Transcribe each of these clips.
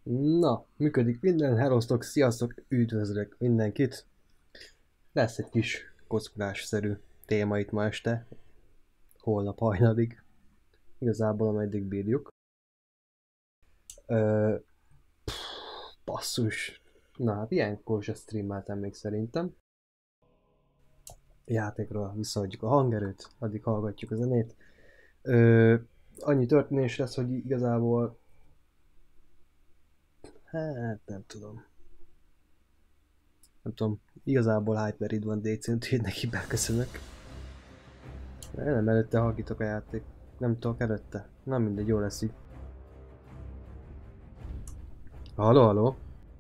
Na, működik minden, hellosztok, sziasztok, üdvözlök mindenkit. Lesz egy kis kockulásszerű téma itt ma este, holnap hajnalig, igazából ameddig bírjuk. Ö, Basszus, na hát ilyenkor se streameltem még szerintem. Játékról visszaadjuk a hangerőt, addig hallgatjuk a zenét. Annyi történés lesz, hogy igazából, hát nem tudom, igazából Hyperid van DC-n, úgyhogy neki beköszönök. Nem, előtte halkítok a játék. Nem tudok előtte. Na mindegy, jó lesz így. Halló, halló?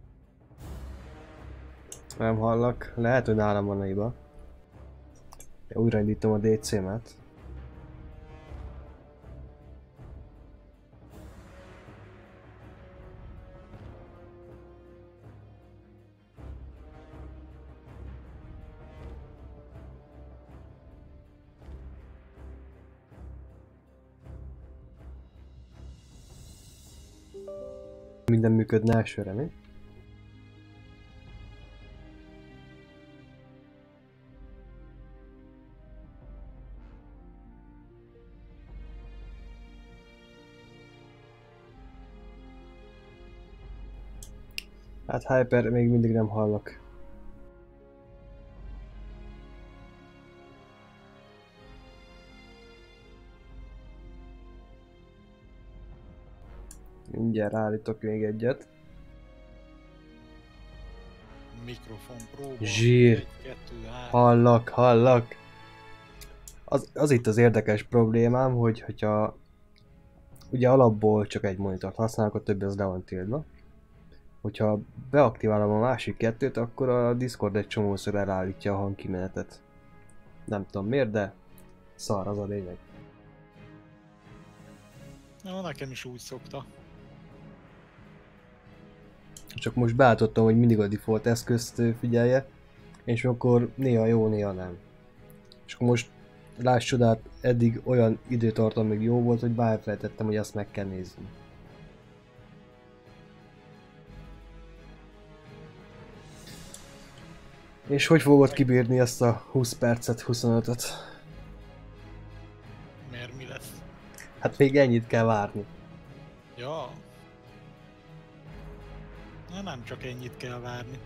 Nem hallak. Lehet, hogy nálam van a hiba. Újraindítom a DC-met. Minden működne elsőre, mi? Hát Hyper, még mindig nem hallok. Mindjárt állítok még egyet. Mikrofon próba. Zsír. 1, 2, 3. Hallak. Az itt az érdekes problémám, hogyha ugye alapból csak egy monitort használok, a többi az le van tiltva. Hogyha beaktiválom a másik kettőt, akkor a Discord egy csomószor elállítja a hangkimenetet. Nem tudom miért, de szar az a lényeg. No, nekem is úgy szokta. Csak most beállítottam, hogy mindig a default eszközt figyelje, és akkor néha jó, néha nem. És akkor most láss csodát, eddig olyan időtartamig jó volt, hogy elfelejtettem, hogy azt meg kell nézni. És hogy fogod kibírni ezt a 20 percet, 25-öt? Mert mi lesz? Hát még ennyit kell várni. Ja. Na, nem csak ennyit kell várni.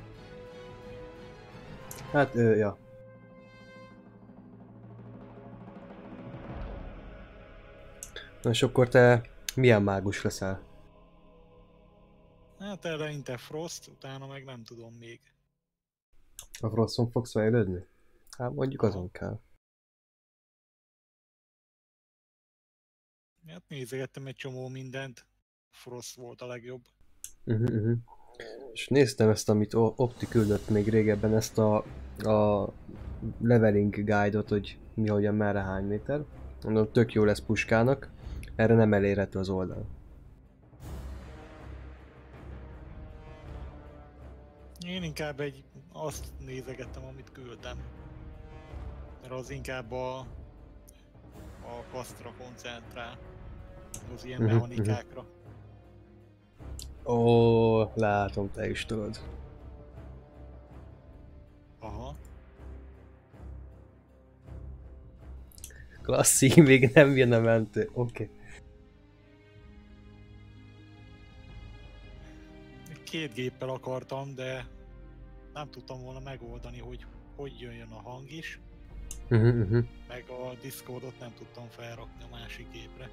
Hát ja. Na és akkor te milyen mágus leszel? Hát eleinte Frost, utána meg nem tudom még. A Froston fogsz fejlődni? Hát mondjuk Aha. azon kell. Hát nézegettem egy csomó mindent. Frost volt a legjobb. És néztem ezt, amit Opti küldött még régebben, ezt a leveling guide-ot, hogy mi, hogyan, merre, hány méter. Mondom, tök jó lesz puskának. Erre nem elérhető az oldal. Én inkább azt nézegettem, amit küldtem. Mert az inkább a kasztra koncentrál. Az ilyen mechanikákra. Ó, látom, te is tudod. Aha. Klasszik, még nem jön a mentő. Oké. Két géppel akartam, de nem tudtam volna megoldani, hogy jöjjön a hang is. Meg a Discordot nem tudtam felrakni a másik gépre.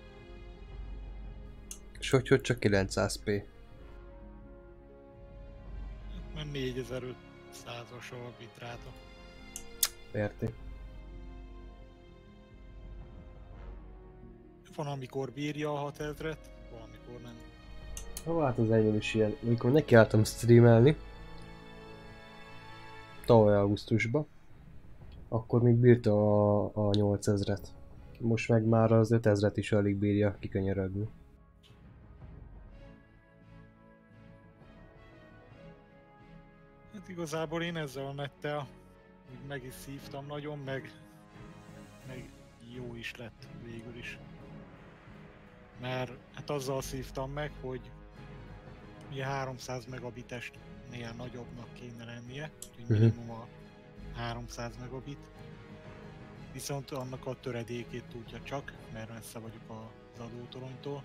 És hogy csak 900p? Mert 4500-as a bitráta. Érti. Van, amikor bírja a 6000-et, valamikor nem. Hát az enyém is ilyen. Amikor nekiálltam streamelni, tavaly augusztusban, akkor még bírta a 8000-et. Most meg már az 5000-et is alig bírja kikönyörögni. Hát igazából én ezzel a nettel úgy meg is szívtam nagyon, meg jó is lett végül is. Mert hát azzal szívtam meg, hogy ugye 300 megabitesnél nagyobbnak kéne lennie, úgyhogy minimum a 300 megabit. Viszont annak a töredékét tudja csak, mert messze vagyok az adótoronytól.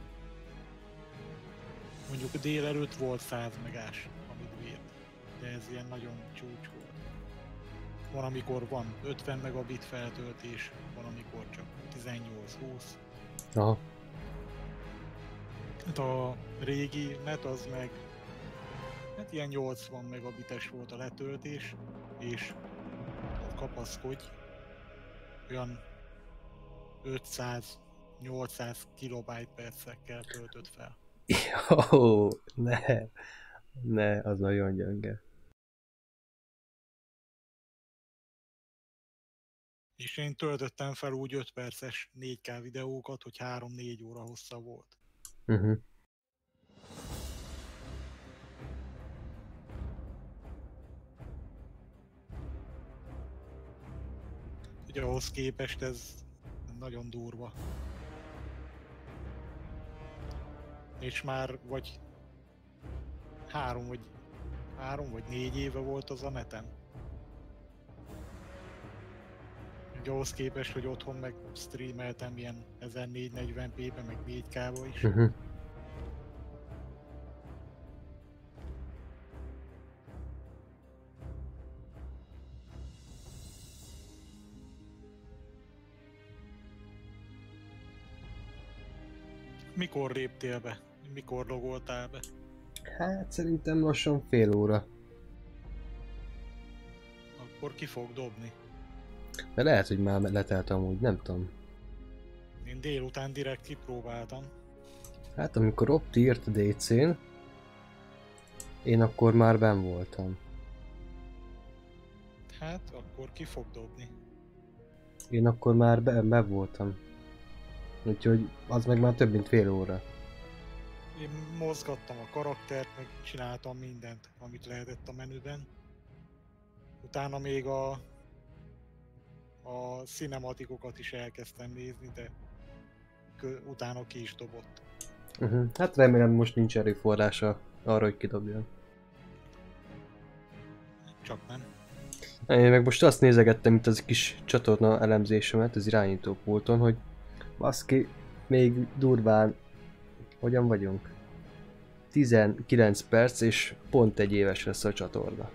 Mondjuk délelőtt volt 100 megás, amit bírt, de ez ilyen nagyon csúcs volt. Van, amikor van 50 megabit feltöltés, van, amikor csak 18-20. Aha. Hát a régi net az meg, hát ilyen 80 megabites volt a letöltés, és kapaszkodj, olyan 500-800 kilobájt percekkel töltött fel. Jó, ne, az nagyon gyönge. És én töltöttem fel úgy 5 perces 4K videókat, hogy 3-4 óra hossza volt. Ugye ahhoz képest ez nagyon durva. És már vagy 3 vagy 4 éve volt az a neten. Ugye ahhoz képest, hogy otthon meg streameltem ilyen 1440p-be, meg 4K-ba is. Mikor léptél be? Mikor logoltál be? Hát szerintem lassan fél óra. Akkor ki fog dobni. De lehet, hogy már letelt amúgy, nem tudom. Én délután direkt kipróbáltam. Hát amikor Opti írt a DC-n, én akkor már benn voltam. Hát akkor ki fog dobni. Én akkor már benn voltam. Úgyhogy az meg már több mint fél óra. Én mozgattam a karaktert, meg csináltam mindent, amit lehetett a menüben. Utána még a cinematikokat is elkezdtem nézni, de utána ki is dobott. Hát remélem most nincs erőforrása arra, hogy kidobjon. Csak nem. Én meg most azt nézegettem itt az kis csatorna elemzésemet az irányítópulton, hogy baszki, még durván, hogyan vagyunk? 19 perc és pont egy éves lesz a csatorna.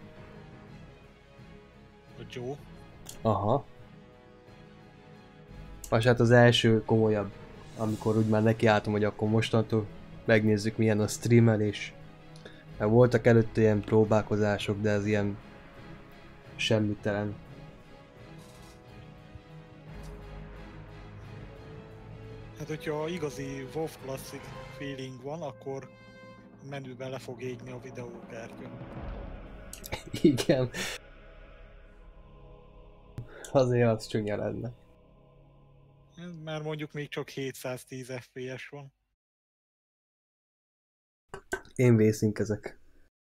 A Joe? Aha. És hát az első komolyabb, amikor úgy már nekiálltam, hogy akkor mostantól megnézzük milyen a streamelés. Mert voltak előtte ilyen próbálkozások, de ez ilyen semmitelen. Hát hogyha igazi WoW Classic feeling van, akkor menüben le fog égni a videókártya. Igen. Azért az csúnya lenne. Mert mondjuk még csak 710 FPS van. Én vészinkezek.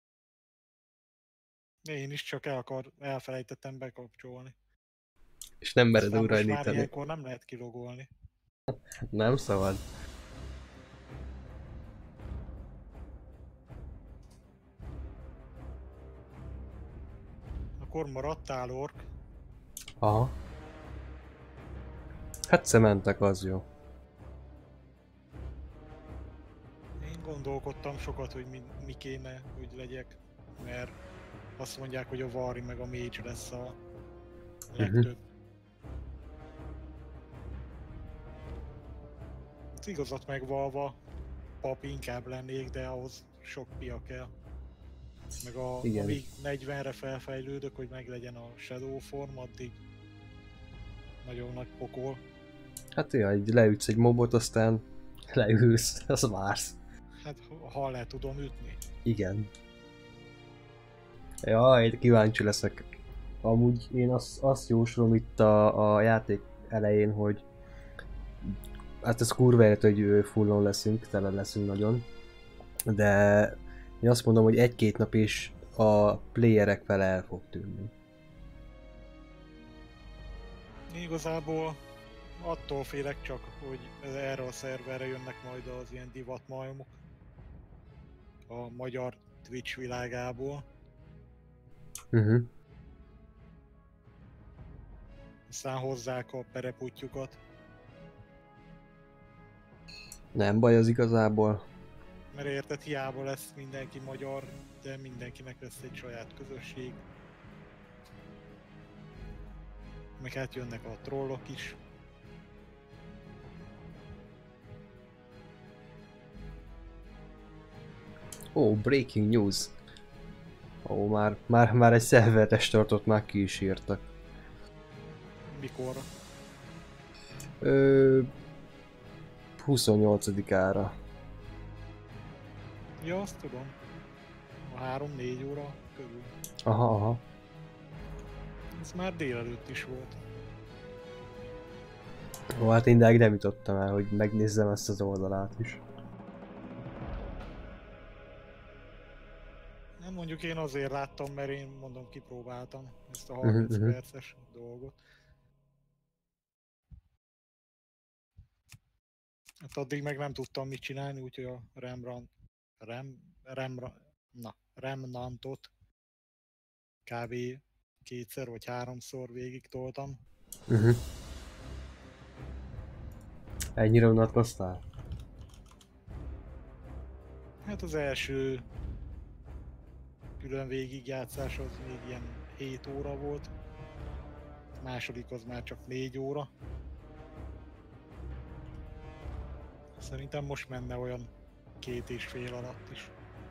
Én is csak elfelejtettem bekapcsolni. És nem mered Aztán újra most már indítani. ilyenkor nem lehet kilogolni. Nem szabad. Akkor maradtál ork? Aha. Hát cementek, az jó. Én gondolkodtam sokat, hogy mi kéne, hogy legyek, mert azt mondják, hogy a Vari meg a Mage lesz a legtöbb. Az igazat megvalva, pap inkább lennék, de ahhoz sok pia kell. Meg amíg 40-re felfejlődök, hogy meglegyen a Shadow Form, addig nagyon nagy pokol. Hát így leütsz egy mobot, aztán leülsz, az vársz. Hát ha le tudom ütni. Igen. Jaj, kíváncsi leszek. Amúgy én azt jósolom itt a játék elején, hogy hát ez kurva élet, hogy fullon leszünk, tele leszünk nagyon. De én azt mondom, hogy egy-két nap is a playerek vele el fog tűnni. Igazából attól félek csak, hogy erre a szerverre jönnek majd az ilyen divatmajmok, a magyar Twitch világából. Aztán hozzák a pereputyjukat. Nem baj az igazából. Mert érted, hiába lesz mindenki magyar, de mindenkinek lesz egy saját közösség. Meg hát jönnek a trollok is. Breaking news. Már egy szerveres tartott, már ki is írtak. Mikorra? 28-ára. Ja, azt tudom. A 3-4 óra körül. Aha. Ez már délelőtt is volt. Hát én nem jutottam el, hogy megnézzem ezt az oldalát is. Nem mondjuk én azért láttam, mert én mondom kipróbáltam ezt a 30 perces dolgot. Hát addig meg nem tudtam mit csinálni, úgyhogy a Remnantot kb. 2 vagy 3-szor végig toltam. Ennyire unatkoztál? Hát az első külön végigjátszás az még ilyen 7 óra volt. A második az már csak 4 óra. Szerintem most menne olyan 2,5 alatt is.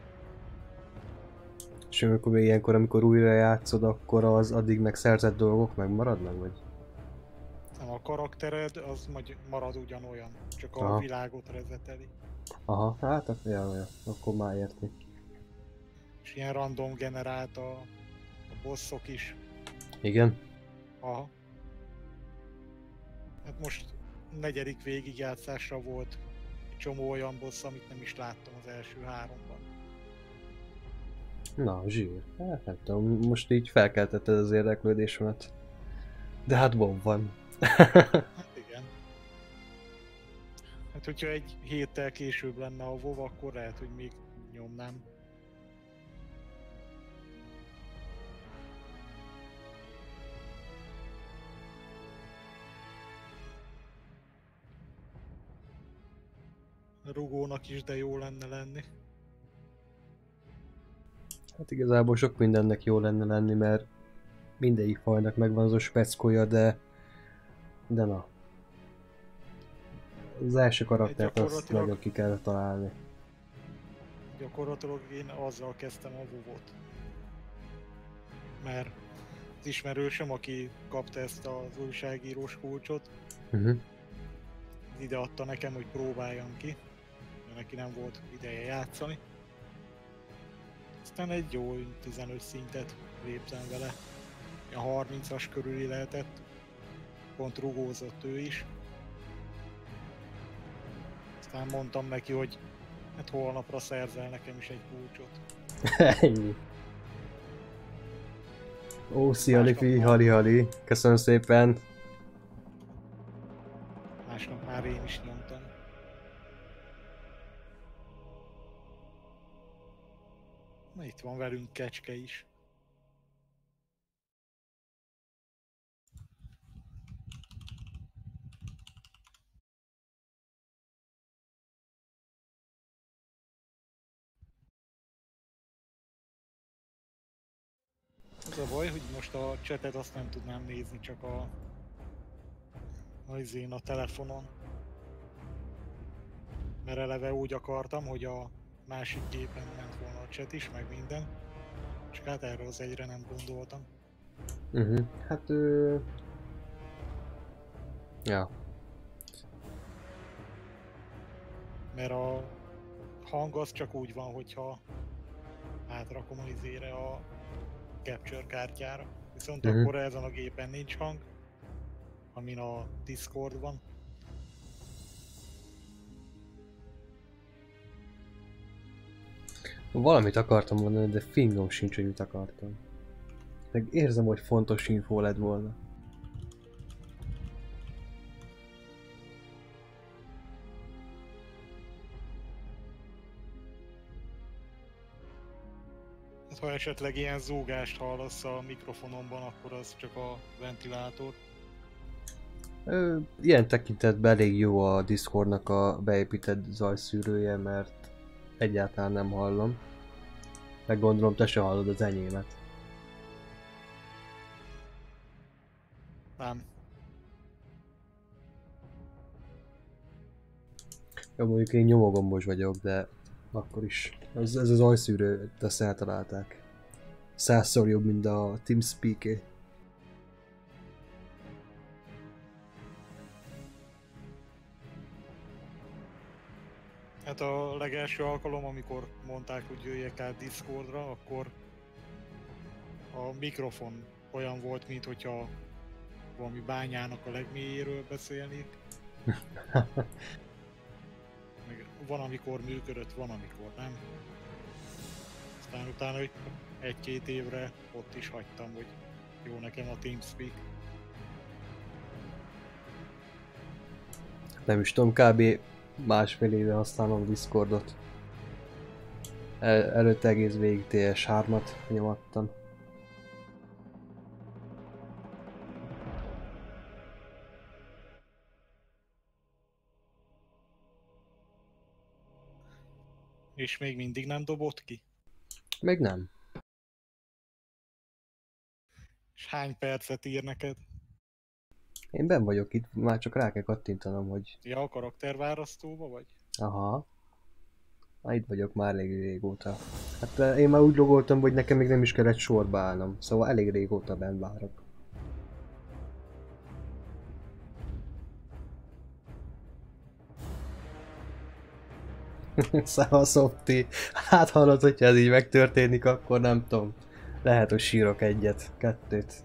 És amikor ilyenkor, amikor újra játszod, akkor az addig megszerzett dolgok megmaradnak, vagy? Nem, a karaktered az marad ugyanolyan, csak a világot rezeteli. Aha, hát akkor már érti. És ilyen random generált a bosszok is. Igen? Aha. Hát most 4. végigjátszásra volt egy csomó olyan bossz, amit nem is láttam az első 3-ban. Na, zsír. Hát nem tudom, most így felkeltetted az érdeklődésemet. De hát van. Hát igen. Hát hogyha egy héttel később lenne a WoW, akkor lehet, hogy még nyomnám. Rugónak is de jó lenne lenni. Hát igazából sok mindennek jó lenne lenni, mert mindegyik fajnak megvan az a speckója, de na. Az első karaktert azt nagyon ki kell találni. Gyakorlatilag én azzal kezdtem a WoW-ot. Mert az ismerősöm, aki kapta ezt az újságírós kulcsot, ide adta nekem, hogy próbáljam ki, mert neki nem volt ideje játszani. Aztán egy jó 15 szintet léptem vele, a 30-as körüli lehetett, pont rugózott ő is. Aztán mondtam neki, hogy hát holnapra szerzel nekem is egy kulcsot. Ennyi. Szia Lifi, hali. Köszönöm szépen. Másnap már én is nyomtam. Na itt van velünk Kecske is. Az a baj, hogy most a chatet azt nem tudnám nézni, csak a telefonon. Mert eleve úgy akartam, hogy a másik gépen ment volna a chat is, meg minden. Csak hát erre az egyre nem gondoltam. Hát ja. Mert a hang az csak úgy van, hogyha átrakom a izére a capture kártyára. Viszont akkor ezen a gépen nincs hang, amin a Discord van. Valamit akartam mondani, de fingom sincs, hogy mit akartam. Meg érzem, hogy fontos infó lett volna. Ha esetleg ilyen zúgást hallasz a mikrofonomban, akkor az csak a ventilátor. Ilyen tekintetben elég jó a Discordnak a beépített zajszűrője, mert egyáltalán nem hallom. Meg gondolom, te se hallod az enyémet. Nem. Jó, mondjuk én nyomogombos vagyok, de akkor is. Ez az zajszűrő, ezt eltalálták. 100-szor jobb, mint a TeamSpeak-é. Hát a legelső alkalom, amikor mondták, hogy jöjjek át Discordra, akkor a mikrofon olyan volt, mint hogyha valami bányának a legmélyéről beszélnék. Meg van, amikor működött, van, amikor nem. Aztán utána egy-két évre ott is hagytam, hogy jó nekem a TeamSpeak. Nem is tudom, kb. Másfél éve használom Discordot. Előtte egész végig TS3-at nyomattam. És még mindig nem dobott ki? Még nem. És hány percet ír neked? Én benn vagyok itt, már csak rá kell kattintanom, hogy... Ja, a karakterválasztóba vagy? Aha. Itt vagyok már elég régóta. Hát én már úgy logoltam, hogy nekem még nem is kellett sorba állnom. Szóval elég régóta benn várok. Szevasz Opti! Hát hallod, hogyha ez így megtörténik, akkor nem tudom. Lehet, hogy sírok egyet, kettőt.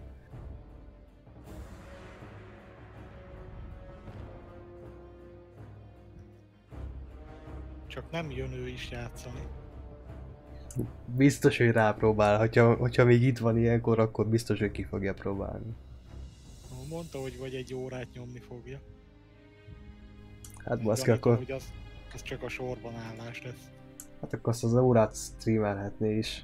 Csak nem jön ő is játszani. Biztos, hogy rápróbál. Hogyha még itt van ilyenkor, akkor biztos, hogy ki fogja próbálni. Mondta, hogy vagy egy órát nyomni fogja. Hát baszki, akkor... Hogy az csak a sorban állás lesz. Hát akkor azt az órát streamelhetné is.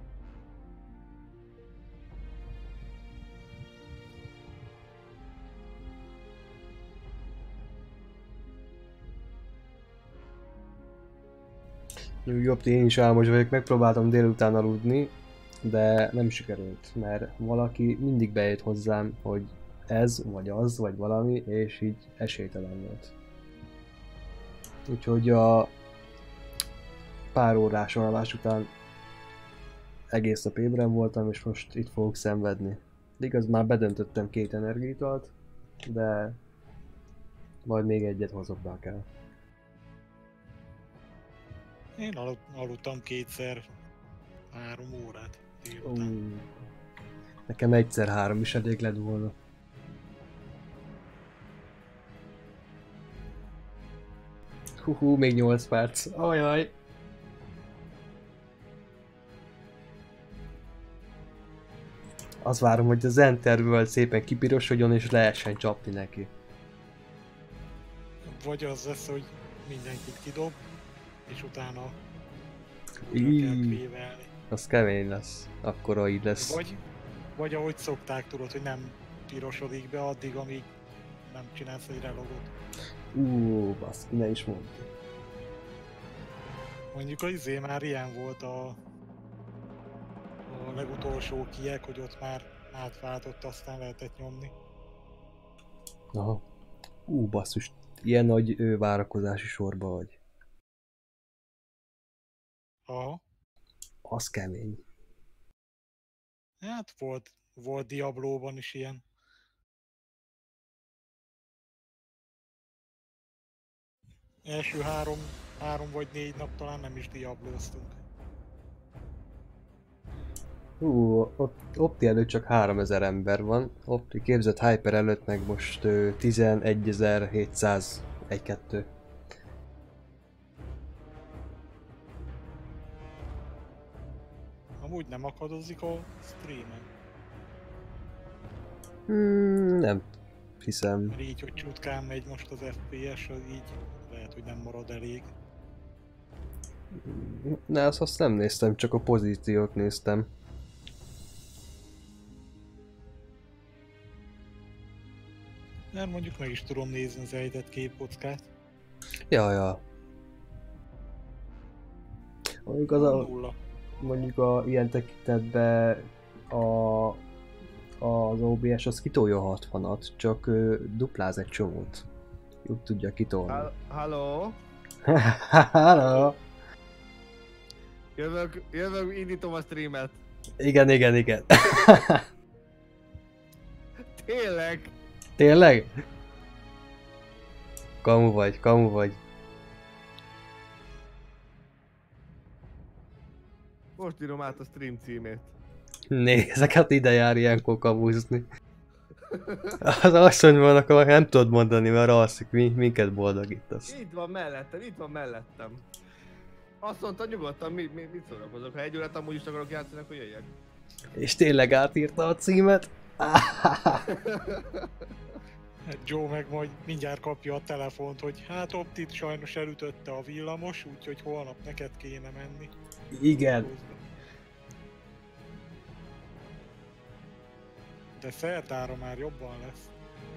Jobb, én is álmos vagyok, megpróbáltam délután aludni, de nem sikerült, mert valaki mindig bejött hozzám, hogy ez, vagy az, vagy valami, és így esélytelen volt. Úgyhogy a pár órás alvás után egész nap ébren voltam, és most itt fogok szenvedni. Igaz, már bedöntöttem 2 energiaitalt, de majd még egyet hozok be kell. Én aludtam 2-3 órát délután. Nekem 1-3 is elég lett volna. Még 8 perc. Ajaj! Azt várom, hogy az Enter World szépen kipirosodjon és lehessen csapni neki. Vagy az lesz, hogy mindenkit kidob, és utána kell krévelni. Az kemény lesz. Akkora így lesz. Vagy ahogy szokták, tudod, hogy nem pirosodik be addig, amíg nem csinálsz egy relogot. Baszki, ne is mondd. Mondjuk az már ilyen volt a legutolsó kiek, hogy ott már átváltott, aztán lehetett nyomni. Aha. Basszus, ilyen nagy várakozási sorba vagy. Aha. Az kemény. Hát volt Diablóban is ilyen. Első három vagy 4 nap talán nem is diablóztunk. Opti előtt csak 3000 ember van. Opti képzett Hyper előtt meg most 11.701-2. Amúgy nem akadozik a streamen. Nem hiszem. Mert így, hogy csutkán megy most az FPS, az így lehet, hogy nem marad elég. Ne, azt nem néztem, csak a pozíciót néztem. Mert mondjuk meg is tudom nézni az ejtett képkockát. Ja. Mondjuk ilyen tekintetben az OBS az kitolja 60-at, csak dupláz egy csomót. Úgy tudja kitolni. Halló? Halló? Jövök, indítom a streamet. Igen. Tényleg? Tényleg? Kamu vagy. Most írom át a stream címét. Ezeket ide jár ilyenkor kamuzni. Az asszony van, akkor nem tudod mondani, mert alszik, minket boldogítasz. Itt van mellettem. Azt mondta nyugodtan, mit szórakozok? Ha egy órát amúgy is akarok játszani, akkor jöjjek. És tényleg átírta a címet? Joe meg majd mindjárt kapja a telefont, hogy hát Optit sajnos elütötte a villamos, úgyhogy holnap neked kéne menni. Igen. De szertára már jobban lesz.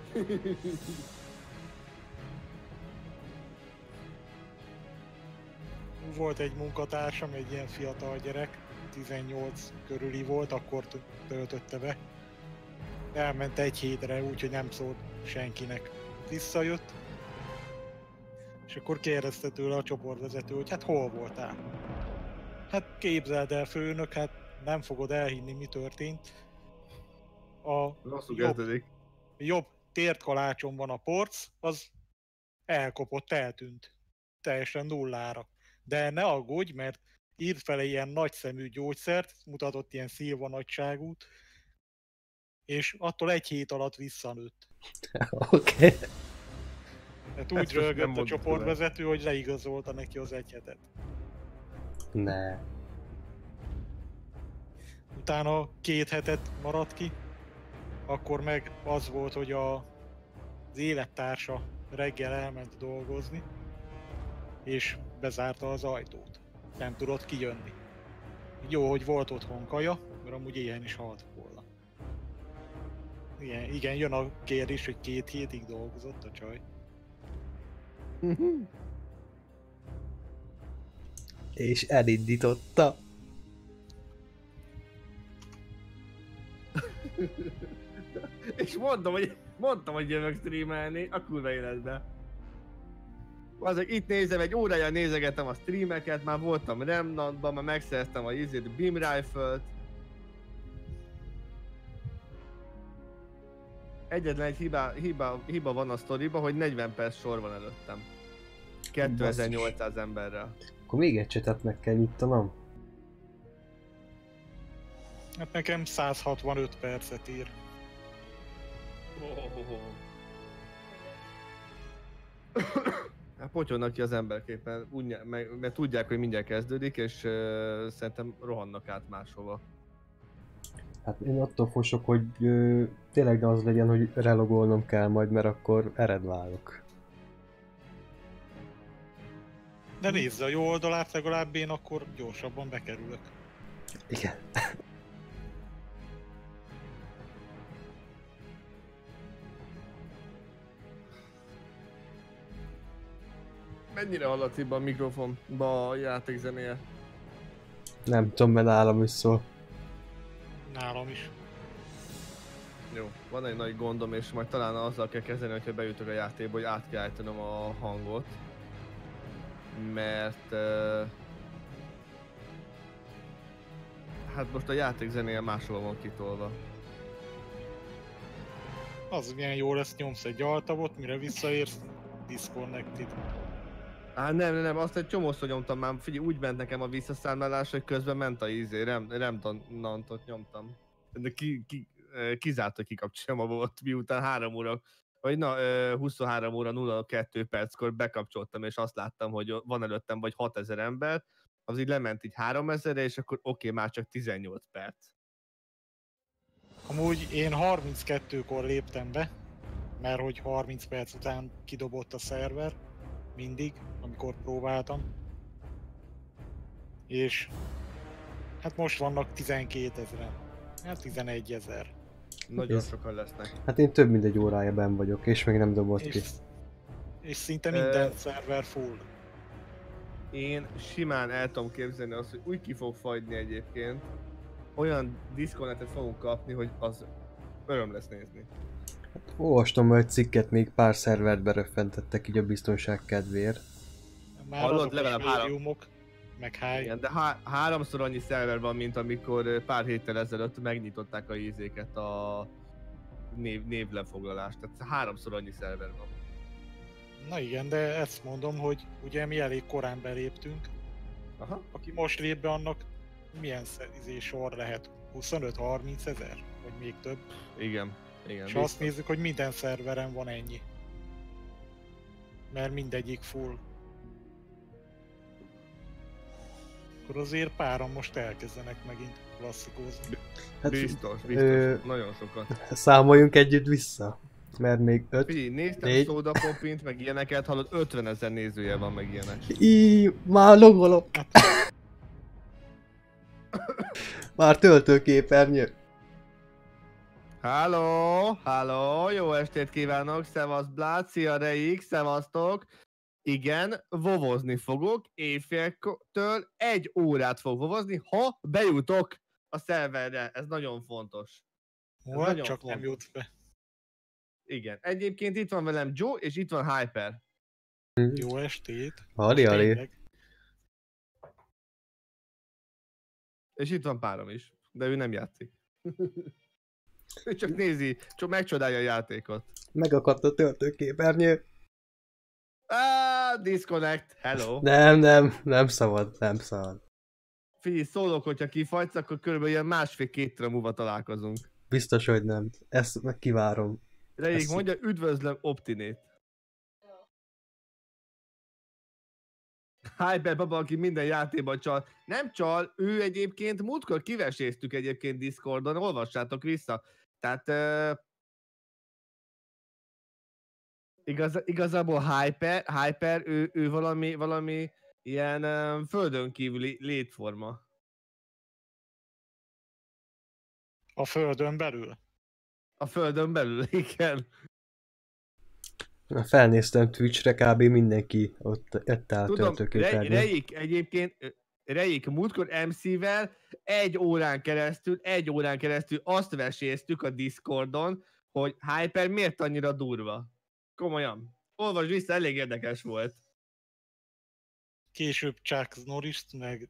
Volt egy munkatársam, egy ilyen fiatal gyerek, 18 körüli volt, akkor töltötte be. Elment egy hétre, úgyhogy nem szólt senkinek. Visszajött, és akkor kérdezte tőle a csoportvezető, hogy hát hol voltál? Hát képzeld el, főnök, hát nem fogod elhinni, mi történt. A jobb tértkalácsomban a porc, az elkopott, eltűnt. Teljesen nullára. De ne aggódj, mert írt fel ilyen nagyszemű gyógyszert, mutatott ilyen szilva nagyságút, és attól egy hét alatt visszanőtt. Oké. Hát úgy röhögött a csoportvezető, hogy leigazolta neki az egy hetet. Ne. Utána 2 hetet maradt ki, akkor meg az volt, hogy az élettársa reggel elment dolgozni, és bezárta az ajtót. Nem tudott kijönni. Jó, hogy volt otthon kaja, mert amúgy ilyen is halt volna. Igen, jön a kérdés, hogy 2 hétig dolgozott a csaj. És elindította. És mondtam, hogy jövök streamelni a kurva életbe. Azok itt nézem, egy órája nézegetem a streameket, már voltam Remnantban, már megszereztem a Beam Rifle-t. Egyetlen egy hiba van a sztoriba, hogy 40 perc sor van előttem. 2800 emberrel. Akkor még egy csetet meg kell nyitanom. Hát nekem 165 percet ír. Hát potyognak ki az emberképpen, mert tudják, hogy mindjárt kezdődik, és szerintem rohannak át máshova. Hát én attól fosok, hogy tényleg az legyen, hogy relogolnom kell majd, mert akkor ered válok. De nézd a jó oldalát, legalább én akkor gyorsabban bekerülök. Igen. Mennyire hallatszik a mikrofonba a játékzenéje? Nem tudom, mert nálam is szól. Nálam is. Jó, van egy nagy gondom, és majd talán azzal kell kezdeni, hogyha bejutok a játékba, hogy át kell állítanom a hangot. Mert... hát most a játék zenéje máshol van kitolva. Az milyen jó lesz, nyomsz egy altavot, mire visszaérsz, disconnected. Nem, azt egy csomószor nyomtam már, figyelj, úgy ment nekem a visszaszámlálás, hogy közben ment a Remnantot nyomtam. De kizárt, hogy kikapcsoljam a volt, miután 3 óra, vagy 23 óra 02 perckor bekapcsoltam, és azt láttam, hogy van előttem vagy 6000 ember, az így lement így 3000-re, és akkor oké, már csak 18 perc. Amúgy én 32-kor léptem be, mert hogy 30 perc után kidobott a szerver, mindig, amikor próbáltam. És hát most vannak 12 000-en. Hát 11 000. Nagyon sokan lesznek. Hát én több mint egy órája benn vagyok, és még nem dobott ki. És szinte minden szerver full. Én simán el tudom képzelni azt, hogy úgy ki fog fagyni egyébként, olyan Disconnectet fogunk kapni, hogy az öröm lesz nézni. Hát, olvastam egy cikket, még pár szervert beröffentettek így a biztonság kedvéért. Már hallod, azok legalább a médiumok, meg high. Igen, de háromszor annyi szerver van, mint amikor pár héttel ezelőtt megnyitották a ízéket a névlefoglalást. Tehát háromszor annyi szerver van. Na igen, de ezt mondom, hogy ugye mi elég korán beléptünk. Aha. Aki most lép be, annak milyen sor lehet? 25-30 ezer? Vagy még több? Igen. Igen, és azt nézzük, hogy minden szerveren van ennyi. Mert mindegyik full. Akkor azért páran most elkezdenek megint klasszikózni. Hát, biztos, nagyon sokat. Számoljunk együtt vissza. Mert még 5, Figyelj, néztem 4... Soda Popint, meg ilyeneket, hallod, 50 000 nézője van, meg ilyenek. Már logolok. Már töltőképernyő. Halló, jó estét kívánok, szevasz Blát, szia Reik, szevasztok. Igen, vovozni fogok, éjféltől 1 órát fog vovozni, ha bejutok a szerverre, ez nagyon fontos. Nagyon csak fontos. Nem jut be. Igen, egyébként itt van velem Joe, és itt van Hyper. Jó estét. Ali. És itt van párom is, de ő nem játszik. Ő csak nézi, csak megcsodálja a játékot. Megakadt a töltőképernyő. Disconnect, hello. Nem szabad. Figyelj, szólok, hogyha kifagysz, akkor körülbelül ilyen 1,5-2 óra múlva találkozunk. Biztos, hogy nem. Ezt meg kivárom. Reik mondja, üdvözlöm Optinét. Hyper baba, aki minden játékban csal. Nem csal, ő egyébként múltkor kiveséztük egyébként Discordon, olvassátok vissza. Tehát igazából Hyper ő valami ilyen földön kívüli létforma. A földön belül? A földön belül, igen. Felnéztem Twitchre, kb. Mindenki ott áll töltőképernyőn. Reik egyébként, Reik múltkor MC-vel 1 órán keresztül azt veséztük a Discordon, hogy Hyper miért annyira durva. Komolyan. Olvasd vissza, elég érdekes volt. Később Chuck Norris meg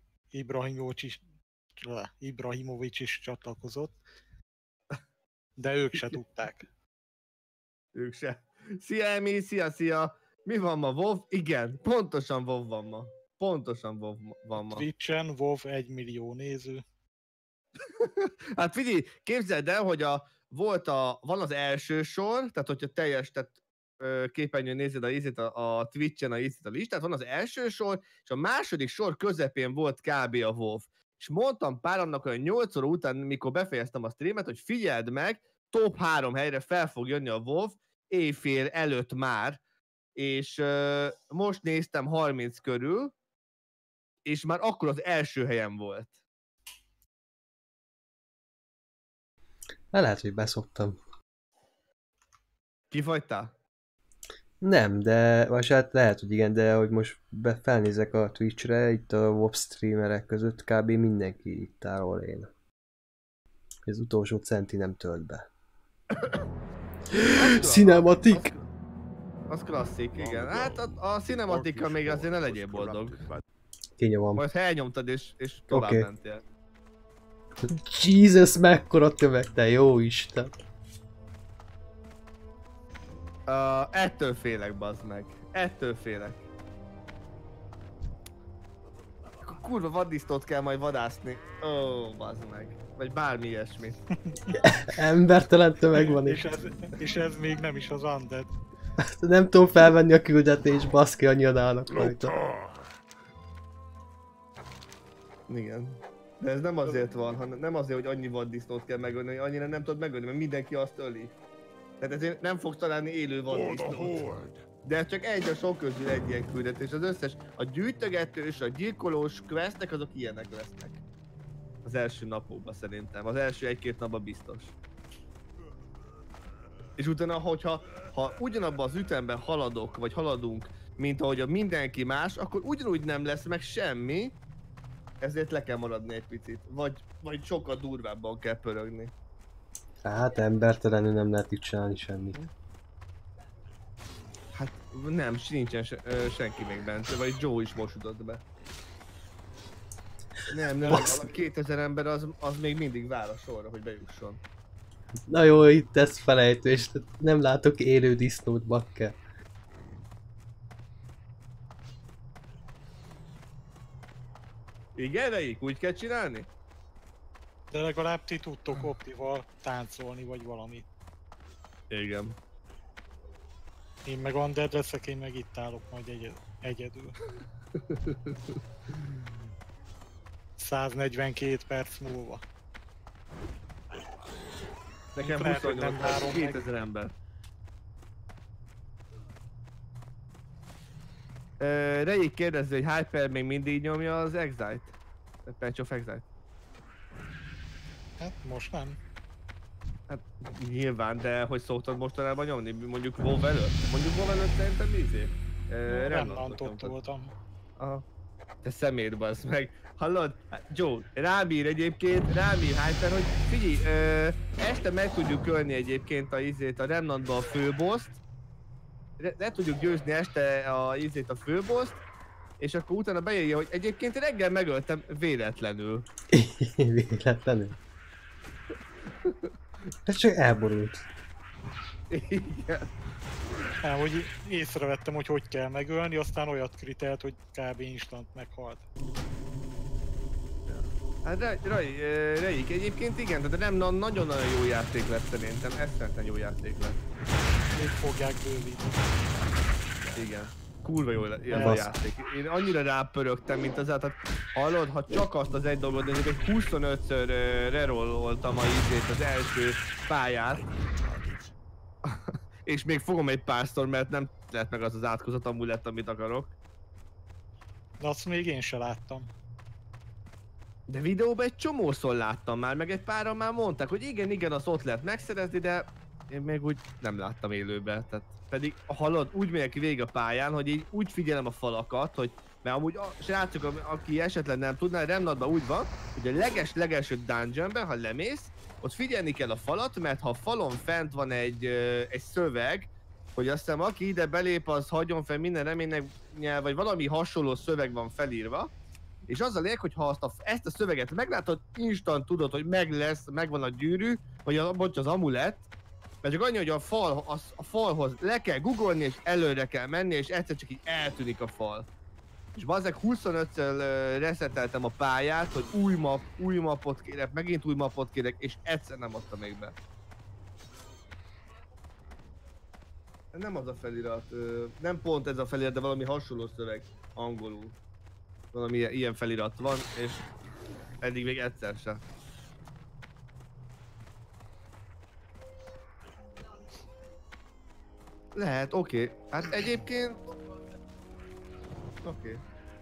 Ibrahimovics is csatlakozott, de ők se tudták. Ők se. Szia Emi, szia! Mi van ma, WoW? Igen, pontosan WoW van ma. Van ma. Twitchen WoW 1 millió néző. Hát figyelj, képzeld el, hogy van az első sor, tehát hogyha teljes, képernyőn nézed a Twitchen a listát, van az első sor, és a második sor közepén volt kb. A WoW. És mondtam páromnak olyan 8 óra után, mikor befejeztem a streamet, hogy figyeld meg, top 3 helyre fel fog jönni a WoW, éjfél előtt már, és most néztem 30 körül, és már akkor az első helyen volt. Lehet, hogy beszoptam. Kifagytál? Nem, de vagy hát lehet, hogy igen, de hogy most felnézek a Twitchre, itt a WoW streamerek között kb. Mindenki itt áll, ahol én. Az utolsó centi nem tölt be. Cinematic! Az klasszik, igen. Hát a cinematika még azért ne legyél boldog. Kinyomom. Majd elnyomtad és tovább mentél. Jesus, mekkora tömeg, te jó Isten! Ettől félek, bazd meg. Ettől félek. Kurva vaddistót kell majd vadászni. Ó, bazd meg. Vagy bármi ilyesmi. Embertelen tömeg van itt. És ez még nem is az Undead. Nem tudom felvenni a küldetést, baszki, annyian állnak rajta. Igen. De ez nem azért van, hanem nem azért, hogy annyi vaddisznót kell megölni, hogy annyira nem tudod megölni, mert mindenki azt öli. Tehát ezért nem fogsz találni élő vaddisznót. De csak egy a sok közül egy ilyen küldetés. Az összes, a gyűjtögetős, a gyilkolós questek, azok ilyenek lesznek. Az első napokban szerintem. Az első egy-két napban biztos. És utána, hogyha ugyanabban az ütemben haladok, vagy haladunk, mint ahogy a mindenki más, akkor ugyanúgy nem lesz meg semmi. Ezért le kell maradni egy picit. Vagy sokkal durvábban kell pörögni. Hát embertelenül nem lehet itt csinálni semmit. Hát nem, nincsen senki még bent, vagy Joe is most jutott be. Nem, a 2000 ember az még mindig vár a sorra, hogy bejusson. Na jó, itt ez felejtő, és nem látok élő disznót, bakker. Igen, Reik? Úgy kell csinálni? De legalább ti tudtok Optival táncolni, vagy valamit. Igen. Én meg Undead leszek, én meg itt állok majd egyedül. 142 perc múlva. Nekem Lehet, hogy 28 nem várom 2000 ember. Reik kérdezi, hogy Hyper még mindig nyomja az Exile-t? Patch of Exile-t? Hát most nem. Hát nyilván, de hogy szoktad mostanában nyomni? Mondjuk WoW előtt? Mondjuk WoW előtt szerintem izé? Remnantot voltam. Aha. Te szemét bassz meg. Hallod? Joe, rám ír egyébként, Hyper, hogy figyelj, este meg tudjuk ölni egyébként a Remnantba a főboszt. Le tudjuk győzni este a főboszt, és akkor utána beírja, hogy egyébként reggel megöltem véletlenül. Véletlenül? Ez csak elborult. Igen. Nem, hogy észrevettem, hogy kell megölni, aztán olyat kritelt, hogy kb. Instant meghalt. Hát Reik, egyébként igen, de nem nagyon-nagyon jó játék lett szerintem, eszméletlen jó játék lett. Még fogják bővíteni. Igen. Kurva jó a játék. Én annyira rápörögtem, mint az tehát hallod, ha csak azt az egy dolgot nézzük, hogy 25-ször rerolloltam az első pályát. És még fogom egy párszor, mert nem lett meg az átkozat amulett, amit akarok. De azt még én se láttam. De videóban egy csomószor láttam már, meg egy páran már mondták, hogy igen, azt ott lehet megszerezni, de én még úgy nem láttam élőben. Tehát pedig hallod, úgy megyek ki végig a pályán, hogy így úgy figyelem a falakat, hogy mert amúgy a srácok, aki esetleg nem tudná, Remnantban úgy van, hogy a legelső dungeonben, ha lemész, ott figyelni kell a falat, mert ha a falon fent van egy szöveg, hogy azt hiszem aki ide belép, az hagyjon fel minden reménynek nyelv, vagy valami hasonló szöveg van felírva. És az a lényeg, hogy ha ezt a szöveget meglátod, instant tudod, hogy megvan a gyűrű, vagy az amulett, mert csak annyi, hogy a falhoz le kell googolni, és előre kell menni, és egyszer csak így eltűnik a fal. És bazzeg 25-ször reszeteltem a pályát, hogy új mapot kérek, megint új mapot kérek, és egyszer nem adta még be. Nem az a felirat, nem pont ez a felirat, de valami hasonló szöveg angolul. Valami ilyen felirat van, és eddig még egyszer sem. Lehet, oké. Hát egyébként... Oké.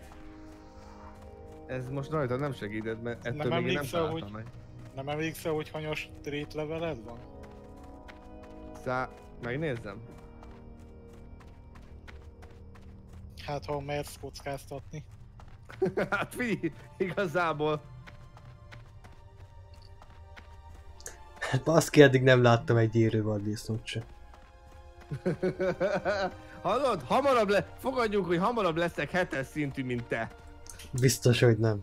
Ez most rajta nem segített, mert ettől még nem találtam meg. Nem emlékszel, hogy hanyas trait leveled van? Megnézzem. Hát ha mersz kockáztatni. Hát figyelj, igazából... Hát baszki, eddig nem láttam egy élő vaddisznót se. Hallod? Fogadjuk, hogy hamarabb leszek 7-es szintű, mint te. Biztos, hogy nem.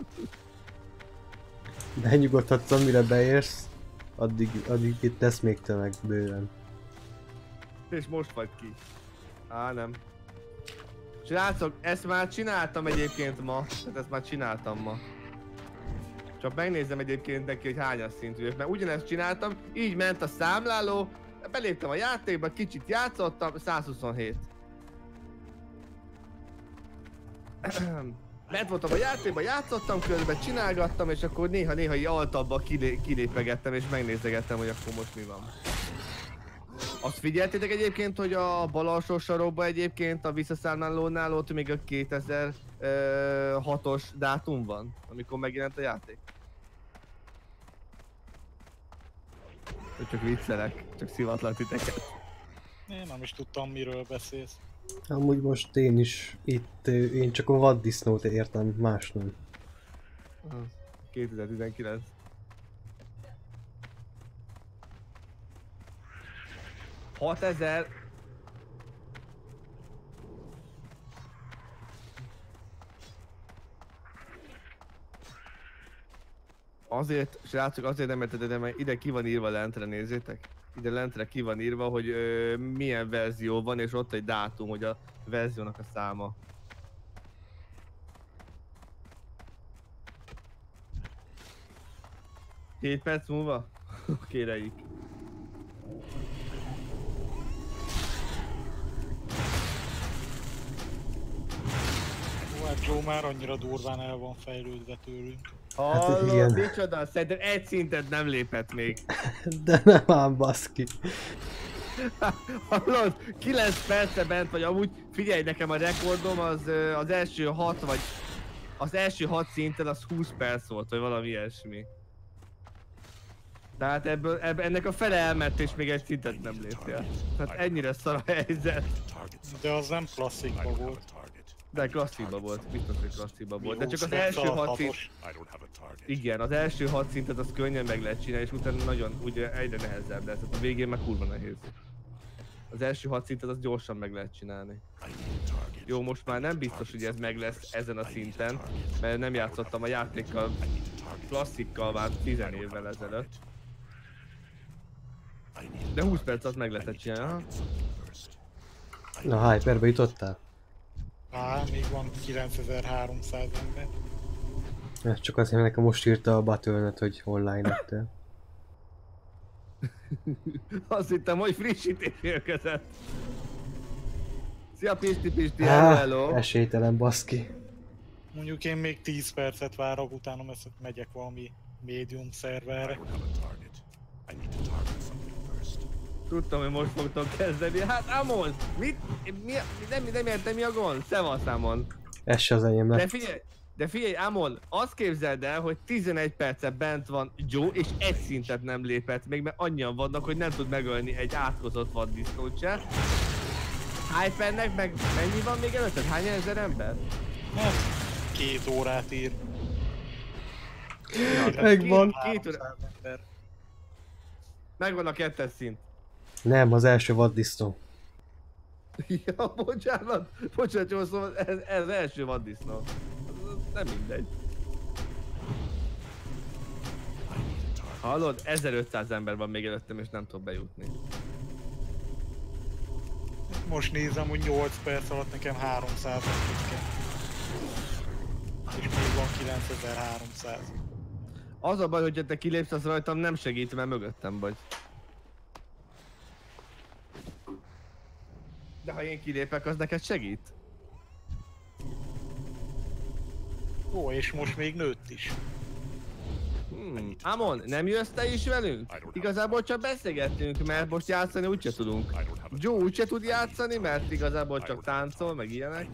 De nyugodhatsz, amire beérsz, addig itt lesz még tömeg bőven. És most vagy ki. Nem. Srácok, ezt már csináltam egyébként ma. Tehát ezt már csináltam ma. Csak megnézem egyébként neki, hogy hányas szintű, mert ugyanezt csináltam, így ment a számláló, beléptem a játékba, kicsit játszottam, 127. Bent voltam a játékban, játszottam, közben csinálgattam, és akkor néha így altabba kilépegettem, és megnézegettem, hogy akkor most mi van. Azt figyeltétek egyébként, hogy a bal alsó sarokban egyébként a visszaszámlálónál ott még a 2006-os dátum van, amikor megjelent a játék? Csak viccelek, csak szivatlak titeket. Én nem is tudtam, miről beszélsz. Amúgy most én is itt, én csak a vaddisznót értem, más nem. 2019. $6000. Azért, srácok, azért nem érted, de mert ide ki van írva lentre, nézzétek. Ide lentre ki van írva, hogy milyen verzió van, és ott egy dátum, hogy a verziónak a száma. Két perc múlva? Kéreik. Hát Joe már annyira durván el van fejlődve tőlünk. Hallod, igen. micsoda? Szerintem egy szintet nem lépett még. De nem ám, baszki. Hallod, 9 perce bent vagy, amúgy figyelj, nekem a rekordom az első 6 vagy... Az első 6 szinten az 20 perc volt, vagy valami ilyesmi. Tehát ennek a fele elment és még egy szintet nem léptél. Tehát ennyire szar a helyzet. De az nem klasszikba volt. De klasszikba volt, biztos, hogy klasszikba volt. De csak az első 6 szint... Igen, az első 6 szintet az könnyen meg lehet csinálni, és utána nagyon, ugye egyre nehezebb lesz. Tehát a végén meg kurva nehéz. Az első 6 szintet az gyorsan meg lehet csinálni. Jó, most már nem biztos, hogy ez meg lesz ezen a szinten, mert nem játszottam a játékkal, klasszikkal már 10 évvel ezelőtt. De 20 perc alatt meg lehetett csinálni, Na, Hyperbe jutottál? Még van 9300 ember. Ez csak azért, mert nekem most írta a Battle.net, hogy online lettél. Azt hittem, hogy frissítés érkezett. Szia Pisti, hello! Esélytelen, baszki. Mondjuk én még 10 percet várok, utána megyek valami medium szerverre. Tudtam, hogy most fogtok kezdeni. Hát Amon! Mit? Nem értem, mi a gond? Szevasz, Amon! Ez se az enyém lett. De figyelj, Amon, azt képzeld el, hogy 11 perce bent van Joe, és egy szintet nem lépett még, mert annyian vannak, hogy nem tud megölni egy átkozott vaddisznót se. Hypernek meg mennyi van még előtted? Hány ezer ember? Hát, 2 órát ír. Megvan. 2 órát. Megvan a 2-es szint. Nem, az első vaddisznó. Ja, bocsánat, jó, szóval ez első vaddisznó. Nem mindegy. Hallod? 1500 ember van még előttem és nem tudok bejutni. Most nézem, hogy 8 perc alatt nekem 300 kell. És még van 9300. Az a baj, hogyha te kilépsz, az rajtam nem segít, mert mögöttem vagy. De ha én kilépek, az neked segít? Ó, és most még nőtt is. Amon, nem jössz te is velünk? Igazából csak beszélgettünk, mert most játszani úgyse tudunk. Joe úgyse tud játszani, mert igazából csak táncol, meg ilyenek.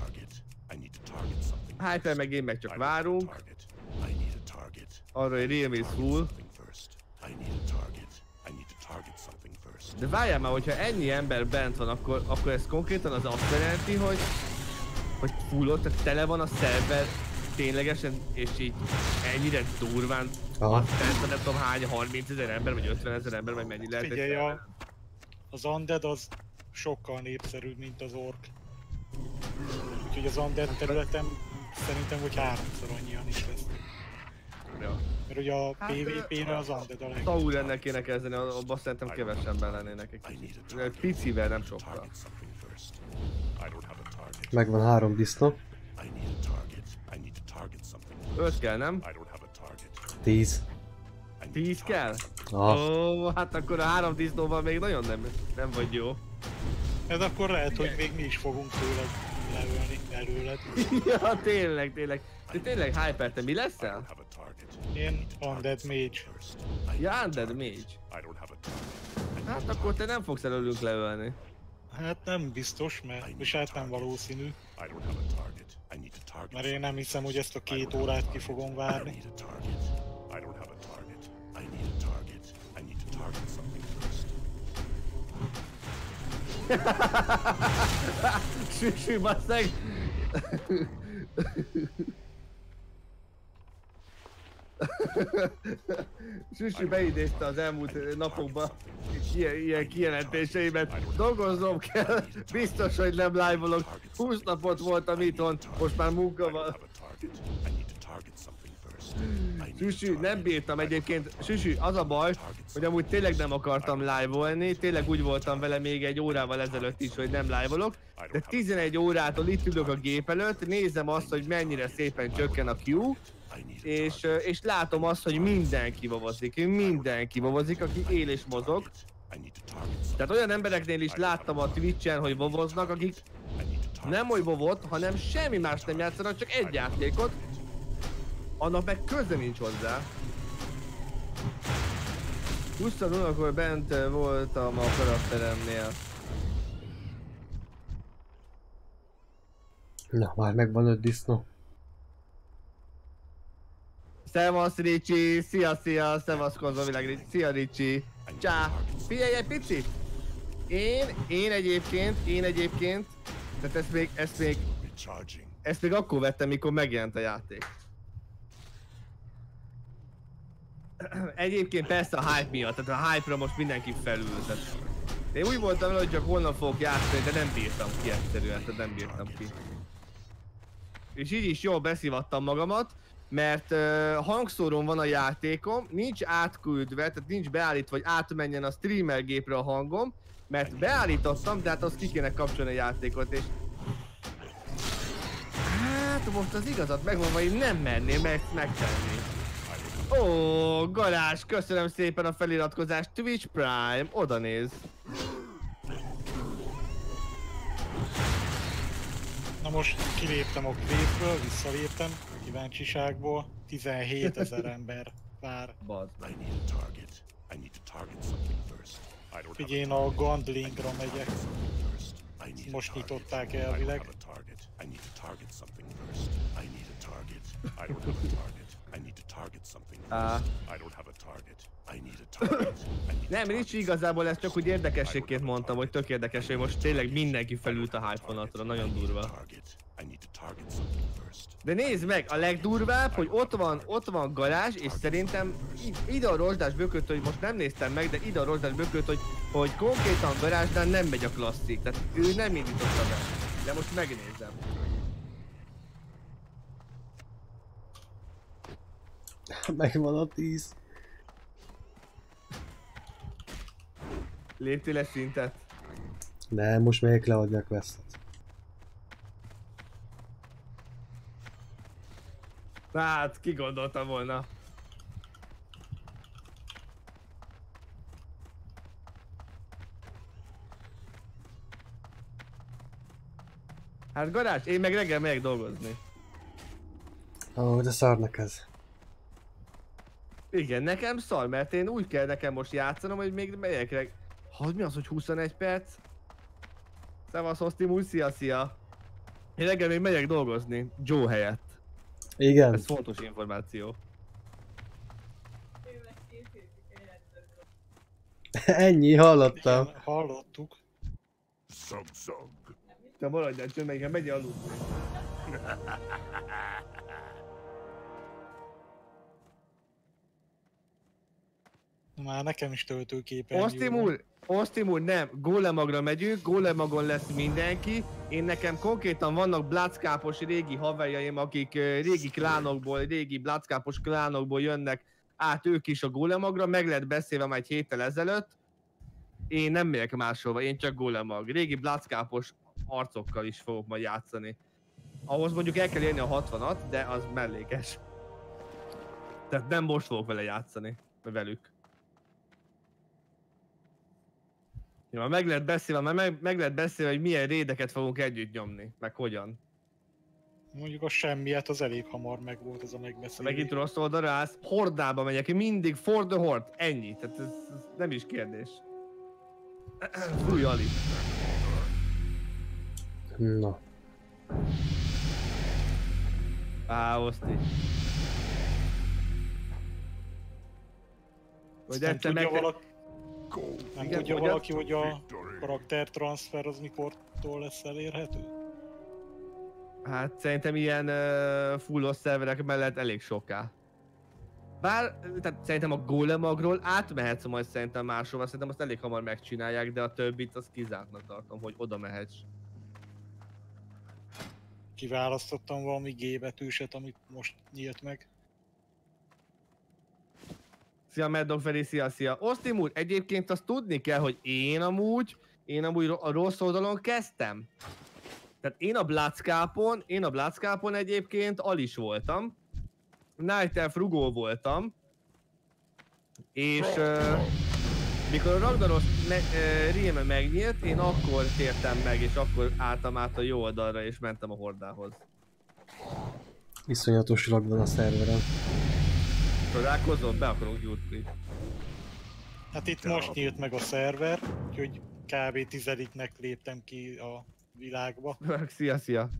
Hyper meg én meg csak várunk. Arra, hogy Realm is full. De várjál már, hogyha ennyi ember bent van, akkor ez konkrétan az azt jelenti, hogy fullot, tehát tele van a szerver ténylegesen, és így ennyire durván azt nem tudom hány, 30 000 ember, vagy 50 000 ember, vagy mennyi lehet. Figyelj, az Undead az sokkal népszerűbb, mint az Orc. Úgyhogy az Undead területen szerintem, hogy 3-szor annyian is lesz. Ja. Mert ugye a PvP-re az Undead a legjobb. Taul ennek kéne kezdeni, abban szerintem kevesebben lennének egy kicsit. Picivel, nem sokkal. Megvan 3 disznó. 5 kell, nem? 10. 10 kell? Ó, hát akkor a 3 disznóval még nagyon nem vagy jó. Ez akkor lehet, hogy még mi is fogunk tőled leölni előled. Ja, tényleg. De tényleg, Hyper, te mi leszel? Én Undead Mage. Ja, Undead Mage. Hát akkor te nem fogsz előlünk leölni. Hát nem biztos, és hát nem valószínű. Mert én nem hiszem, hogy ezt a 2 órát ki fogom várni. Süsű, basszeg! Süsű beidézte az elmúlt napokban ilyen kijelentéseiben. Dolgoznom kell, biztos, hogy nem live-olok. 20 napot voltam itthon, most már munka van. Süsű, nem bírtam egyébként. Süsű, az a baj, hogy amúgy tényleg nem akartam live-olni, tényleg úgy voltam vele még egy órával ezelőtt is, hogy nem live-olok. De 11 órától itt ülök a gép előtt, nézem azt, hogy mennyire szépen csökken a Q, és látom azt, hogy mindenki vovozik, aki él és mozog. Tehát olyan embereknél is láttam a Twitch-en, hogy vovoznak, akik nem hogy vovot, hanem semmi más nem játszanak, csak egy játékot. Annak meg köze nincs hozzá. 20 akkor bent voltam a karakteremnél. Na, már megvan 5 disznó. Szevasz Ricsi, szia, szevaszkozó világ Ricsi, szia Ricsi. Csá, figyelj egy picit! Én egyébként, tehát ezt még akkor vettem, mikor megjelent a játék. Egyébként persze a hype miatt, tehát a hype-ra most mindenki felül. Tehát én úgy voltam vele, hogy csak holnap fogok játszani, de nem bírtam ki egyszerűen, tehát nem bírtam ki. És így is jól beszivattam magamat, mert hangszórón van a játékom, nincs átküldve, tehát nincs beállítva, hogy átmenjen a streamer gépre a hangom, mert beállítottam, de hát azt ki kéne kapcsolni a játékot, és... Hát most az igazat megmondva, én nem merném ezt megtenni. Ó, Garázs, köszönöm szépen a feliratkozást, Twitch Prime, oda néz. Na most kiléptem a képről, visszaléptem a kíváncsiságból, 17 000 ember vár. Figyelj, én a Gandlingra megyek. Most nyitották elvileg. Nem, Ricsi, igazából ezt csak úgy érdekességként mondtam, hogy tök érdekes, hogy most tényleg mindenki felült a hype vonatra, nagyon durva. De nézd meg, a legdurvább, hogy ott van Garázs, és szerintem ide a rozsdás bököt, hogy most nem néztem meg, de ide a rozsdás bököt, hogy konkrétan Garázsnál nem megy a klasszik, tehát ő nem indította be. De most megnézem. Megvan a 10. Léptél egy szintet? Nem, most megyek leadni a questet. Hát, ki gondolta volna? Hát Garázs, én meg reggel megyek dolgozni. Ó, de szarnak ez. Igen, nekem szar, mert én úgy kell nekem most játszanom, hogy még megyek reggel. Hát mi az, hogy 21 perc? Szevasz, Hosztimúj, szia! Én reggel még megyek dolgozni, Joe helyett. Igen. Ez fontos információ. Ennyi, hallottam. Igen, hallottuk. Te maradjál csöndben, igen, menj aludni. Már nekem is töltőképernyő van. Osztimúr, nem, Gólemagra megyünk, Gólemagon lesz mindenki. Én nekem konkrétan vannak blackápos régi haverjaim, akik régi klánokból, régi blackápos klánokból jönnek át ők is a Gólemagra, meg lehet beszélve már egy héttel ezelőtt. Én nem megyek máshova, én csak Gólemag. Régi blackápos arcokkal is fogok majd játszani. Ahhoz mondjuk el kell érni a 60-at, de az mellékes. Tehát nem most fogok vele játszani, velük. Ja, meg lehet beszélni, meg lehet beszélni, hogy milyen raideket fogunk együtt nyomni, meg hogyan. Mondjuk a semmiet az elég hamar megvolt ez a megbeszélés. Megint rossz oldalra állsz, hordába megyek, mindig for the horde, ennyi, tehát ez nem is kérdés. Fúj, Ali. Na. Oszti. Vagy Nem egyszer tudja, meg... nem tudja valaki, hogy a karaktertranszfer az mikortól lesz elérhető? Hát szerintem ilyen fullos szerverek mellett elég soká. Bár, tehát szerintem a gólemagról átmehetsz majd szerintem máshova, szerintem azt elég hamar megcsinálják, de a többit azt kizártnak tartom, hogy oda mehetsz. Kiválasztottam valami G betűset, amit most nyílt meg. Szia Mad Dog Feri, szia! Osztimúr, egyébként azt tudni kell, hogy én amúgy a rossz oldalon kezdtem. Tehát én a Bloodscapon egyébként Alis voltam. Night Elf Rugó voltam. És mikor a Ragnaros réme megnyílt, én akkor tértem meg, és akkor álltam át a jó oldalra, és mentem a hordához. Iszonyatos lag van a szerveren. Csodálkozol? Be akarunk jutni. Hát itt most nyílt meg a szerver, úgyhogy kb. 10-nek léptem ki a világba. Szia!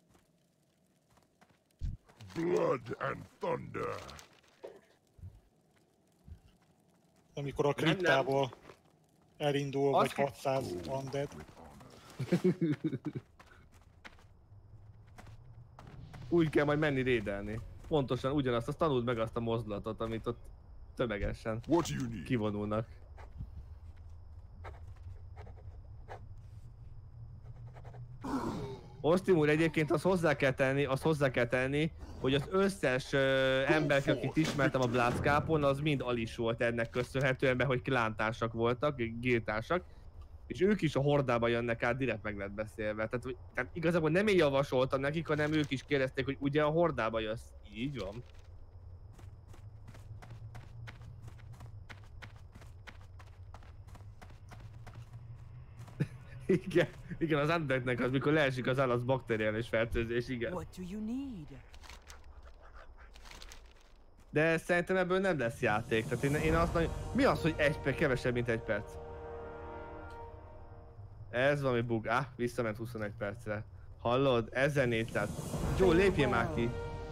Blood and thunder. Amikor a kriptából elindul, vagy 600 undead. Úgy kell majd menni rédelni. Pontosan ugyanazt, azt tanuld meg azt a mozdulatot, amit ott tömegesen kivonulnak. Osztimúr, egyébként azt hozzá kell tenni, hogy az összes ember, akit ismertem a Bloodscapon, az mind Alis volt ennek köszönhetően, mert hogy klántársak voltak, giltársak, és ők is a hordába jönnek át, direkt meg lett beszélve. Tehát igazából nem én javasoltam nekik, hanem ők is kérdezték, hogy ugye a hordába jössz. Így van. Igen, az undeadnek az, mikor leesik az áll, az bakteriális fertőzés, igen. De szerintem ebből nem lesz játék, tehát én azt mondom, mi az, hogy egy perc, kevesebb, mint egy perc? Ez valami bug, visszament 21 percre. Hallod? 1400. Jó, lépjél már ki!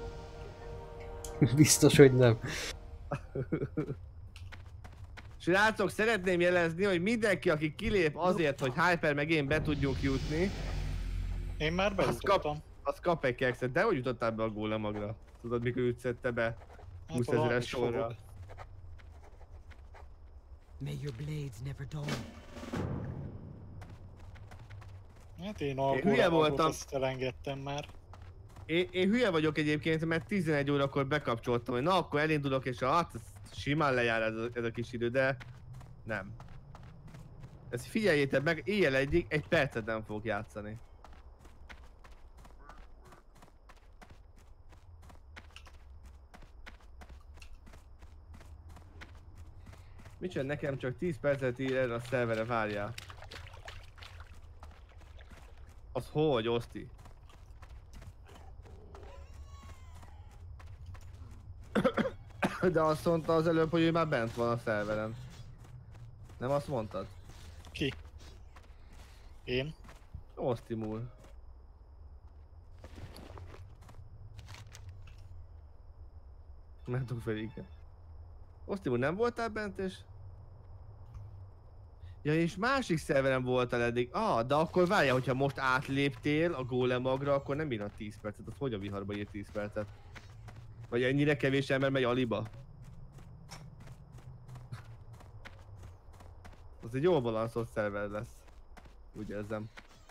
Biztos, hogy nem. Srácok, szeretném jelezni, hogy mindenki, aki kilép azért, hogy Hyper meg én be tudjunk jutni, én már bejutottam. Az kap egy kekszet. De hogy jutottál be a gólemagra? Tudod, mikor ütszette be? 20 000-es sorra. May your blades never dull. Hát én hülye voltam, azt elengedtem már. Én hülye vagyok egyébként, mert 11 órakor bekapcsoltam, hogy na akkor elindulok, és simán lejár ez a kis idő, de nem. Ezt figyeljétek meg, éjjel egy percet nem fogok játszani. Micsoda, nekem csak 10 percet ír erre a szerverre, várjál. Az hogy, Oszti? De azt mondta az előbb, hogy ő már bent van a szerveren. Nem azt mondtad? Ki? Én? Osztimúr. Nem tudok fel, igen. Osztimúr, nem voltál bent és... Ja, és másik szerveren voltál eddig. De akkor várjál, hogyha most átléptél a gólemagra, akkor nem bírhat 10 percet. Az hogy a viharba ír 10 percet? Vagy ennyire kevés ember megy aliba? Az egy jól balanszolt szerver lesz. Úgy érzem.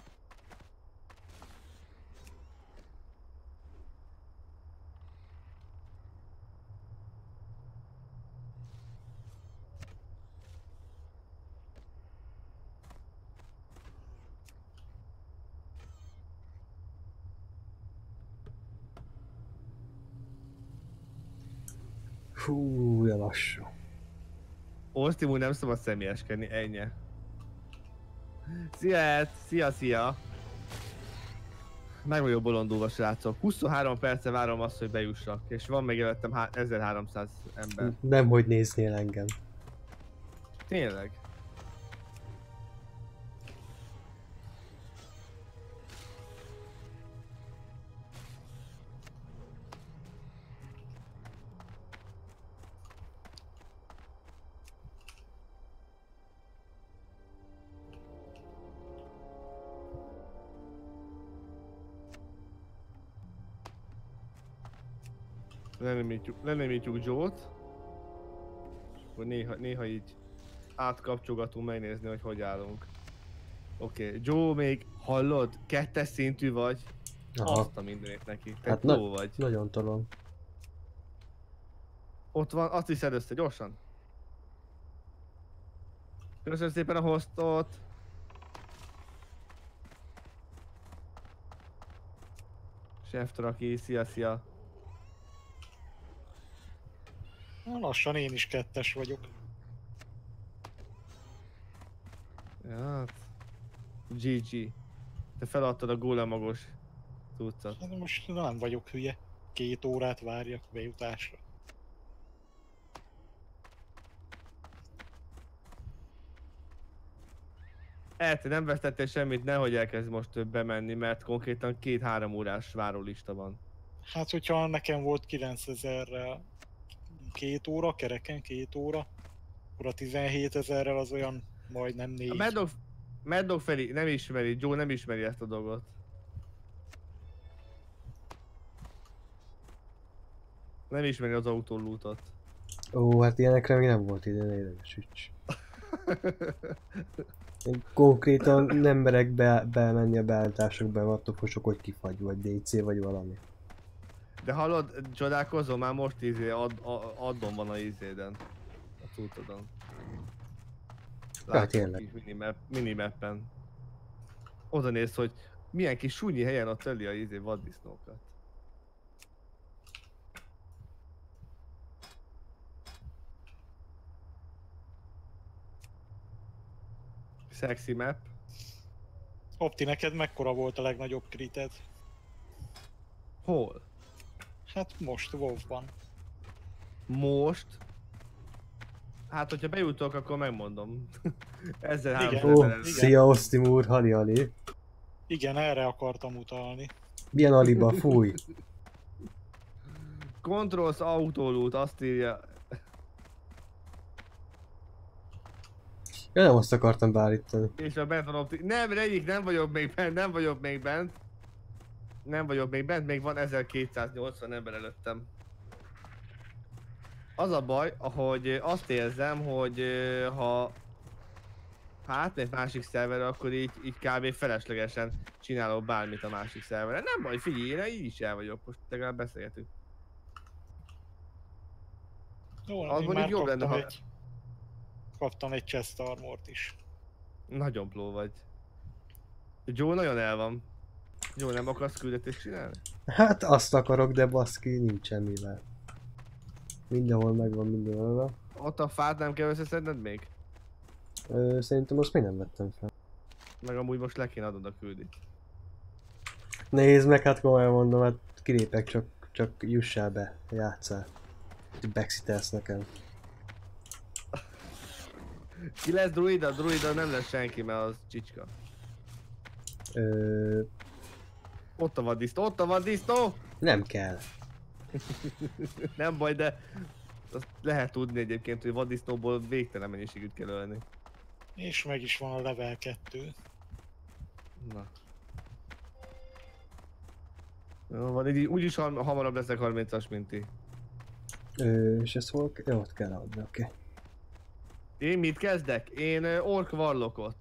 Hú, de lassú. Osztimúr, nem szabad személyeskedni, ennyi. Szia! Meg vagyok bolondulva, srácok. 23 perce várom azt, hogy bejussak, és van még előttem 1300 ember. Nem, hogy néznél engem. Tényleg? Lenémítjuk Joe-t. Akkor néha így átkapcsolgatunk megnézni, hogy hogy állunk. Oké, Joe még hallod? 2-es szintű vagy? Aha. Azt a mindenét neki. Te Hát jó vagy. nagyon tolom. Ott van, azt hiszed össze, gyorsan. Köszönöm szépen a hostot. Chef Traki, szia. Na, lassan én is 2-es vagyok. Ja, hát. GG. Te feladtad a gólemagos cuccot. Hát most nem vagyok hülye. 2 órát várjak bejutásra. Te nem vesztettél semmit, nehogy elkezd most bemenni, mert konkrétan 2-3 órás várólista van. Hát, hogyha nekem volt 9000-rel 2 óra, kereken 2 óra, akkor a 17 000-rel az olyan majdnem 4. A Mad Dog Feli nem ismeri, Joe nem ismeri ezt a dolgot. Nem ismeri az autólútot. Ó, hát ilyenekre még nem volt ide, ne idegesíts. Én konkrétan nem merek bemenni a beállításokba, attól fosok, hogy kifagy, vagy DC, vagy valami. De hallod, csodálkozom, már most addon van a izéden. A cuccodon. Ja, tényleg. Minimappen. Oda néz, hogy milyen kis súnyi helyen ott öli a vaddisznókat. Sexy map. Opti, neked mekkora volt a legnagyobb krited? Hol? Hát most WoW-ban. Most? Hát, hogyha bejutok, akkor megmondom. Ezzel Igen. Ó, három szia Osztim úr, Ali. Igen, erre akartam utalni. Milyen aliba, fúj. Controls Autoloot azt írja. Ja, nem azt akartam beállítani. És a bent van opti... Nem, Regyik, nem vagyok még bent. Nem vagyok még bent, még van 1280 ember előttem. Az a baj, hogy azt érzem, hogy ha átmegy másik szerverre, akkor így kb. Feleslegesen csinálok bármit a másik szerverre. Nem baj, figyelj, én így is el vagyok, most legalább beszélgetünk. Jó, Az én mondjuk már jobb lenne, ha... kaptam egy chest armort is. Nagyon pló vagy. Joe nagyon el van. Joe, nem akarsz küldetést csinálni? Hát azt akarok, de baszki, nincsen mivel. Mindenhol megvan mindenhol. Ott a fát nem kell összeszedned még? Szerintem most még nem vettem fel. Meg amúgy most le kéne adnod a küldit. Nézd meg, hát komolyan mondom, hát kilépek, csak jussál be, játsszál. Backseat-elsz nekem. Ki lesz druida? Druida nem lesz senki, mert az csicska. Ott a vaddisznó! Nem kell. Nem baj, de azt lehet tudni egyébként, hogy vaddisznóból végtelen mennyiségűt kell ölni. És meg is van a level 2. Na. Jó van, így úgyis hamarabb leszek 30-as, mint ti. És ezt hol kell? Ott kell adni, oké. Én mit kezdek? Én ork warlockot.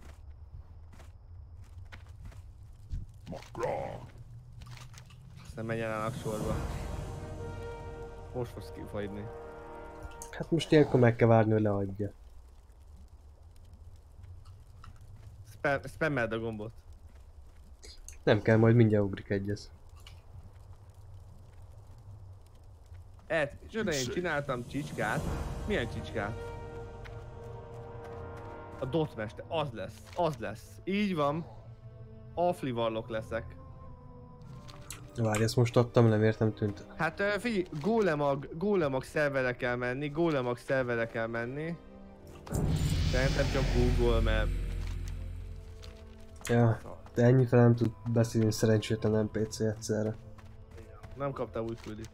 Aztán menjen állnak sorba. Most fogsz kifagyni. Hát most ilyenkor meg kell várni, hogy leadja. Spammeld a gombot. Nem kell, majd mindjárt ugrik egyet. És oda én csináltam csicskát. Milyen csicskát? A dotmester, az lesz. Így van. Affli warlock leszek. Várj, ezt most adtam, nem értem tűnt. Hát figyelj, gólemag szerverre kell menni, Szerintem csak Google, mert... Ja, de ennyi fel nem tud beszélni szerencsétlen NPC egyszerre. Nem kaptál új küldit.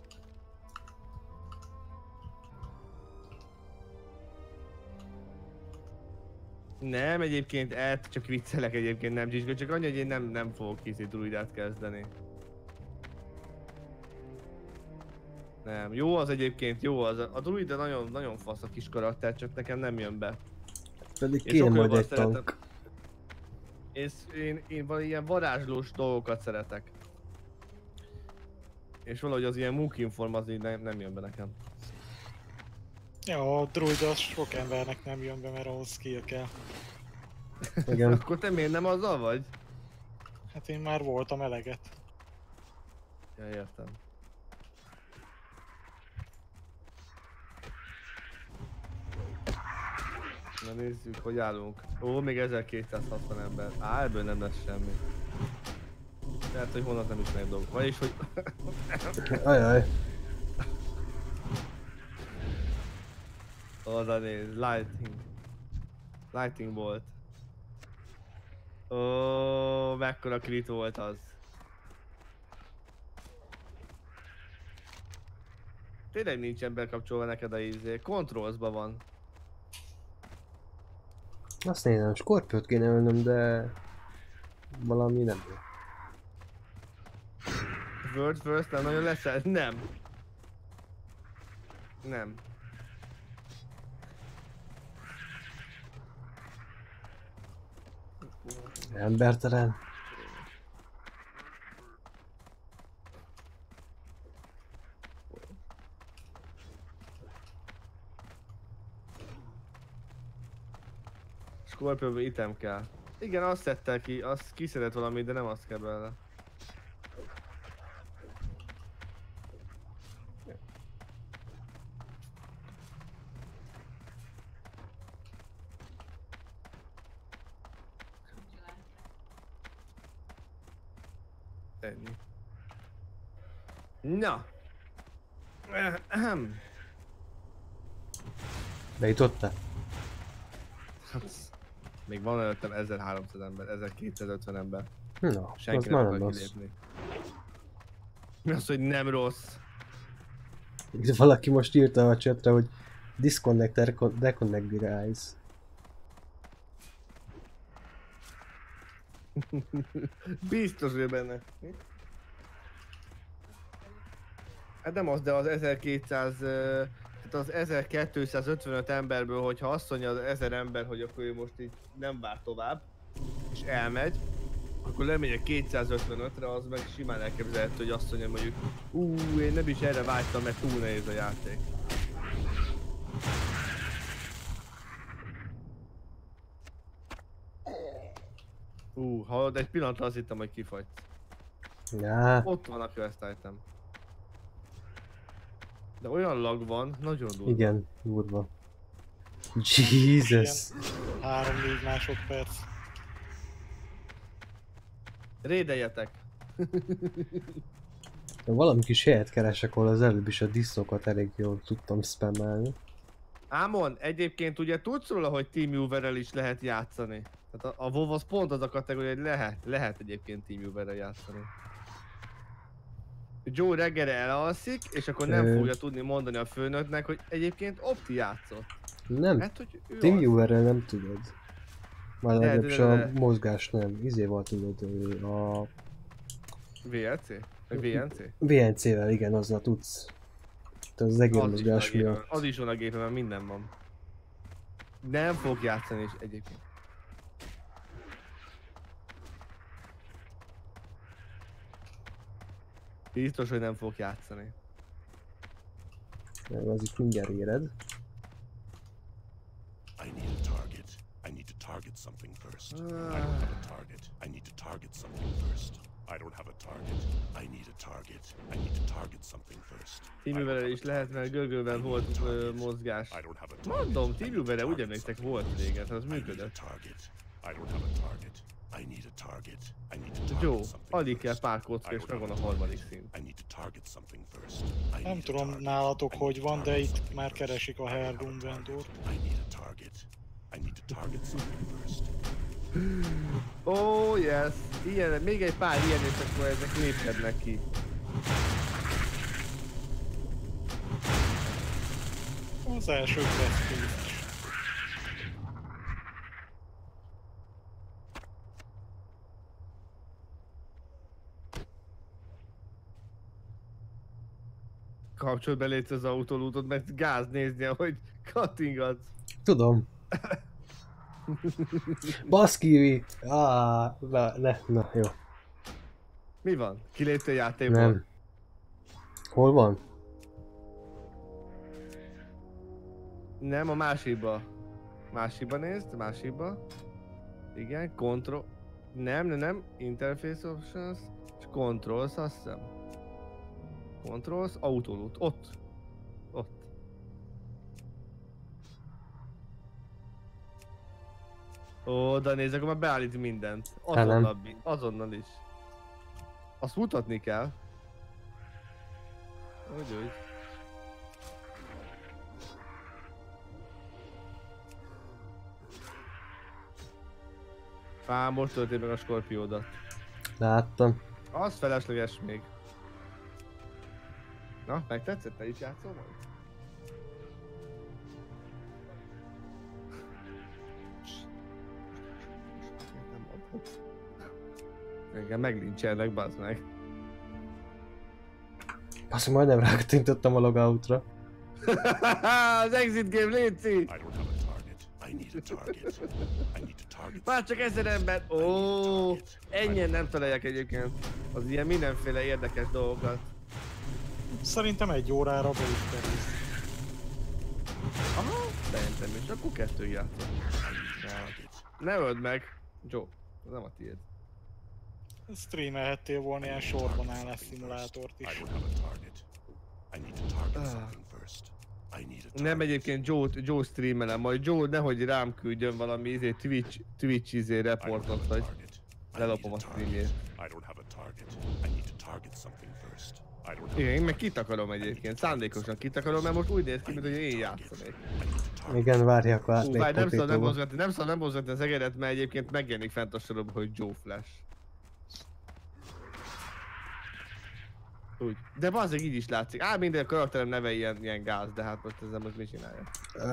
Nem, egyébként csak viccelek egyébként, nem csicska, csak annyi, hogy én nem fogok druidát kezdeni. Nem, jó az egyébként, jó az. A druida nagyon, nagyon fasz a kis karakter, csak nekem nem jön be. Pedig Én kéne sokkal majd jobban egy szeretem. tank. Én ilyen varázslós dolgokat szeretek. És valahogy az ilyen munkinform az így nem jön be nekem. Ja, a druid az sok embernek nem jön be, mert ahhoz skill kell. Igen. Akkor te miért nem azzal vagy? Hát én már voltam eleget. Ja, értem. Na nézzük, hogy állunk. Ó, még 1260 ember. Á, ebből nem lesz semmi. Lehet, hogy honnan nem ismerek dolgok. Vagyis, hogy... Ajaj. Oda néz, lightning. Lightning bolt. Ó, mekkora crit volt az. Tényleg nincsen bekapcsolva neked a izé. Controlsba van. Azt nézem, Skorpiót kéne ölnöm, de... valami nem jó. World first nem nagyon leszel? Nem. Nem. Embertelen. Scorpionban item kell. Igen, azt szedte ki, azt kiszedett valamit, de nem azt kell belőle. Ennyi. Na! Ahem. Bejutottál? Még van előttem 1300 ember, 1250 ember. Na, Senki az nem már akar nem rossz. kilépni. Mi az, hogy nem rossz? Itt valaki most írta a chatre, hogy disconnect, reconnect device. Biztos, hogy benne. Hát nem az, de az 1200, tehát az 1255 emberből, hogyha azt mondja az 1000 ember, hogy akkor ő most így nem vár tovább, és elmegy, akkor lemegyek 255-re, az meg simán elképzelhető, hogy azt mondja mondjuk én nem is erre vágytam, mert túl nehéz a játék. Hallod, egy pillanatra azt hittem, hogy kifagysz. Ja, Ott van a quest item. De olyan lag van, nagyon durva. igen, durva. Jesus! 3-4 másodperc. Rédeljetek! Valami kis helyet keresek, ahol az előbb is a diszokat elég jól tudtam spammelni. Ámon, egyébként ugye tudsz róla, hogy TeamViewer-rel is lehet játszani? Tehát a WoW az pont az a kategória, hogy lehet egyébként TeamViewer-rel játszani. Joe reggelre elalszik, és akkor nem fogja tudni mondani a főnöknek, hogy egyébként Opti játszott. Nem, Hát, hogy ő TeamViewer-rel nem tudod. Már De, legalábbis de. a mozgás nem. Izéval tudod, a VLC? Vagy VNC? VNC-vel, igen, azzal tudsz. Tehát az egész mozgás miatt. Az is van a gépemen, minden van. Nem fog játszani is egyébként. Biztos, hogy nem fog játszani. Az itt mindjárt éred. I need a target. I need to target something first. I don't have a target. I need to target something first. I don't have a target. I need a target. I need to target something first. TeamViewer-rel is lehet, mert Görgőben volt mozgás. I don't have a target. Mondom, TeamViewer-rel úgy emlékszek volt régen, az működött. Target. I don't have a target. I need a target. I need to target Joe, something alig kell first. pár kocka és megvan a harmadik szint. I need to target something first. I Nem need a tudom target. nálatok I hogy need to van, de target itt something már first. keresik a I don't have Heirloom target. vendort. I need a target. I need to target something first. Oh yes! Ilyen, még egy pár ilyen és akkor ezek lépkednek ki. Az első quest. Kapcsolj be légy az autolútot, mert gáz nézni, ahogy kattingatsz. Tudom. Baszki! Na, jó. Mi van? Kiléptél játékból? Nem. Hol van? Nem, a másikba. Másikba nézd, másikba. Igen, control. Nem. Interface options. És controls, azt hiszem. Controls, autoloot. Ott. Oda nézek, akkor már beállít mindent. Azonnal is. Azt mutatni kell. Úgy. Most töltél meg a Skorpiódat. Láttam. Az felesleges még. Na, megtetszett? Te is játszol majd? Engem meglincselnek, bazd meg. Azt majdnem rákattintottam a logoutra. Az exit game, léci! I don't have a target. I need a target. I need a target. Már csak 1000 ember! Ó, ennyien nem találják egyébként az ilyen mindenféle érdekes dolgokat. Szerintem 1 órára be is kerül. Aha, szerintem is, akkor 2 játszol. Ne öld meg! Joe, ez nem a tiéd. Streamelhettél volna ilyen sorban állás szimulátort I is. don't have a target. I need to target something first. I need a target. Nem, egyébként Joe streamelem, majd Joe nehogy rám küldjön valami Twitch reportot, vagy lelopom a streamjét. I don't have a target. I need to target something first. I don't have Igen, én meg kitakarom egyébként, szándékosan kitakarom, mert most úgy néz ki, mint hogy én játszanék. Igen, várják, Várj, nem szabad mozgatni az egedet, mert egyébként megjelenik fent a sorokban, hogy Joe Flash. Úgy. De bazzeg így is látszik. Minden karakterem neve ilyen gáz, de hát most ezzel most mit csinálja?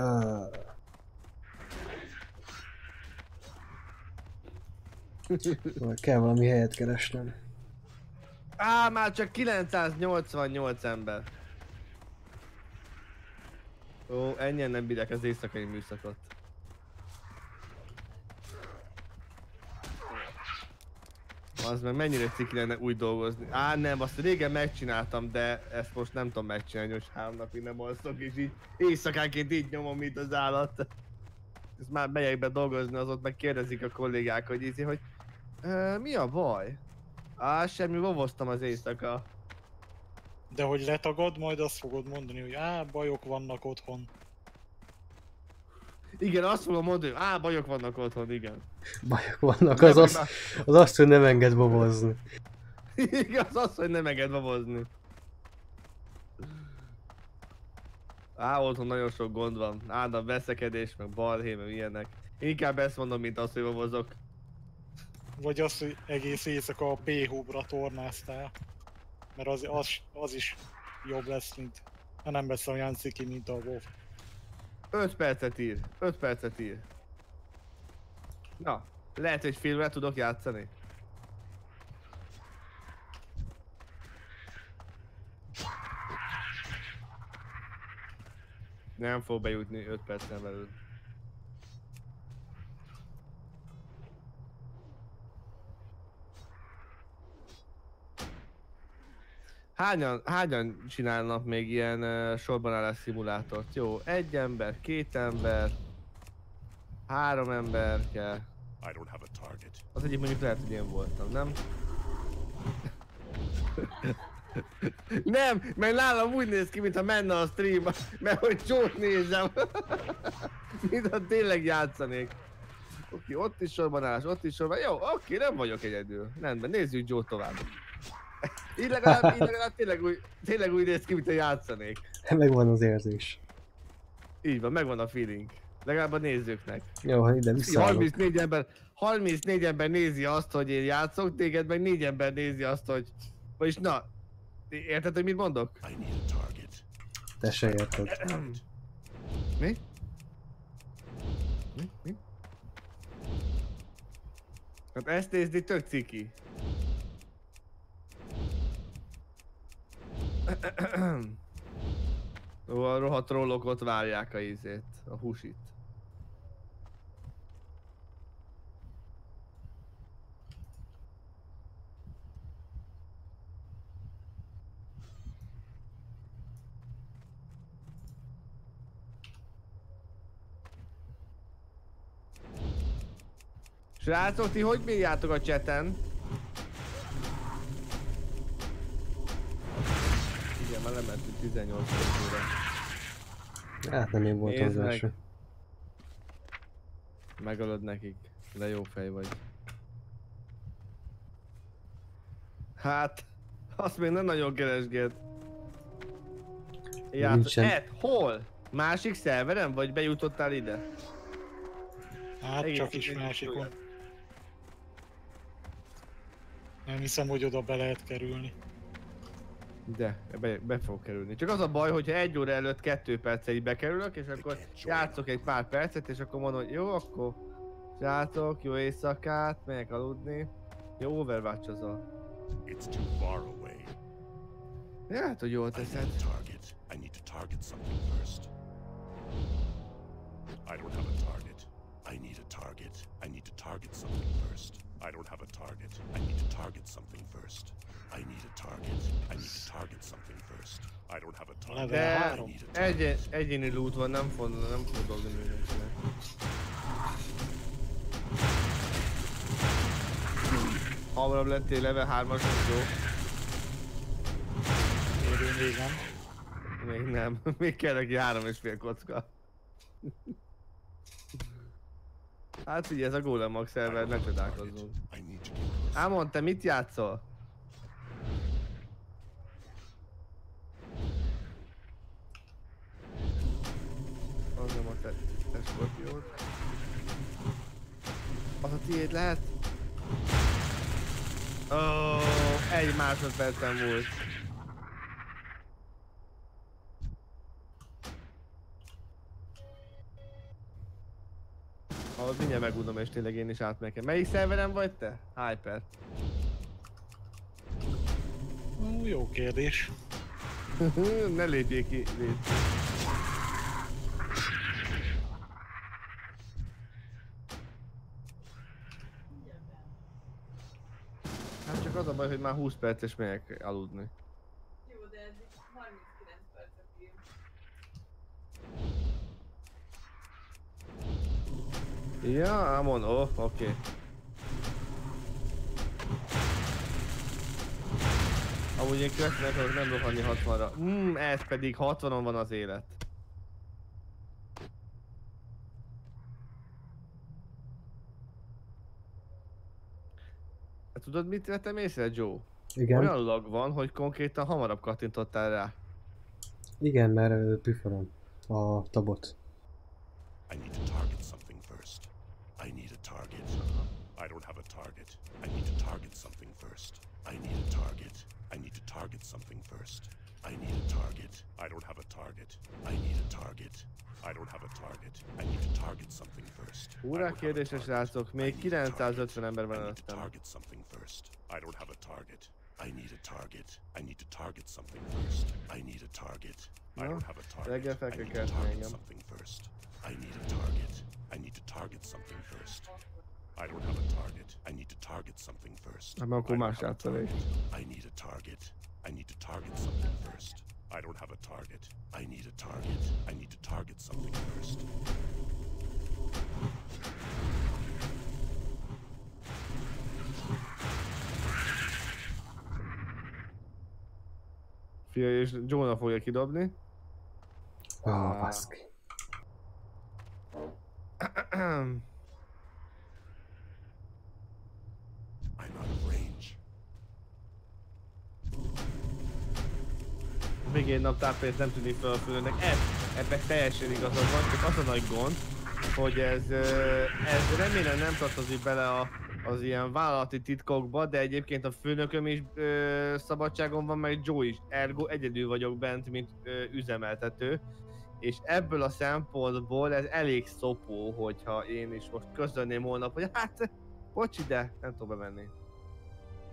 Kell valami helyet keresnem. Már csak 988 ember. Ó, ennyien nem bírják az éjszakai műszakot. Az meg mennyire ciki lenne úgy dolgozni. Nem, azt régen megcsináltam, de ezt most nem tudom megcsinálni, hogy 3 napig nem alszok, és így éjszakánként így nyomom, mint az állat. Ezt már megyek be dolgozni, az ott meg kérdezik a kollégák, hogy mi a baj? Semmi, vovoztam az éjszaka. De hogy letagad, majd azt fogod mondani, hogy bajok vannak otthon. Igen, azt fogom mondani, hogy bajok vannak otthon, igen. Bajok vannak, az azt, hogy nem enged bobozni. Igen, az, hogy nem enged bobozni. Otthon nagyon sok gond van. A veszekedés, meg balhé, meg ilyenek. Inkább ezt mondom, mint azt, hogy bobozok. Vagy az, hogy egész éjszaka a P-hubra tornáztál. Mert az is jobb lesz, mint... Ha nem lesz olyan ciki, mint a WoW. 5 percet ír. 5 percet ír. Na, lehet, hogy filmre tudok játszani. Nem fog bejutni 5 percen belül. Hányan csinálnak még ilyen sorban állás szimulátort? Jó, 1 ember, 2 ember, 3 ember kell. I don't have a target. Az egyik mondjuk lehet, hogy én voltam, nem? Nem, mert nálam úgy néz ki, mintha menne a stream, mert hogy Joe-t nézem. Mintha tényleg játszanék. Oké, ott is sorban állás, ott is sorban. Jó, oké, nem vagyok egyedül. Rendben, nézzük Joe tovább. Így legalább tényleg úgy néz ki, mintha játszanék. Megvan az érzés. Így van, megvan a feeling. Legalább a nézőknek. Jó, ha ide visszaállok. 34 ember nézi azt, hogy én játszok, téged meg 4 ember nézi azt, hogy... Vagyis na, érted, hogy mit mondok? I need a target. Te se érted. Mi? Hát ezt nézni tök ciki. A rohadt trollok ott várják a ízét, a húsit. Srácok, ti hogy bírjátok a chaten? Igen, már lementünk 18 óra. Hát nem én voltam az első. Megölöd nekik, de jó fej vagy. Hát, azt még nem nagyon keresgélt. Ed, hol? Másik szerveren? Vagy bejutottál ide? Hát egész csak is másikon. Nem hiszem, hogy oda be lehet kerülni. De, be fog kerülni. Csak az a baj, hogyha 1 óra előtt 2 percig bekerülök, és akkor játszok egy pár percet, és akkor mondom, hogy jó, akkor srácok, jó éjszakát, megyek aludni. Jó, Overwatch-ozol. It's too far away. Ja, hát, hogy jól teszed. I need to target something first. I don't have a target. I need a target. I need to target something first. I don't have a target. I need to target something first. I need a target. I need to target something first. I don't have a target. De egyéni loot van, nem fog dobni mindenkinek. Hamarabb lettél level 3-as, jó? Még nem. Még nem. Még kell neki 3,5 kocka. Hát figyelj, ez a Golem Mag szerver, ne csodálkozzunk. Ámon, te mit játszol? Az nem a te Scorpiót. Az a tiéd lehet? Oh, 1 másodpercen volt. Ahhoz mindjárt megunom, és tényleg én is átmegyek. Melyik szerveren vagy te? Hyper. Jó kérdés. Ne lépjék ki, légy. Hát csak az a baj, hogy már 20 perces megyek aludni. Jó, de eddig 39 percet ír. Ja, Amon, oké. Amúgy én követnek, hogy nem rohanni 60-ra. Ez pedig 60-on van az élet. Hát tudod mit vettem észre, Joe? Igen. Olyan lag van, hogy konkrétan hamarabb kattintottál rá. Igen, mert püfölöm a tabot. I need to target something first. I need a target. I don't have a target. I need to target something first. I need a target. I need to target something first. I need a target. I don't have a target. I need a target. I don't have a target. I need to target something first. Órák kérdéses srácok, még 950 ember van előttem. Target something first. I don't have a target. I need a target. I need to target something first. I need a target. I don't have a target. I need to target something first. I need a target. I need to target something first. I don't have a target. I need to target something first. Hát akkor más játszani. I need a target. I need to target something first. I don't have a target. I need a target. I need to target something first. Fia és Jonah fogja kidobni. Baszki. I'm out of range. Még egy nap táppénzt nem tűnik fel a fülőnek. Ebben teljesen igazad van, csak az a nagy gond, hogy ez remélem nem tartozik bele az ilyen vállalati titkokba, de egyébként a főnököm is szabadságon van, meg Joe is. Ergo egyedül vagyok bent, mint üzemeltető. És ebből a szempontból ez elég szopó, hogyha én is most közölném holnap, hogy hát, bocs ide, nem tudom bevenni.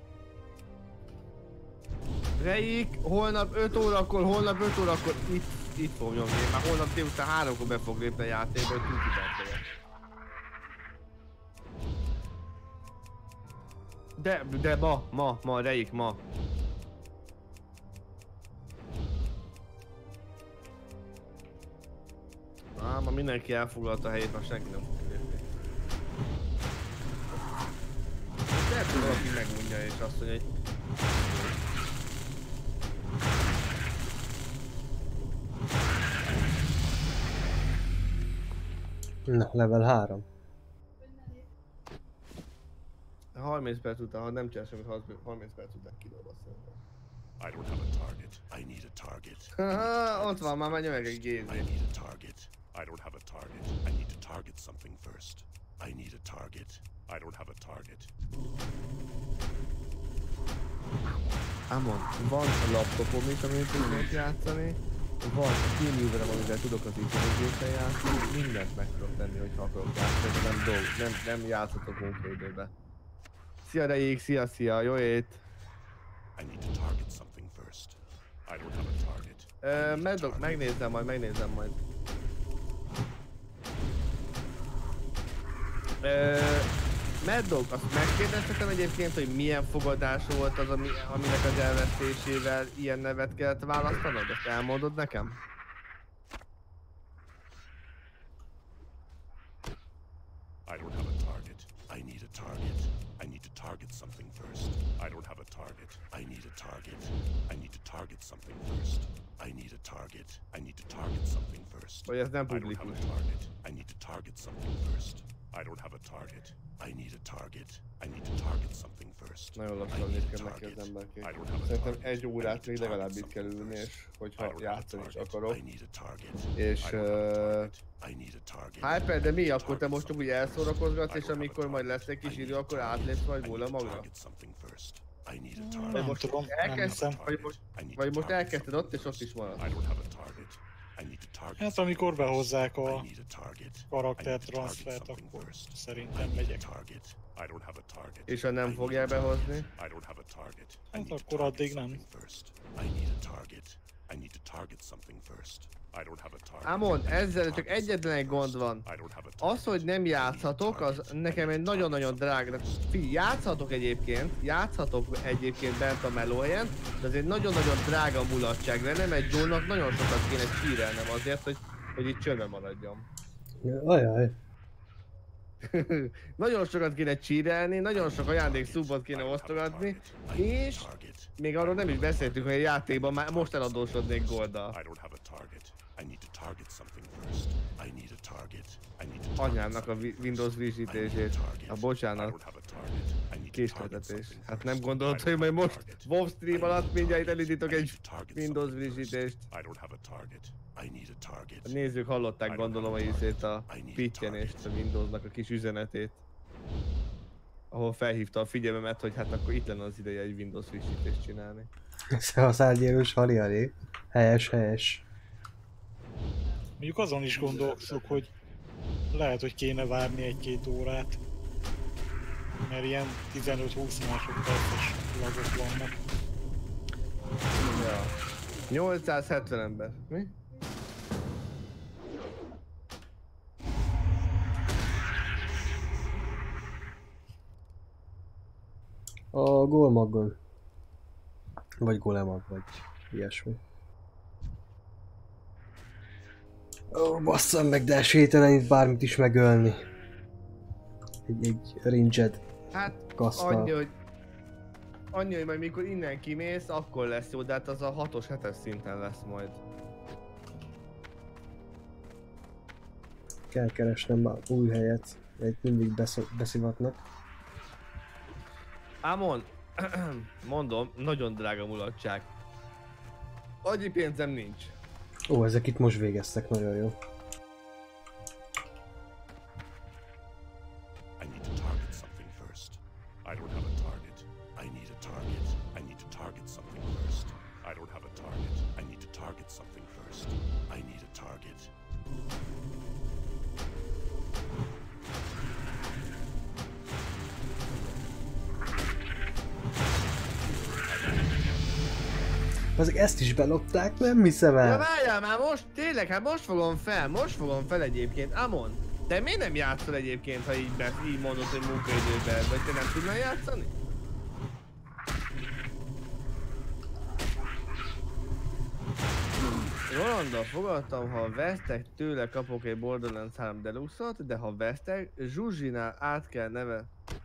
Reik, holnap 5 órakor itt itt fogom nyomni. Én már holnap délután 3-kor be fog lépni a játékba, hogy túl kitartani. De ma, Reik, ma. Ma mindenki elfoglalta a helyét, már senki nem fog kilépni. Lehet, hogy valaki megmondja és azt mondja, hogy... Na, level 3. 30 perc után, ha nem csinálsz, amit 30 perc után kidobod szerintem. I don't have a target. I need a target. Ott van, már menj meg egy gézi. I need a target. I don't have a target. I need to target something first. I need a target. I don't have a target. Amon, van a laptopom is, amit tudnék játszani. Van a TeamViewer-em, amivel tudok az internetgépen játszani. Mindent meg tudok tenni, hogyha akarok játszani, de nem játszhatok munkaidőbe. Szia Reik, szia, jó ét! I need to target something first. I don't have a target. Megnézem majd. Maddog, azt megkérdeztetem egyébként, hogy milyen fogadás volt az, aminek az elvesztésével ilyen nevet kellett választanod? Ezt elmondod nekem? I don't have a target. I need a target. I need to target something first. I don't have a target. I need a target. I need to target something first. I need a target. I need to target something first. Vagy ez nem I don't have publikus. a target. I need to target something first. I don't have a target. I need a target. I need to target something first. Nagyon lassan nézkednek ki az emberkék. Szerintem egy órát még legalább itt kell ülni, és hogyha játszani is akarok. És... Hyper, de mi? Akkor te most csak úgy elszórakozgatsz, és amikor majd lesz egy kis idő, akkor átlépsz majd volna magra? Vagy most elkezdted ott, és ott is marad? Hát amikor behozzák a karaktertranszfert, akkor szerintem megyek. És ha nem fogják behozni? Hát akkor addig nem. Amon, ezzel csak egyetlen egy gond van. Az, hogy nem játszhatok, az nekem egy nagyon-nagyon drága. Figyelj, játszhatok egyébként bent a melóhelyen, de ez egy nagyon-nagyon drága mulatság lenne, mert Joe-nak nagyon sokat kéne sírelnem azért, hogy itt csöndbe maradjon. Ajaj. Nagyon sokat kéne csírelni, nagyon sok ajándék szubot kéne osztogatni, és még arról nem is beszéltünk, hogy a játékban már most eladósodnék golddal. Anyámnak a Windows frissítését. Bocsánat. Késletetés. Hát nem gondolod, hogy majd most WoW stream alatt mindjárt elindítok egy Windows frissítést. A nézők hallották, gondolom, a pittyenést, a Windowsnak a kis üzenetét. Ahol felhívta a figyelmemet, hogy hát akkor itt lenne az ideje egy Windows frissítést csinálni. A szárgyérős hali. Helyes. Mondjuk azon is gondolkozok, hogy lehet, hogy kéne várni 1-2 órát. Mert ilyen 15-20 másodperces lagok vannak. Ja. 870 ember. Mi? A gólmaggon. Vagy gólemag, vagy ilyesmi. Ó, basszam meg, de esélytelen itt bármit is megölni. Egy ringed Hát kasztal. annyi, hogy majd mikor innen kimész, akkor lesz jó, de hát az a 6-os, 7-es szinten lesz majd. Kell keresnem már új helyet, egy mindig beszivatnak. Amon, mondom, nagyon drága mulatság. Annyi pénzem nincs. Ó, ezek itt most végeztek, nagyon jó. Azok ezt is belopták, nem hiszem Ja el. várjál már most, tényleg, hát most fogom fel egyébként. Amon, te miért nem játszol egyébként, ha így mondod, hogy munkaidőben, vagy te nem tudnál játszani? Rolanda, fogadtam, ha vesztek tőle, kapok egy Borderlands 3 Deluxe-ot, de ha vesztek, Zsuzsinál át kell neve.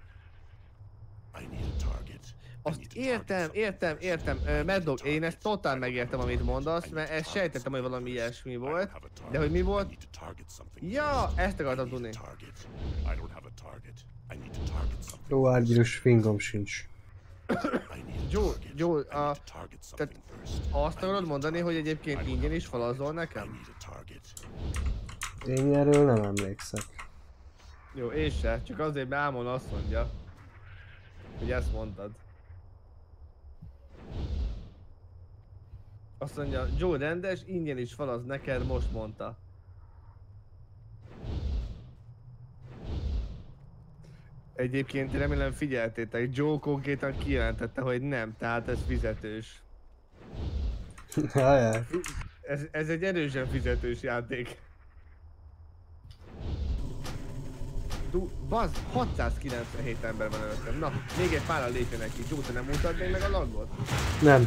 I need a target. Azt értem, Maddog, én ezt totál megértem, amit mondasz, mert ezt sejtettem, hogy valami ilyesmi volt, de hogy mi volt? Ja, ezt akartam tudni. Jó, árgyilös fingom sincs. Joe, tehát azt akarod mondani, hogy egyébként ingyen is falazol nekem? Én erről nem emlékszek. Jó, én se, csak azért, mert Ámon azt mondja, hogy ezt mondtad. Azt mondja, Joe rendes, ingyen is falaz neked, most mondta. Egyébként remélem figyeltétek, Joe konkrétan kijelentette, hogy nem, tehát ez fizetős. Jajjaj. Ez egy erősen fizetős játék. Bazd, 697 ember van előttem. Na, még egy párral lépjenek ki. Joe, te nem mutatd még meg a lagot? Nem.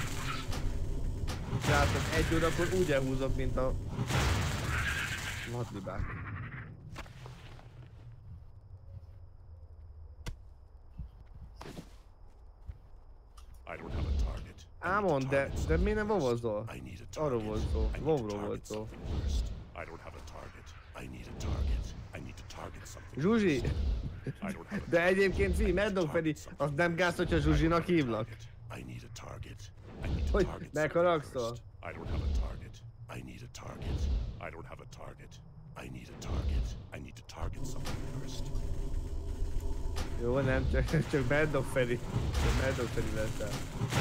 Látod, egy órakor úgy elhúzok, mint a... vadlibák. Ámon, de miért nem vovozol? Arról volt szó, vovról volt szó. Zsuzsi! De egyébként fi, Maddog pedig, az nem gáz, hogyha Zsuzsinak hívlak. Hogy megharagszol? Jó, nem, csak Maddog Feri. Csak Maddog Feri lesz el.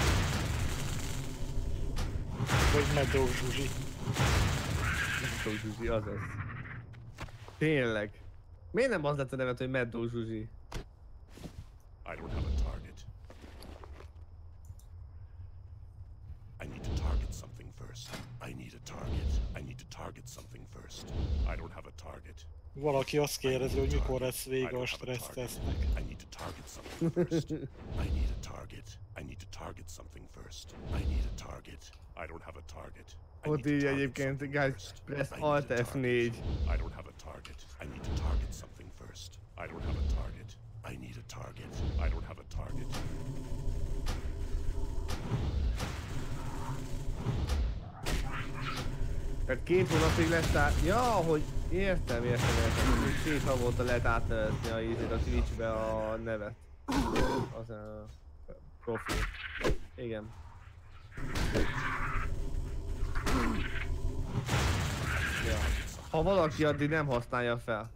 Vagy Maddog Zsuzsi. Maddog Zsuzsi, azaz. Tényleg. Miért nem az lett a nevet, hogy Maddog Zsuzsi? I don't have a target. I need to target something first. I need a target. I need to target something first. I don't have a target. Valaki azt kérdezi, hogy mikor lesz vége a stressz tesztnek. I need to target something first. I need a target. I need to target something first. I need a target. I don't have a target. Ott így egyébként, guys, press Alt F4. I don't have a target. I need to target something first. I don't have a target. I need a target. I don't have a target. Tehát 2 hónapig lesz át... Ja, hogy értem. 2 havonta lehet átnevezni a ízét a Twitchbe a nevet. Az a profil. Igen. Ja. Ha valaki addig nem használja fel.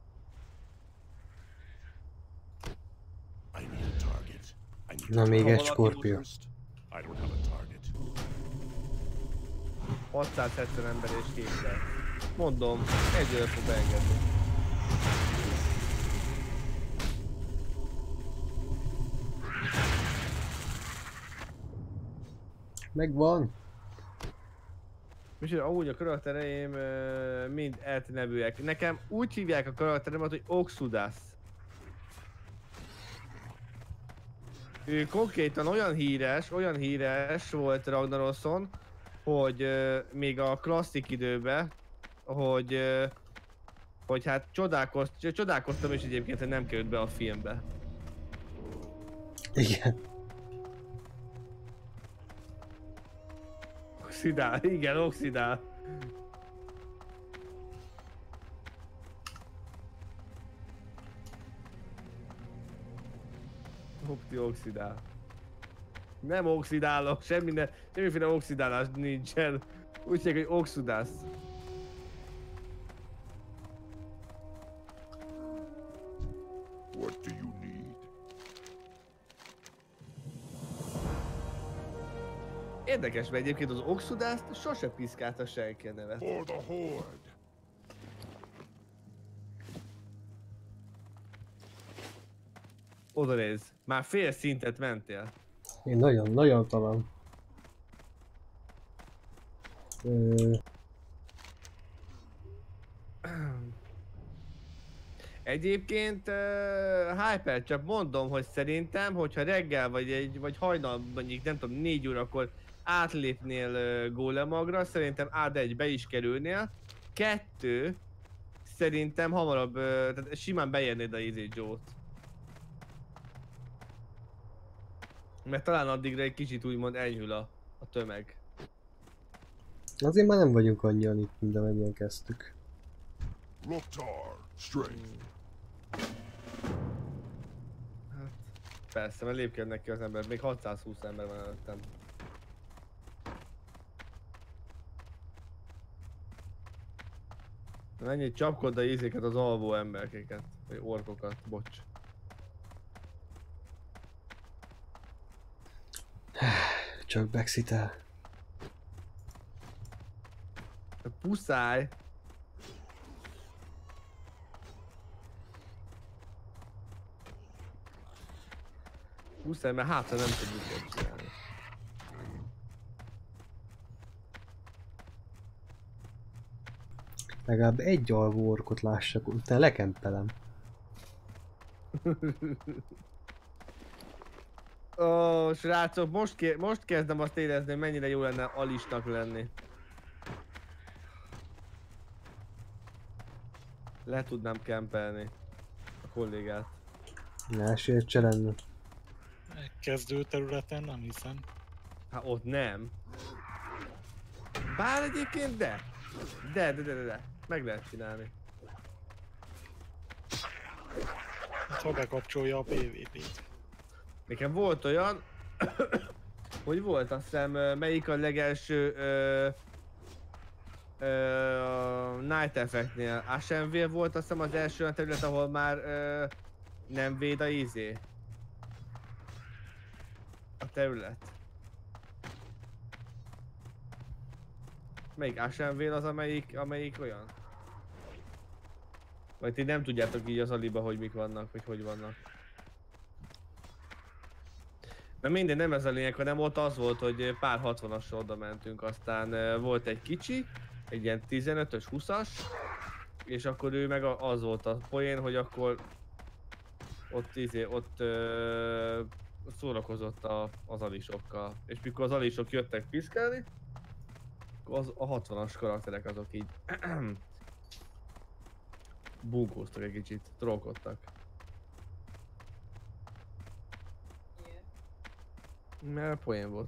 Na még egy Scorpio. 670 ember és 200. Mondom, egyre fog beengedni. Megvan. És amúgy a karaktereim mind eltenevőek. Nekem úgy hívják a karakteremet, hogy Oxudas. Ő konkrétan olyan híres volt Ragnaroson, hogy még a klasszik időben, hogy hát csodálkoztam is egyébként, hogy nem került be a filmbe. Igen. Oxidál, igen, oxidál. Opti oxidál. Nem oxidálok, semmiféle oxidálás nincsen. Úgy hívják, hogy oxudász. What do you need? Érdekes, mert egyébként az oxudászt sose piszkálta senki a nevet. For the horde. Oda nézz, már fél szintet mentél. Én nagyon talán. Egyébként Hyper, csak mondom, hogy szerintem, hogyha reggel vagy hajnal, mondjuk nem tudom, 4 órakor átlépnél Golemagra, szerintem AD1-be is kerülnél. 2, szerintem hamarabb, tehát simán beérnéd a Joe-t. Mert talán addigra egy kicsit úgymond enyhül a tömeg. Azért már nem vagyunk annyian itt, mint amennyien kezdtük. Loktar, strength. Hát, persze, mert lépkednek ki az ember, még 620 ember van előttem. Mennyit csapkodd a ízéket az alvó emberkéket, vagy orkokat, bocs. Csak Bexitel. Puszáj! Puszáj, mert hátra nem tudjuk ezt csinálni. Legalább egy alvó orkot lássak, utána lekempelem. Ó, srácok, most kezdem azt érezni, hogy mennyire jó lenne alisnak lenni. Le tudnám kempelni a kollégát. Ne sértse lenne. Kezdő területen nem hiszem. Hát ott nem. Bár egyébként de. De. Meg lehet csinálni. Ha bekapcsolja a PvP-t. Nekem volt olyan, hogy volt azt hiszem, melyik a legelső Night Effect-nél. Ashenvale volt azt hiszem az első olyan terület, ahol már nem véd a izé. A terület. Melyik Ashenvale az, amelyik olyan? Vagy ti nem tudjátok így az aliba, hogy mik vannak, vagy hogy vannak. Na minden, nem ez a lényeg, hanem ott az volt, hogy pár 60-asra oda mentünk, aztán volt egy kicsi, egy ilyen 15-ös, 20-as, és akkor ő meg az volt a poén, hogy akkor ott szórakozott az alisokkal. És mikor az alisok jöttek piszkálni, akkor a 60-as karakterek azok így bunkóztak egy kicsit, trollkodtak. Mert poén volt.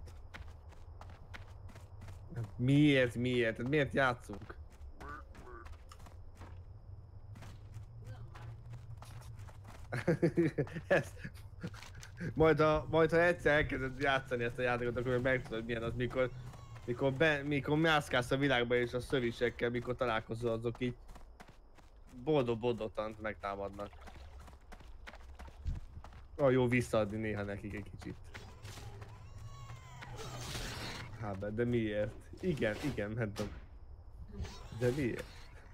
Miért? Miért játszunk? Ezt... Majd ha egyszer elkezded játszani ezt a játékot, akkor megtudod milyen az, mikor mászkálsz a világba és a szövisekkel, mikor találkozol, azok így boldog-boldogtant megtámadnak. Jó visszaadni néha nekik egy kicsit. Hát, de miért? Igen, mentem. De miért?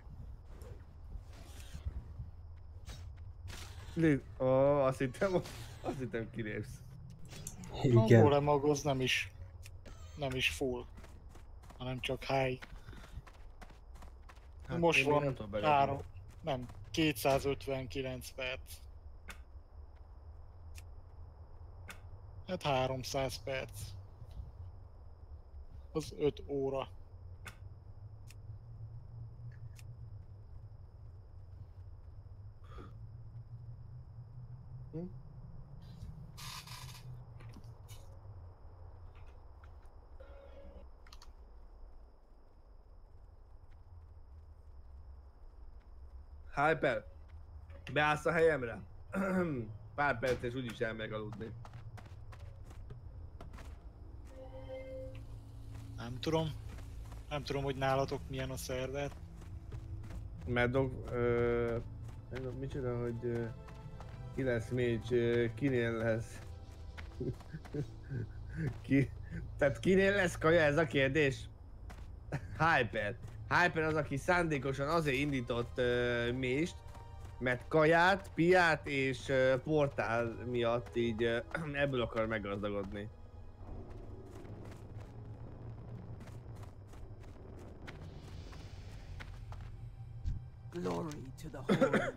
Azt hittem kilépsz. A Golemaghoz nem is full, hanem csak high. Hát most van 259 perc. Hát 300 perc. Az 5 óra. Hyper, beállsz a helyemre? Pár perc és úgyis elmegy aludni. Nem tudom, hogy nálatok milyen a szerver. Meddog, micsoda, hogy ki lesz Mage, kinél lesz? Tehát kinél lesz kaja, ez a kérdés? Hyper. Hyper az, aki szándékosan azért indított Mage-t, mert kaját, piát és portál miatt így ebből akar meggazdagodni. Glory to the Horde.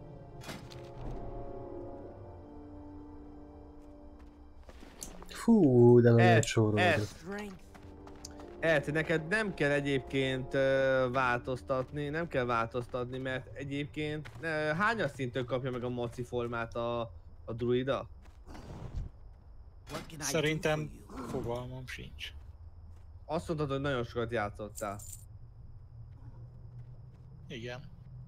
Fú, de nagyon sorol. Neked nem kell egyébként változtatni, mert egyébként hányas szintől kapja meg a moci formát a druida? Szerintem fogalmam sincs. Azt mondtad, hogy nagyon sokat játszottál. Igen.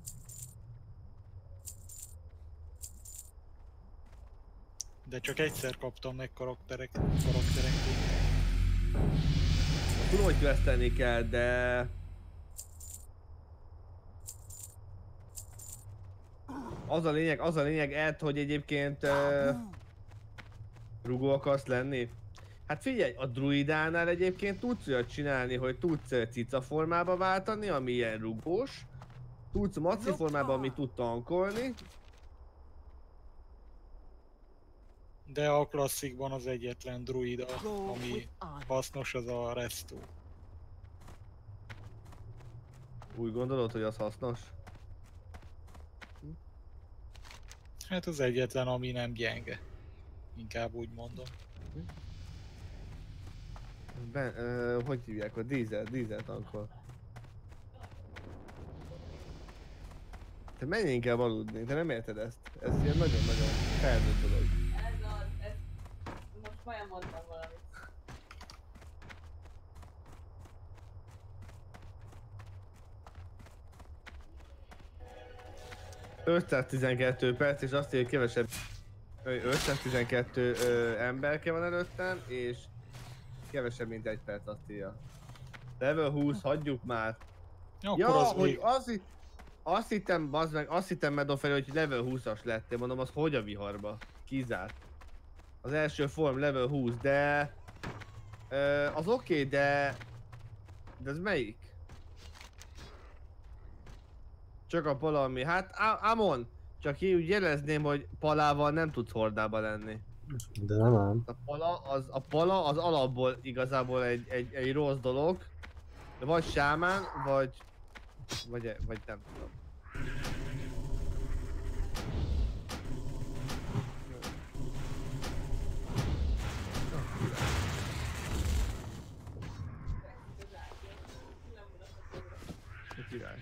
De csak egyszer kaptam meg karakterenként. Tudom, hogy questelni kell, de... Az a lényeg, Ed, hogy egyébként rugó akarsz lenni. Hát figyelj, a druidánál egyébként tudsz olyat csinálni, hogy tudsz cica formába váltani, ami ilyen rugós. Tudsz maci formába, ami tud tankolni. De a klasszikban az egyetlen druida, ami hasznos, az a Resto. Úgy gondolod, hogy az hasznos? Hát az egyetlen, ami nem gyenge. Inkább úgy mondom. Hogy hívják, a dízel tankol. Te menj inkább aludni, te nem érted ezt? Ez ilyen nagyon-nagyon felnőtt dolog. Ez most majdnem mondtam valamit. ...512 perc, és azt írja, hogy kevesebb... 512 emberke van előttem, és kevesebb mint 1 perc, azt írja. Level 20, hagyjuk már. Ja, az hogy azt hittem, bazd meg, azt hittem Medofel, hogy level 20-as lettél, mondom, az hogy a viharba? Kizárt. Az első form level 20, de... az oké, de ez melyik? Csak a pala, ami... Hát, Amon! Csak így úgy jelezném, hogy palával nem tudsz hordába lenni. De nem ám. A pala az alapból igazából egy rossz dolog. De vagy sámán, vagy nem tudom. Király.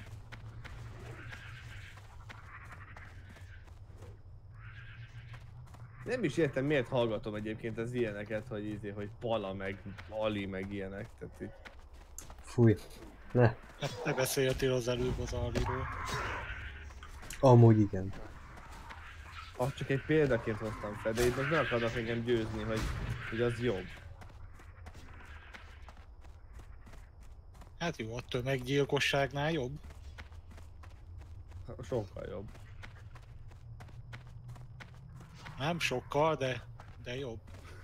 Nem is értem, miért hallgatom egyébként az ilyeneket, hogy pala meg ali meg ilyenek, tehát így... Fúj. Ne. Hát te beszéltél az előbb az aliról. Amúgy igen. Azt csak egy példaként hoztam fel, de itt most nem akarnak engem győzni, hogy az jobb. Hát jó, a tömeggyilkosságnál jobb. Sokkal jobb. Nem sokkal, de jobb.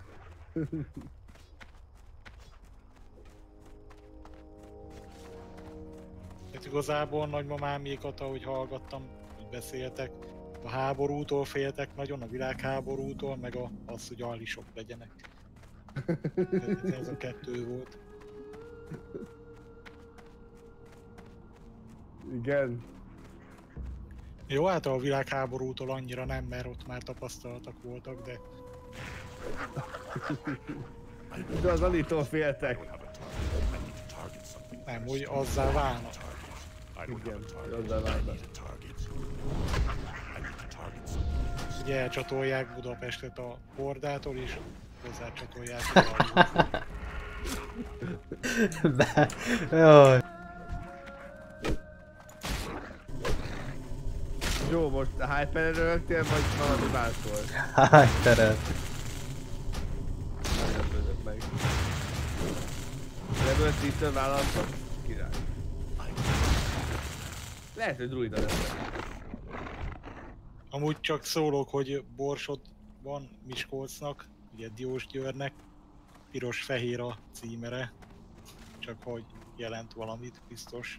Hát igazából nagymamámékat, ahogy hallgattam, hogy beszéltek, a háborútól féltek nagyon, a világháborútól, meg az, hogy alisok legyenek. Ez a kettő volt. Igen. Jó, hát a világháborútól annyira nem, mert ott már tapasztalatok voltak, de... De az alitól féltek. Nem, úgy azzá válnak. Igen, azzá válnak. Ugye elcsatolják Budapestet a Hordától, és hozzácsatolják a De... Jaj. Jó, most a Hyper-re rögtél, vagy valami más volt? Hyper-re. Nem lepődök meg. Level 10-től választok? Király. Lehet, hogy druida lesz. Amúgy csak szólok, hogy Borsod van Miskolcnak, ugye Diósgyőrnek, piros-fehér a címere, csak hogy jelent valamit, biztos.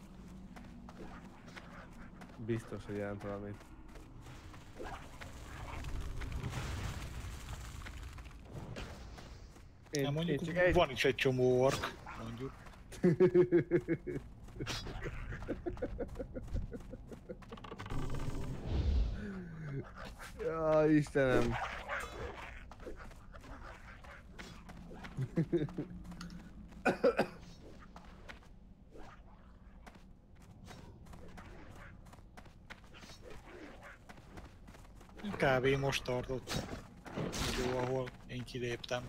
Biztos, hogy jelent valamit. Nem, mondjuk van is egy csomó ork, mondjuk. Ja, Istenem. Kb. Most tartott jó, ahol én kiléptem.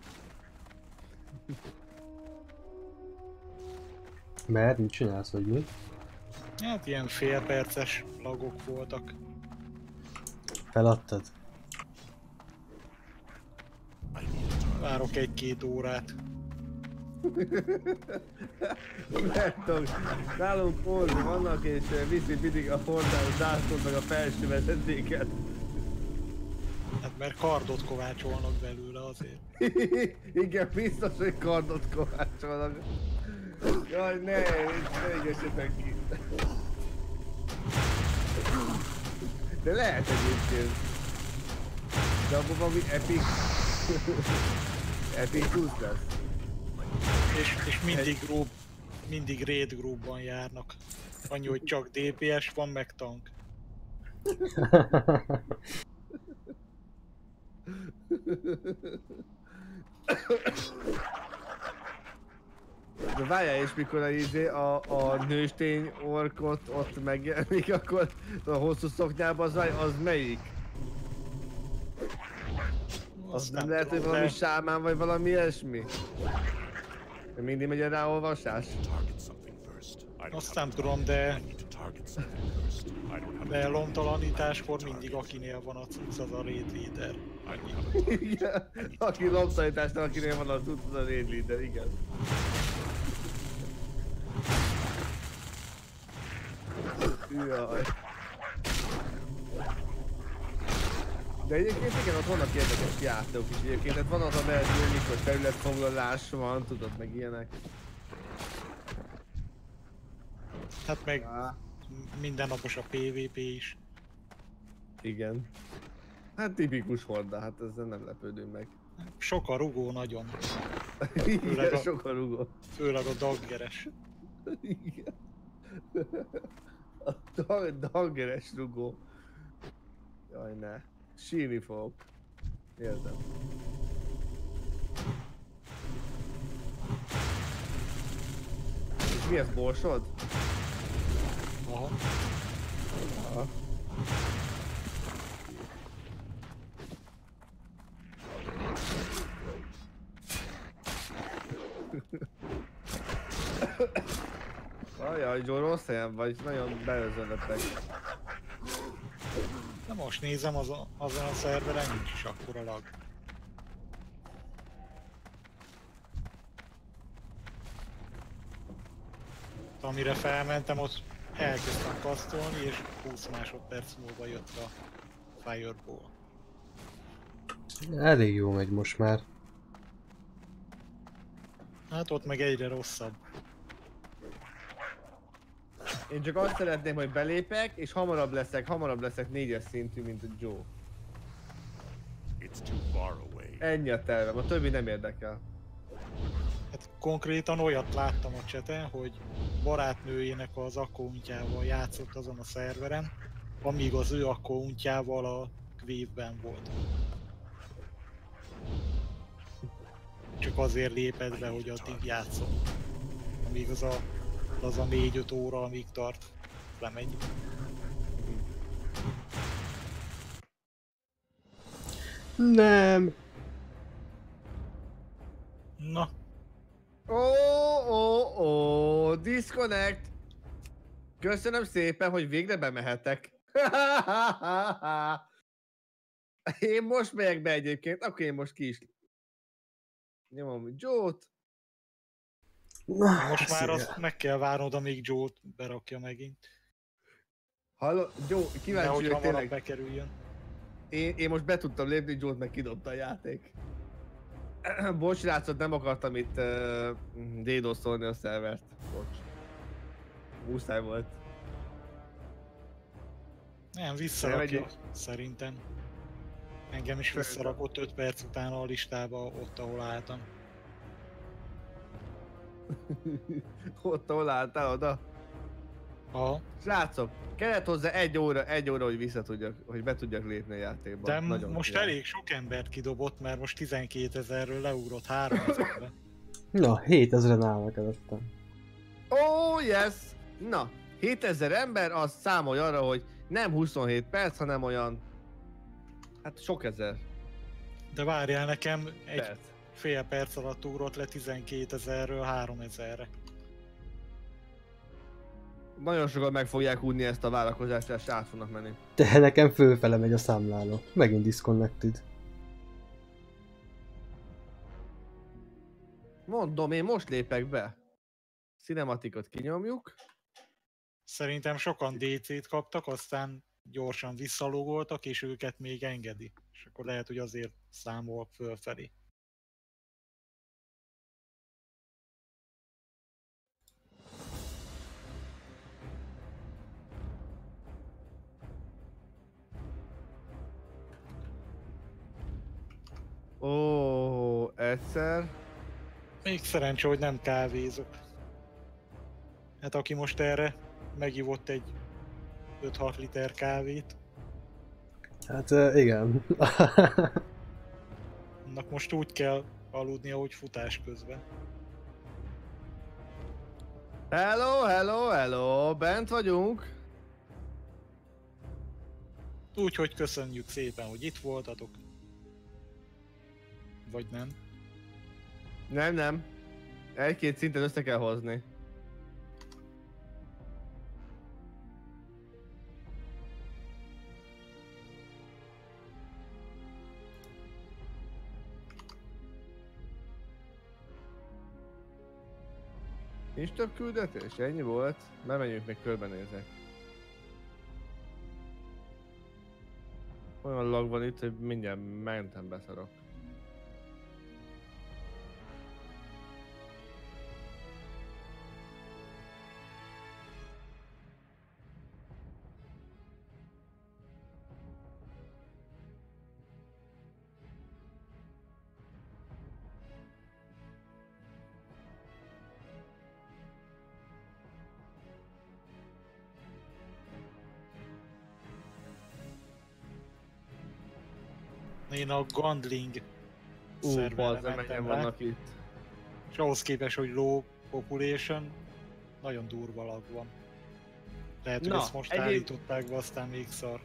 Mert mit csinálsz, vagy mi? Hát ilyen félperces lagok voltak. Feladtad? Várok 1-2 órát. Nem tudom, nálunk Forzi vannak és viszi mindig a Fordán zászlót meg a felső vezetéket. Hát mert kardot kovácsolnak belőle azért. Igen, biztos, hogy kardot kovácsolnak. Jaj, ne égessetek ki. De lehet egyébként. De abban valami epic... Epicus lesz. És mindig raid groupban járnak. Annyi, hogy csak DPS van, meg tank. De várjál, és mikor a nőstény orkot ott megjelenik, akkor a hosszú szoknyában az melyik? Az nem lehet, hogy valami sámán vagy valami ilyesmi? Mindig megy a ráolvasás? Azt nem tudom, de lomtalanításkor mindig akinél van a cucc, az a raid leader. Igen, aki lomtalanításnál akinél van a cucc, az a raid leader, igen. Jaj. De egyébként igen, ott vannak érdekes játékok is egyébként, tehát van az a verzió, mikor területfoglalás van, tudod, meg ilyenek. Hát meg mindennapos a PvP is. Igen. Hát tipikus Horda, hát ezzel nem lepődünk meg. Sok a rugó nagyon. Igen, sok a rugó. Főleg a daggeres. Igen. A daggeres rugó. Jaj, ne. Sírni fogok. Értem. És mi ez, borsod? Aha. Aha. Ajaj, Joe, rossz helyen vagy, nagyon beözönöttek. De most nézem, azon a szerveren nincs is akkora lag. Amire felmentem, ott elkezdtem kasztolni, és 20 másodperc múlva jött a Fireball. Elég jó megy most már. Hát ott meg egyre rosszabb. Én csak azt szeretném, hogy belépek, és hamarabb leszek 4-es szintű, mint a Joe. Ennyi a tervem, a többi nem érdekel. Hát konkrétan olyat láttam a cseten, hogy barátnőjének az accountjával játszott azon a szerveren, amíg az ő accountjával a Quave-ben volt. Csak azért lépett be, hogy addig játszom. Amíg az a 4-5 óra, amíg tart, lemegy. Nem. Na. Disconnect! Köszönöm szépen, hogy végre bemehetek. Én most megyek be egyébként, akkor én most ki is nyomom Joe-t. Most már azt meg kell várnod, amíg Joe-t berakja megint. Halló, Joe, kíváncsi, hogy tényleg... bekerüljön. Én most be tudtam lépni, Joe-t meg kidobta a játék. Bocs, látszod, nem akartam itt DDoS-olni a szervert. Bocs. Muszáj volt. Nem, visszarakja, szerintem. Engem is visszarakott 5 perc után a listába, ott ahol álltam. Ott ahol álltál, oda? Aha. Srácok, kellett hozzá egy óra, hogy hogy be tudjak lépni a játékba. De Nagyon most király. elég sok embert kidobott, mert most 12 000-ről leugrott 3000-re. Na, 7000-en állnak előttem. Oh yes! Na, 7000 ember, az számolj arra, hogy nem 27 perc, hanem olyan... Hát sok ezer De várjál, nekem egy perc. fél perc alatt ugrott le 12 000-ről 3000-re. Nagyon sokan meg fogják údni ezt a várakozást, és át fognak menni. De nekem fölfele megy a számláló. Megint disconnected. Mondom, én most lépek be. Cinematicot kinyomjuk. Szerintem sokan DC-t kaptak, aztán gyorsan visszalogoltak, és őket még engedi. És akkor lehet, hogy azért számol fölfelé. Ó, egyszer. Még szerencsé, hogy nem kávézok. Hát aki most erre megivott egy 5-6 liter kávét, Hát igen. annak most úgy kell aludnia, hogy futás közben. Hello, hello, hello, bent vagyunk. Úgyhogy köszönjük szépen, hogy itt voltatok. Vagy nem. Nem. Egy-két szinten össze kell hozni. Nincs több küldetés? Ennyi volt? Bemenjünk, még körbenézek. Olyan lag van itt, hogy mindjárt mentem beszarok. Én a Gandling szerverre Bazd, mentem mennyien rá, vannak itt. és ahhoz képest, hogy low population, nagyon durva lag van. Lehet, hogy Na, ezt most állították be, aztán még szar.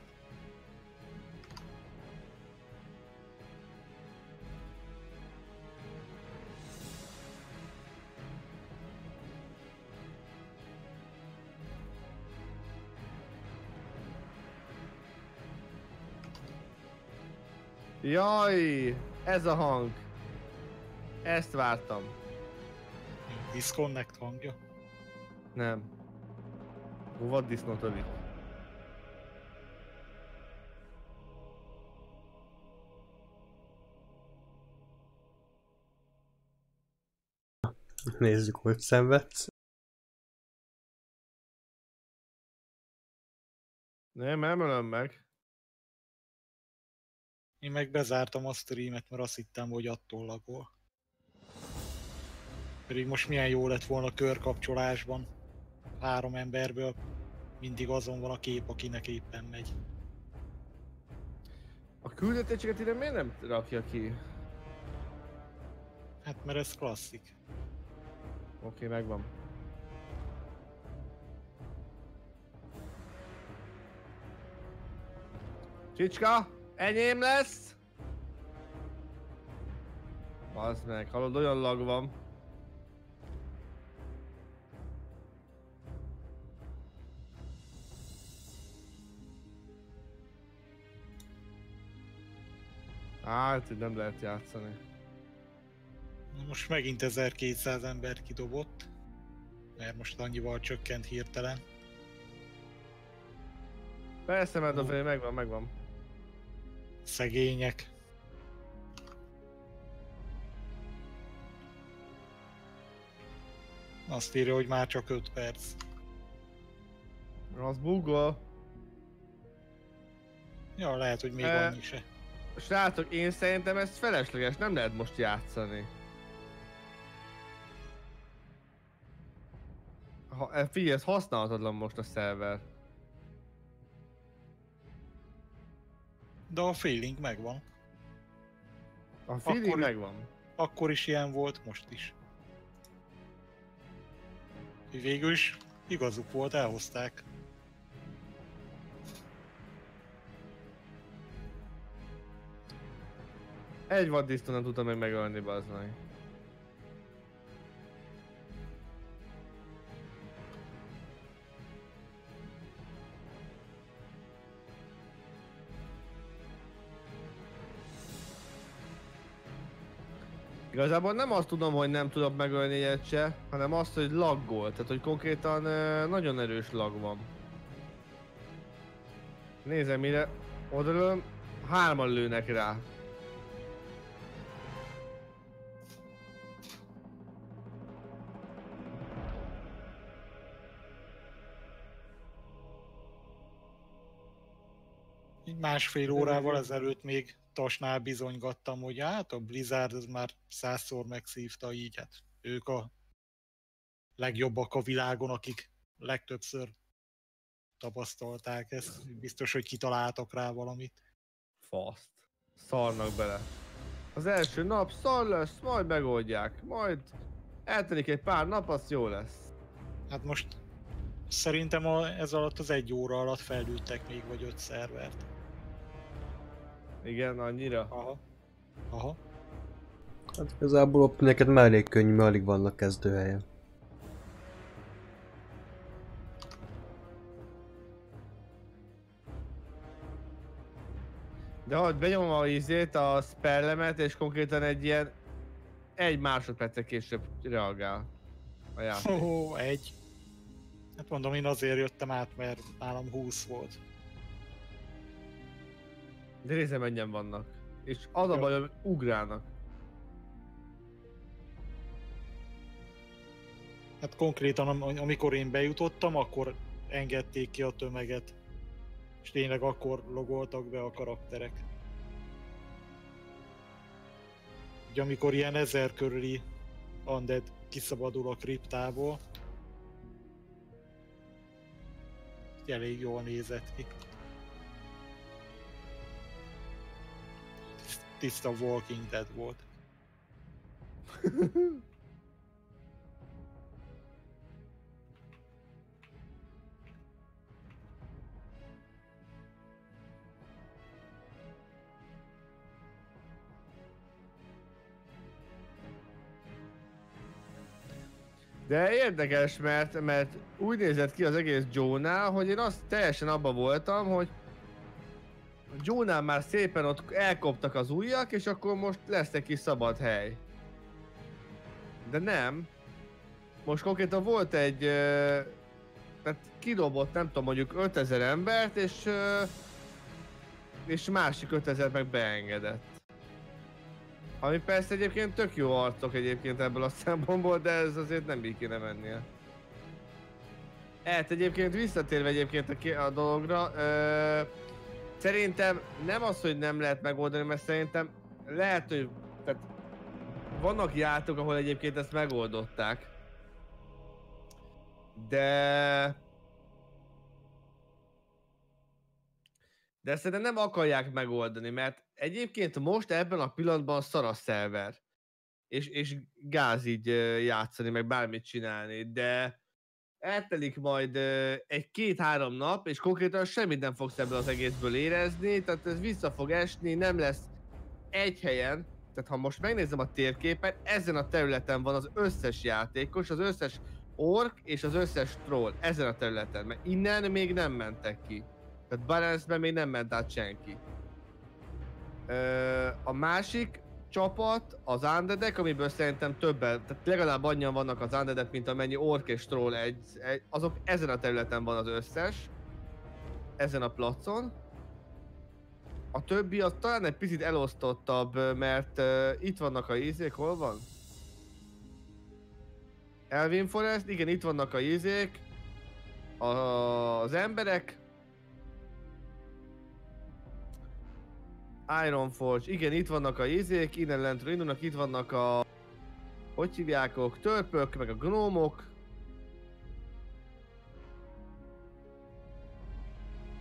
Jaj, ez a hang. Ezt vártam. Disconnect hangja. Nem. Vaddisznót ölik. Nézzük, hogy szenvedsz. Nem ölöm meg. Én meg bezártam a streamet, mert azt hittem, hogy attól lagol. Pedig most milyen jó lett volna körkapcsolásban. 3 emberből mindig azon van a kép, akinek éppen megy. A küldetéseket ide miért nem rakja ki? Hát mert ez klasszik. Oké, megvan. Csicska, enyém lesz! Bazd meg, hallod, olyan lag van. Hát, így nem lehet játszani. Na most megint 1200 ember kidobott. Mert most annyival csökkent hirtelen. Persze, mert a felé megvan. Szegények. Azt írja, hogy már csak 5 perc. Az buggol. Ja, lehet, hogy még annyi se. Srácok, én szerintem ez felesleges, nem lehet most játszani. Figyelj, ez használhatatlan most a szerver. De a feeling megvan. A feeling Akkor- megvan. Akkor is ilyen volt, most is. Végül is igazuk volt, elhozták. Egy vaddisznó nem tudta meg megölni, bazd meg. Igazából nem azt tudom, hogy nem tudok megölni egyet se, hanem azt, hogy laggol. Tehát, hogy konkrétan nagyon erős lag van. Nézem, mire odalőm, 3-an lőnek rá. Így másfél órával ezelőtt még Tasnál bizonygattam, hogy hát a Blizzard az már 100-szor megszívta így, hát ők a legjobbak a világon, akik legtöbbször tapasztalták ezt. Biztos, hogy kitaláltak rá valamit. Faszt. Szarnak bele. Az első nap szar lesz, majd megoldják. Majd eltelik egy pár nap, az jó lesz. Hát most szerintem ez alatt az 1 óra alatt feldültek még vagy 5 szervert. Igen, annyira. Aha. Aha. Hát igazából neked már elég könnyű, mert alig vannak kezdőhelyen. De hogy benyomom a izét, a spellemet, és konkrétan egy ilyen 1 másodperccel később reagál a játék. Ó, 1. Hát mondom, én azért jöttem át, mert nálam 20 volt. De nézem, mennyien vannak. És az a baj, hogy ugrálnak. Hát konkrétan amikor én bejutottam, akkor engedték ki a tömeget. És tényleg akkor logoltak be a karakterek. Ugye amikor ilyen 1000 körüli undead kiszabadul a kriptából, elég jól nézett ki. Tiszta Walking Dead volt. De érdekes, mert úgy nézett ki az egész Joe-nál, hogy én azt teljesen abba voltam, hogy Joe-nál már szépen ott elkoptak az ujjak, és akkor most lesz egy kis szabad hely. De nem. Most konkrétan volt egy... tehát kidobott, nem tudom, mondjuk 5000 embert, és másik 5000 meg beengedett. Ami persze egyébként tök jó arcok egyébként ebből a szempontból, de ez azért nem így kéne mennie. Egyébként visszatérve egyébként a dologra, szerintem nem az, hogy nem lehet megoldani, mert szerintem lehet, hogy tehát vannak játékok, ahol egyébként ezt megoldották. De szerintem nem akarják megoldani, mert egyébként most ebben a pillanatban szar a szerver. És gáz így játszani, meg bármit csinálni, de eltelik majd egy 2-3 nap, és konkrétan semmit nem fogsz ebből az egészből érezni, tehát ez vissza fog esni, nem lesz egy helyen. Tehát ha most megnézem a térképen, ezen a területen van az összes játékos, az összes ork és az összes troll ezen a területen, mert innen még nem mentek ki. Tehát Balance-ben még nem ment át senki. A másik csapat, az Undeadek, amiből szerintem többen, tehát legalább annyian vannak az Undeadek, mint amennyi ork és troll azok ezen a területen van az összes. Ezen a placon. A többi az talán egy picit elosztottabb, mert itt vannak a izék, hol van? Elvin Forest, igen, itt vannak a izék. Az emberek. Ironforge, igen, itt vannak a izék, innen lentről indulnak, itt vannak a... hogy hívjákok, törpök, meg a gnómok.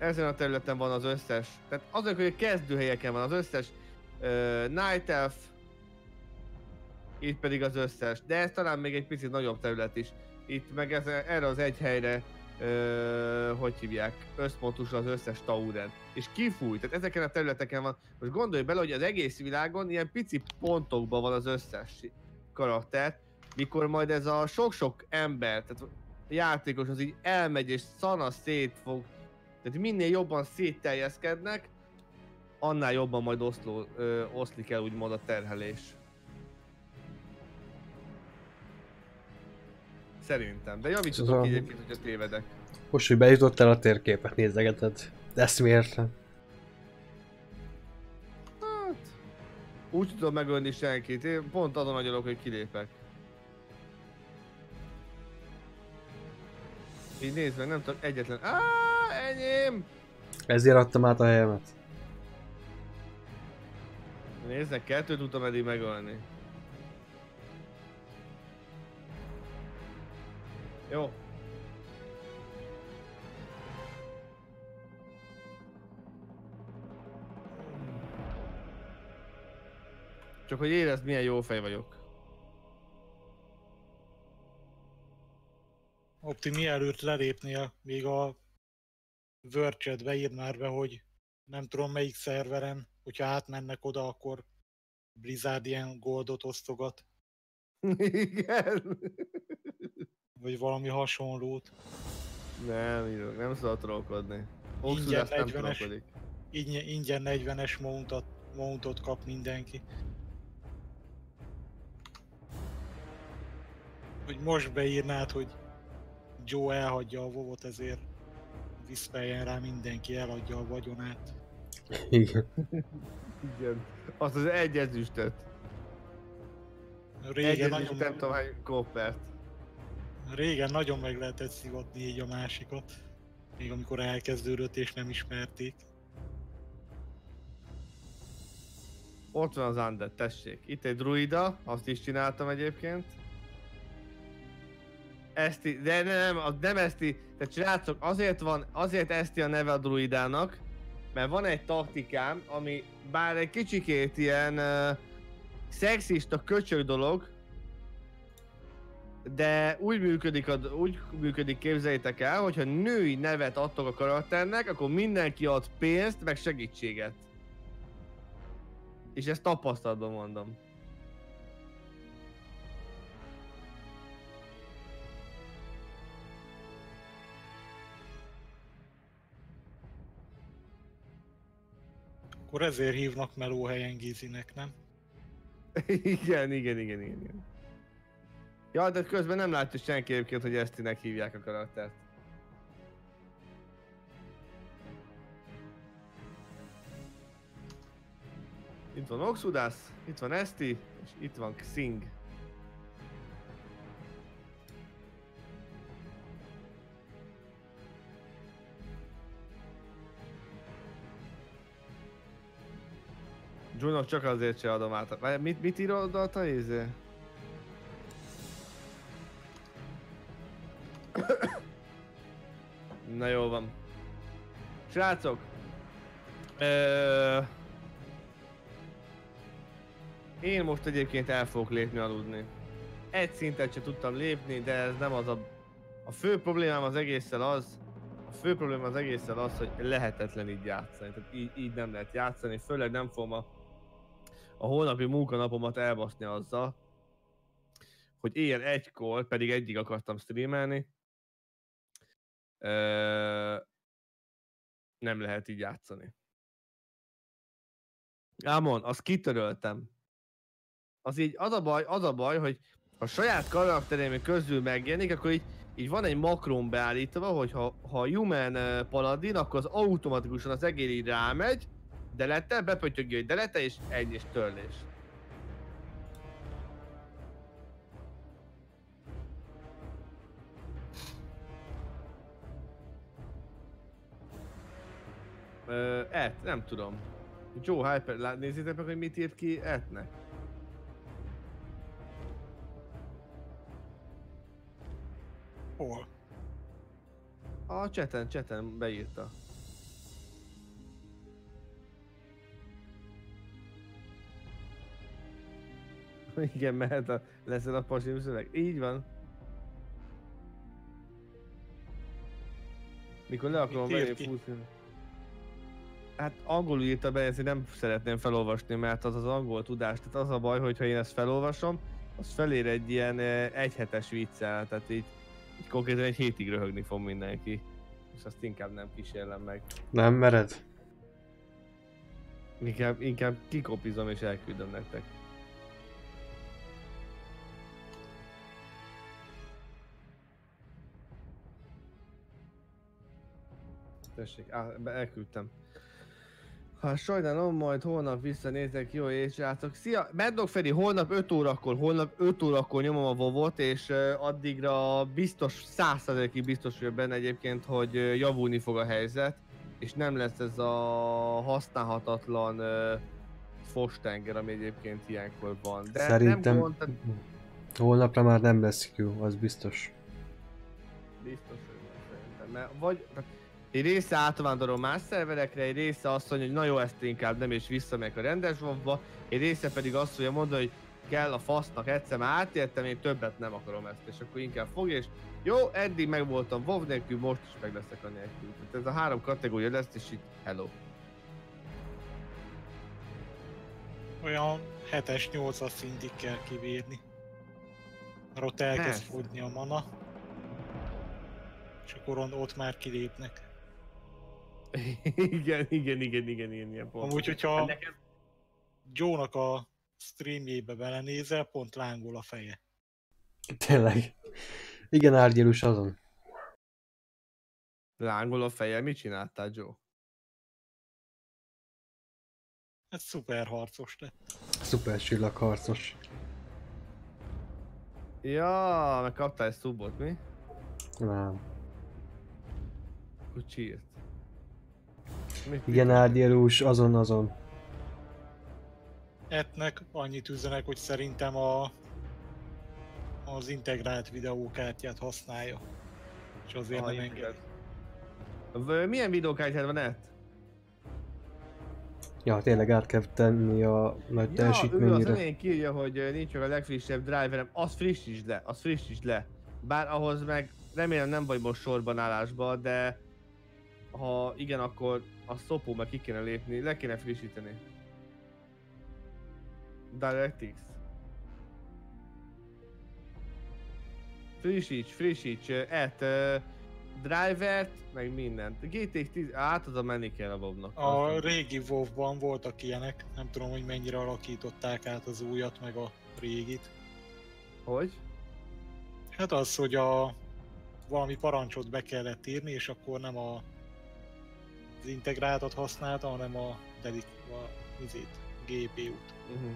ezen a területen van az összes, tehát azok, hogy a kezdőhelyeken van az összes Night Elf, itt pedig az összes, de ez talán még egy picit nagyobb terület is. Itt meg erre az egy helyre, hogy hívják, összpontosul az összes Tauren. És kifúj, tehát ezeken a területeken van. Most gondolj bele, hogy az egész világon ilyen pici pontokban van az összes karakter, mikor majd ez a sok-sok ember, tehát a játékos az így elmegy és szana szétfog, tehát minél jobban szétterjeszkednek, annál jobban majd oszlik el úgymond a terhelés. Szerintem, de javítsatok így egyébként, hogyha tévedek. Most, hogy bejutottál a térképet nézegeted. De ezt miért nem? Hát... Úgy tudom megölni senkit, én pont azon agyalok, hogy kilépek. Így nézd meg, nem tudom, egyetlen... Enyém! Ezért adtam át a helyemet. Nézzek, 2 tudtam eddig megölni. Jó. Csak hogy érezd, milyen jó fej vagyok. Opti, mielőtt lelépnél, még a Word-chat beírd már be, hogy nem tudom melyik szerveren, hogyha átmennek oda, akkor Blizzard ilyen goldot osztogat. Igen. Vagy valami hasonlót. Nem, írok, nem szabad trollkodni. Ingyen nem 40-es, trollkodik. ingyen 40-es mountot kap mindenki. Hogy most beírnád, hogy Joe elhagyja a WoW-ot, ezért viszpeljen rá mindenki, eladja a vagyonát. Igen. Igen. Azt az egy ezüstöt. Régen nagyon meg lehetett szivatni így a másikat. Még amikor elkezdődött és nem ismerték. Ott van az Undead, tessék. Itt egy druida, azt is csináltam egyébként. Eszti, de nem Eszti, tehát srácok, azért Eszti a neve a druidának, mert van egy taktikám, ami bár egy kicsikét ilyen szexista köcsög dolog, de úgy működik, képzeljétek el, hogyha női nevet adtok a karakternek, akkor mindenki ad pénzt, meg segítséget. És ezt tapasztalatban mondom. Akkor ezért hívnak melóhelyen Gizinek, nem? Igen. Ja, de közben nem látja senki egyébként, hogy Esztinek hívják a karaktert. Itt van Oxudász, itt van Eszti, és itt van Xing. Juno csak azért se adom át. Mit írod a izé? Na jó van. Srácok! Én most egyébként el fogok lépni aludni. Egy szintet se tudtam lépni, de ez nem az a fő problémám az egésszel az, hogy lehetetlen így játszani. Tehát így nem lehet játszani, főleg nem fogom a holnapi munkanapomat elbaszni azzal, hogy éjjel 1-kor, pedig egyig akartam streamelni, nem lehet így játszani. Ámon, azt kitöröltem. Az a baj, hogy ha a saját karakterem közül megjelenik, akkor így van egy makron beállítva, hogy ha human paladin, akkor az automatikusan az egér így rámegy, delete, bepötyögje, hogy delete, és és törlés. Nem tudom. Joe Hyper, nézzétek meg, hogy mit írt ki Etnek. Hol? A chaten beírta. Igen, mehet leszel a pasim szöveg. Így van. Mikor le akarom venni fúszni. Hát angolul írta be, ezért nem szeretném felolvasni, mert az angol tudás. Tehát az a baj, hogyha én ezt felolvasom, az felér egy ilyen egyhetes viccel, tehát így konkrétan egy hétig röhögni fog mindenki. És azt inkább nem kísérlem meg. Nem mered? Inkább kikopizom és elküldöm nektek. Tessék, elküldtem. Ha sajnálom, majd holnap visszanézek, jó éjsjátok. Szia! Mad Dog Freddy, holnap 5 órakor nyomom a WoW-ot, és addigra biztos, 100%-ig biztos vagyok benne egyébként, hogy javulni fog a helyzet, és nem lesz ez a használhatatlan fostenger, ami egyébként ilyenkor van. De szerintem nem gond, holnapra már nem lesz Q, az biztos. Biztos, hogy szerintem, mert vagy... Egy része átvándorol más szerverekre, egy része azt mondja, hogy na jó, ezt inkább nem, és visszamegyek a rendes WoW-ba, egy része pedig azt fogja mondani, hogy kell a fasznak, egyszer már átértem, én többet nem akarom ezt, és akkor inkább fogja, és jó, eddig meg voltam WoW nélkül, most is meg leszek a nélkül. Tehát ez a 3 kategória lesz, és itt hello. Olyan 7-es, 8-as szintig kell kibírni. Mert ott elkezd fogyni a mana. És akkor ott már kilépnek. igen, ilyen pont. Amúgy, hogyha Joe-nak a streamjébe belenézel, pont lángol a feje. Tényleg. Igen, Árgyalus azon. Lángol a feje? Mit csináltál, Joe? Ez szuper harcos lett. Szuper csillagharcos. Ja, meg kaptál egy szubot, mi? Nem. Akkor cheers. Igen, Árgyalus azon. Ettnek annyit üzenek, hogy szerintem az integrált videókártyát használja. És azért nem enged. Milyen videókártyád van Ett? Ja, tényleg át kell tenni a nagy teljesítményre. Ő az elején írja, hogy nincs meg a legfrissebb driverem, az frissítsd le. Bár ahhoz meg remélem nem vagy most sorban állásba, de ha igen, akkor a szopó meg ki kéne lépni, le kéne frissíteni. DirectX. Frissíts, drivert, meg mindent. GTX 10, oda menni kell a WoW-nak. A régi WoW-ban voltak ilyenek, nem tudom, hogy mennyire alakították át az újat, meg a régit. Hogy? Hát az, hogy valami parancsot be kellett írni, és akkor nem az integráltat használta, hanem a GPU-t.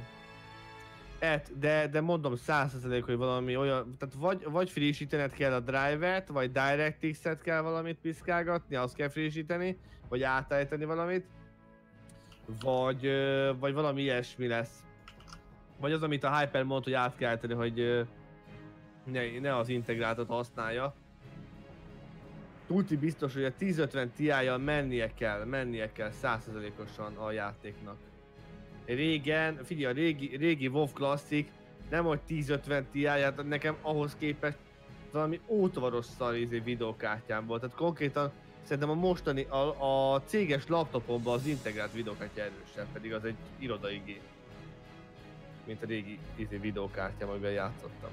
De mondom 100% hogy valami olyan, tehát vagy frissítened kell a drivert, vagy DirectX-et kell valamit piszkálgatni, azt kell frissíteni, vagy átállítani valamit, vagy valami ilyesmi lesz. Vagy az, amit a Hyper mond, hogy át kell állítani, hogy ne az integráltat használja. Tuti biztos, hogy a 1050 Ti-jal mennie kell 100%-osan a játéknak. Régen, figyelj, a régi WoW Classic nem hogy 1050 Ti-ját, nekem ahhoz képest valami ótvaros szar videókártyám volt. Tehát konkrétan szerintem a mostani, a céges laptopomban az integrált videókártya erősebb, pedig az egy irodai gép. Mint a régi videókártyám, amiben játszottam.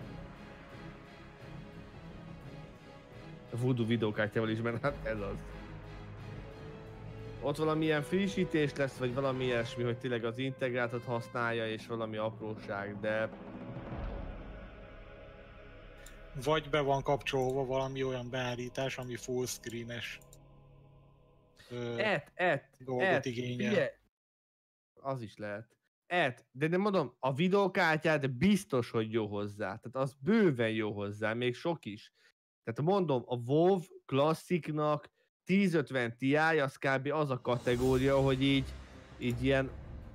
A Voodoo videókártyával is, mert hát ez az. Ott valamilyen frissítés lesz, vagy valami ilyesmi, hogy tényleg az integráltat használja, és valami apróság, de... Vagy be van kapcsolva valami olyan beállítás, ami full screen-es dolgot igényel. Az is lehet. De nem mondom, a videókártyát biztos, hogy jó hozzá. Tehát az bőven jó hozzá, még sok is. Tehát mondom, a WoW Classicnak 1050 Ti az kb. Az a kategória, hogy így ilyen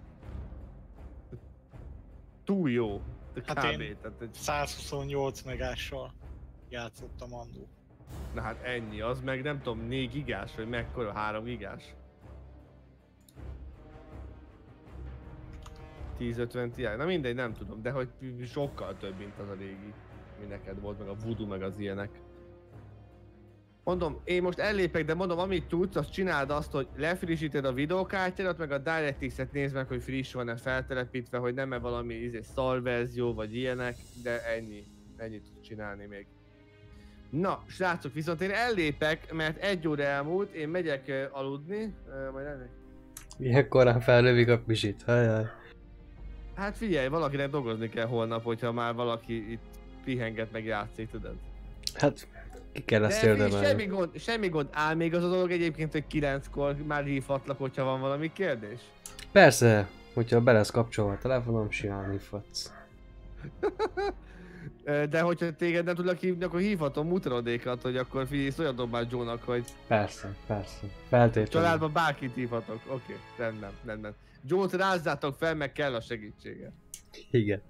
túl jó. Hát én 128 megással játszottam annó. Na hát ennyi, az meg nem tudom 4 gigás, vagy mekkora, 3 gigás. 1050 Ti. Na mindegy, nem tudom, de hogy sokkal több, mint az a régi, mi neked volt, meg a Voodoo, meg az ilyenek. Mondom, én most ellépek, de mondom, amit tudsz, azt csináld azt, hogy lefrissíted a videókártyádat, meg a DirectX-et nézd meg, hogy friss van-e feltelepítve, hogy nem-e valami szar verzió, vagy ilyenek, de ennyi. Ennyit tudsz csinálni még. Na, srácok, viszont én ellépek, mert 1 óra elmúlt, én megyek aludni, majd ennek. Milyen korán fellövik a pisit, hajjaj. Hát figyelj, valakinek dolgozni kell holnap, hogyha már valaki itt pihenget meg játszik, tudod? Hát, ki kell ezt De érdemelni. semmi gond, áll még az a dolog egyébként, hogy 9-kor már hívhatlak, hogyha van valami kérdés. Persze, hogyha be lesz kapcsolva a telefonom, simán hívhatsz. De hogyha téged nem tudlak hívni, akkor hívhatom mutarodékat, hogy akkor figyelj, szóljadom már Joe-nak, hogy Persze, feltétlenül. családban bárkit hívhatok. Oké, rendben. Joe-t rázzátok fel, meg kell a segítsége. Igen.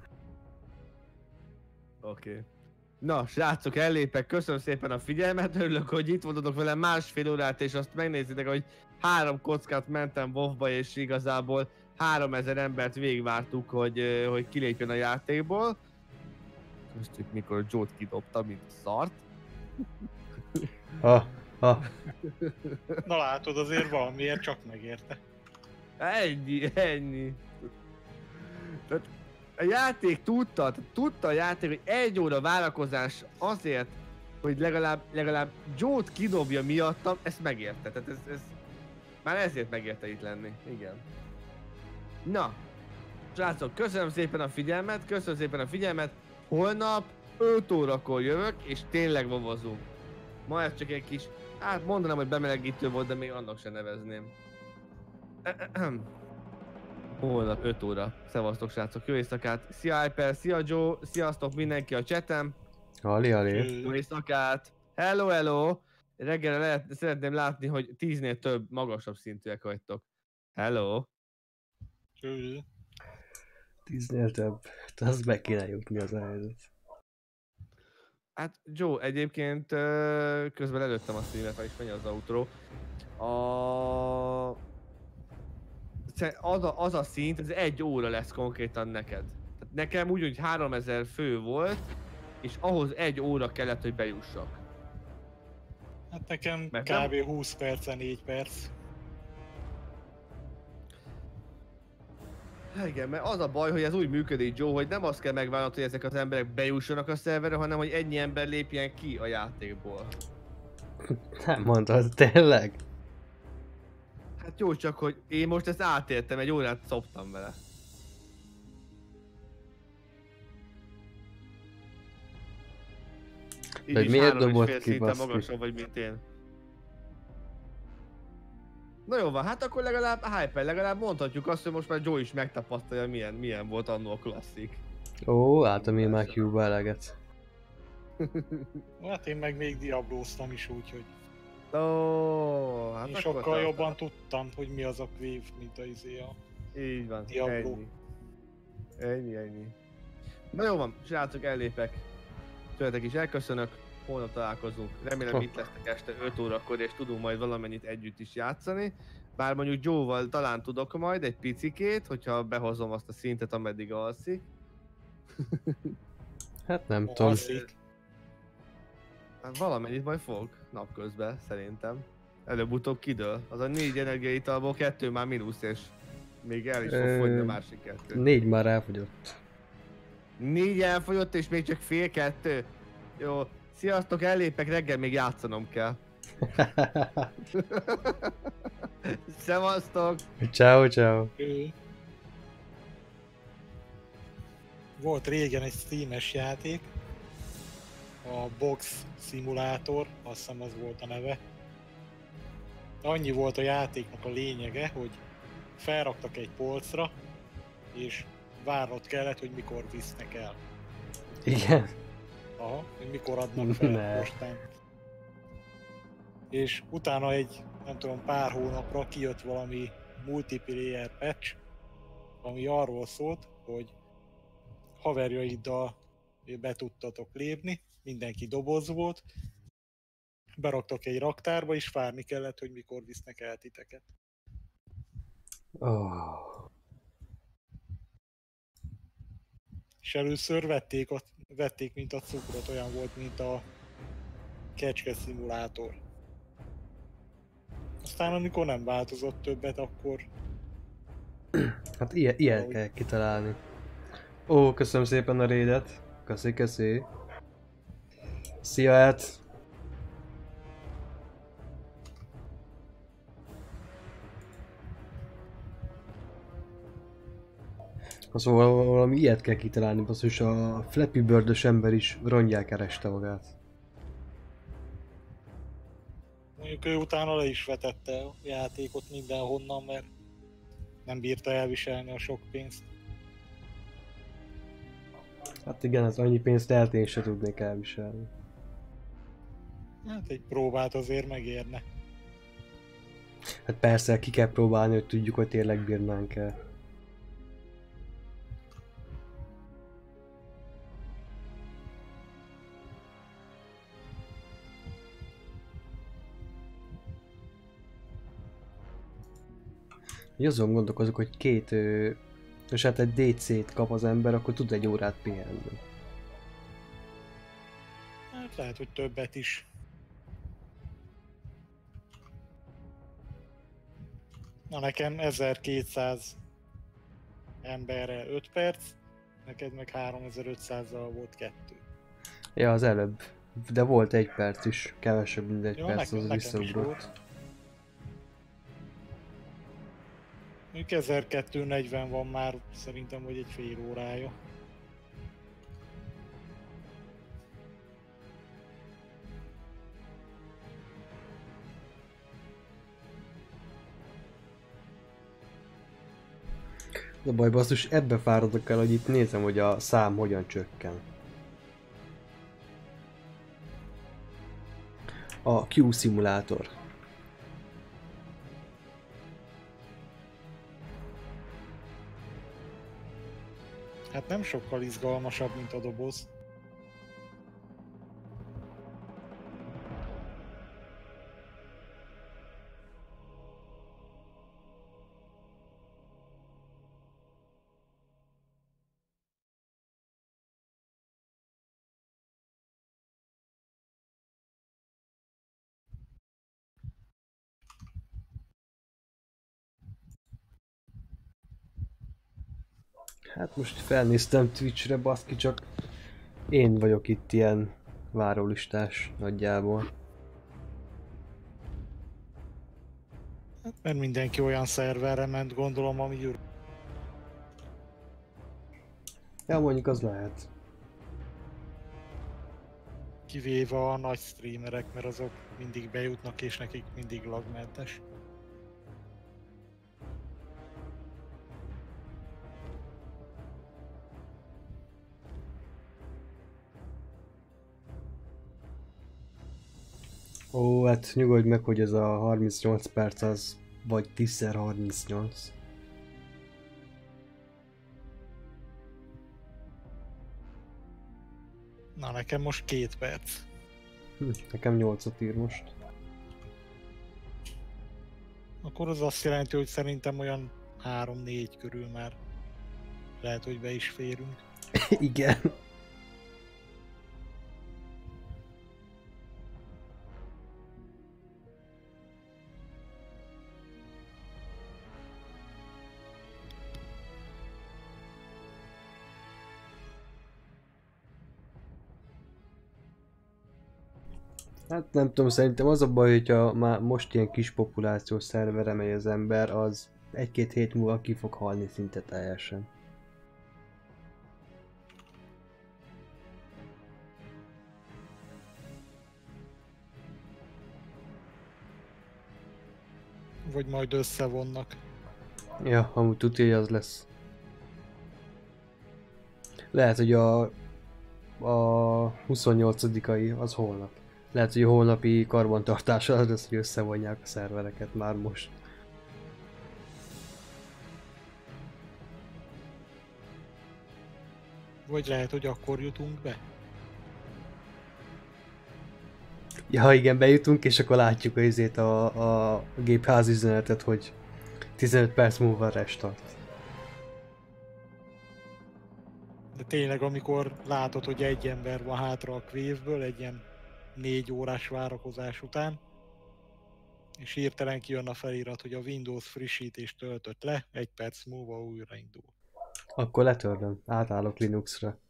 Oké. Na, srácok, ellépek, köszönöm szépen a figyelmet, örülök, hogy itt voltatok velem 1,5 órát, és azt megnézitek, hogy 3 kockát mentem WoW-ba, és igazából 3000 embert végigvártuk, hogy kilépjön a játékból. Köztük, mikor Joe-t kidobta, mint szart. Na látod, azért valamiért csak megérte. Ennyi. Tehát a játék tudta a játék, hogy 1 óra várakozás azért, hogy legalább Joe-t kidobja miattam, ezt megérte. Tehát ez már ezért megérte itt lenni. Igen. Na, srácok, köszönöm szépen a figyelmet. Holnap 5 órakor jövök, és tényleg vovozunk. Ma ez csak egy kis, hát mondanám, hogy bemelegítő volt, de még annak se nevezném. Holnap 5 óra. Szevasztok, srácok, jó éjszakát. Szia Hyper, szia Joe, sziasztok mindenki a chatem. Ali. Jó éjszakát. Hello. Reggelre szeretném látni, hogy 10-nél több, magasabb szintűek vagytok. Hello. 10-nél több. Az meg kéne jutni az a helyzet. Hát Joe, egyébként közben előttem a streamet, fel is megy az outro. Az a szint, ez 1 óra lesz konkrétan neked. Tehát nekem úgy, hogy 3000 fő volt, és ahhoz 1 óra kellett, hogy bejussak. Hát nekem Mert kb. 20 perc, 4 perc. Igen, mert az a baj, hogy ez úgy működik, Joe, hogy nem azt kell megvárnod, hogy ezek az emberek bejussanak a szerverre, hanem hogy ennyi ember lépjen ki a játékból. Nem mondtad, tényleg? Hát jó, csak hogy én most ezt átértem, 1 órát szoptam vele. Így hogy is miért 3,5 dobott ki, szinten baszki? magasabb vagy, mint én. Na jó van, hát akkor legalább Hyper, legalább mondhatjuk azt, hogy most már Joe is megtapasztalja, milyen volt annó a klasszik. Ó, álltam én már Q-ba eleget. Hát én meg még diablóztam is úgy, hogy Ó, hát én akkor sokkal te jobban aztán. tudtam, hogy mi az a Quave, mint a Így van, Diablo. ennyi. Na jó van, srácok, ellépek. Tőletek is elköszönök, holnap találkozunk. Remélem itt lesztek este 5 órakor, és tudunk majd valamennyit együtt is játszani. Bár mondjuk Joe-val talán tudok majd egy picikét, hogyha behozom azt a szintet, ameddig alszik. Hát nem tudom. Hát valamennyit majd fog napközben, szerintem. Előbb-utóbb kidől. Az a 4 energiaitalból 2 már mínusz, és még el is fog fogyni a másik 2. 4 már elfogyott. 4 elfogyott, és még csak fél 2. Jó, sziasztok, ellépek, reggel még játszanom kell. Szevasztok! Ciao. Volt régen egy Steam-es játék, a Box Simulator, azt hiszem az volt a neve. Annyi volt a játéknak a lényege, hogy felraktak egy polcra, és várnod kellett, hogy mikor visznek el. Igen. Aha, hogy mikor adnak fel Ne. postán. És utána egy, nem tudom, pár hónapra kijött valami multiplayer patch, ami arról szólt, hogy haverjaiddal be tudtatok lépni, mindenki doboz volt, beraktak egy raktárba, és várni kellett, hogy mikor visznek el titeket. Oh. És először vették mint a cukrot, olyan volt, mint a kecske szimulátor. Aztán amikor nem változott többet, akkor... Hát ilyet kell kitalálni. Ó, köszönöm szépen a raidet. Köszi. Szia, hát! Szóval valami ilyet kell kitalálni, basszus, a Flappy Bird-ös ember is rongyá kereste magát. Mondjuk ő utána le is vetette a játékot mindenhonnan, mert nem bírta elviselni a sok pénzt. Hát igen, az annyi pénzt lehet én se tudnék elviselni. Hát egy próbát azért megérne. Hát persze, ki kell próbálni, hogy tudjuk, hogy tényleg bírnánk el. Azon gondolkozok, hogy és hát egy DC-t kap az ember, akkor tud egy órát pihenni. Hát lehet, hogy többet is. Na nekem 1200 emberre 5 perc, neked meg 3500-zal volt 2. Ja, az előbb. De volt 1 perc is, kevesebb mint 1 Jó, perc, az nekem is visszaugrott. volt. Mondjuk 1240 van már, szerintem, vagy egy fél órája. De baj, basszus, ebbe fáradok el, hogy itt nézem, hogy a szám hogyan csökken. A Q szimulátor. Hát nem sokkal izgalmasabb, mint a doboz. Hát most felnéztem Twitchre, baszki, csak én vagyok itt ilyen várólistás nagyjából. Hát, mert mindenki olyan szerverre ment, gondolom, ami Ja, mondjuk az lehet. kivéve a nagy streamerek, mert azok mindig bejutnak és nekik mindig lagmentes. Ó, hát nyugodj meg, hogy ez a 38 perc az vagy 10x38. Na, nekem most 2 perc. Nekem 8-at ír most. Akkor az azt jelenti, hogy szerintem olyan 3-4 körül már lehet, hogy be is férünk. Igen. Hát nem tudom, szerintem az a baj, hogyha már most ilyen kis populációs szerverre megy az ember, az 1-2 hét múlva ki fog halni szinte teljesen. Vagy majd összevonnak. Ja, amúgy tudja, hogy az lesz. Lehet, hogy a 28-ai az holnap. Lehet, hogy a holnapi karbantartása az lesz, hogy összevonják a szervereket már most. Vagy lehet, hogy akkor jutunk be. Ja, igen, bejutunk, és akkor látjuk a gépház üzenetet, hogy 15 perc múlva restart. De tényleg, amikor látod, hogy egy ember van hátra a quave-ből, egy ilyen 4 órás várakozás után, és hirtelen kijön a felirat, hogy a Windows frissítést töltött le, 1 perc múlva újraindul. Akkor letörlöm, átállok Linuxra.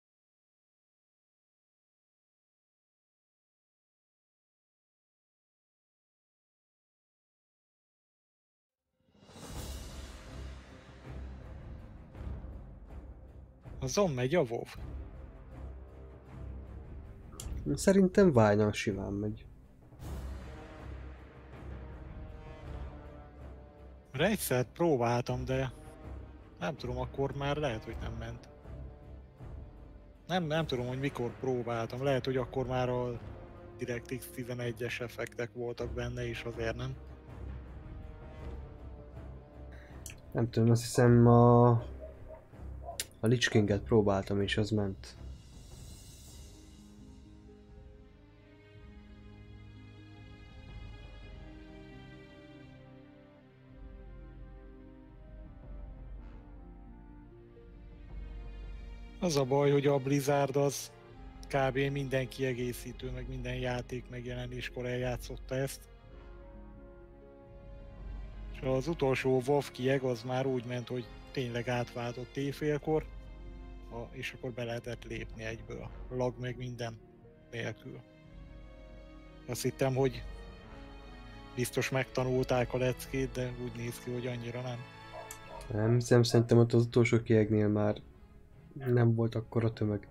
Azon megy a WoW. Szerintem Vine-on simán megy. Mert egyszer próbáltam, de nem tudom, akkor már lehet, hogy nem ment. Nem tudom, hogy mikor próbáltam. Lehet, hogy akkor már a DirectX 11-es effektek voltak benne, és azért nem. Nem tudom, azt hiszem a Lich King-et próbáltam, és az ment. Az a baj, hogy a Blizzard az kb. Minden kiegészítő, meg minden játék megjelenéskor eljátszotta ezt. És az utolsó WoW kieg az már úgy ment, hogy tényleg átváltott éjfélkor, és akkor be lehetett lépni egyből. Lag meg minden nélkül. Azt hittem, hogy biztos megtanulták a leckét, de úgy néz ki, hogy annyira nem. Nem hiszem, szerintem ott az utolsó kiegnél már nem volt akkora tömeg.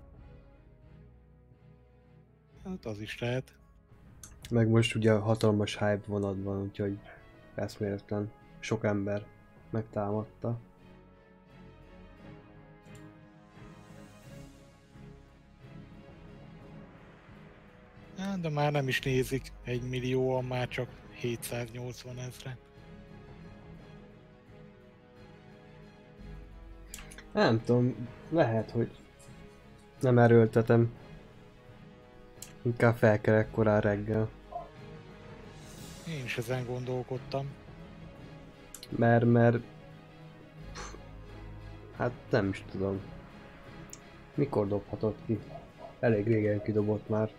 Hát az is lehet. Meg most ugye hatalmas hype vonat van, úgyhogy eszméletlen sok ember megtámadta. Hát, de már nem is nézik 1 millióan, már csak 780 000. Nem tudom, lehet, hogy nem erőltetem. Inkább felkelek korán reggel. Én is ezen gondolkodtam. Mert... Hát nem is tudom. Mikor dobhatott ki? Elég régen kidobott már.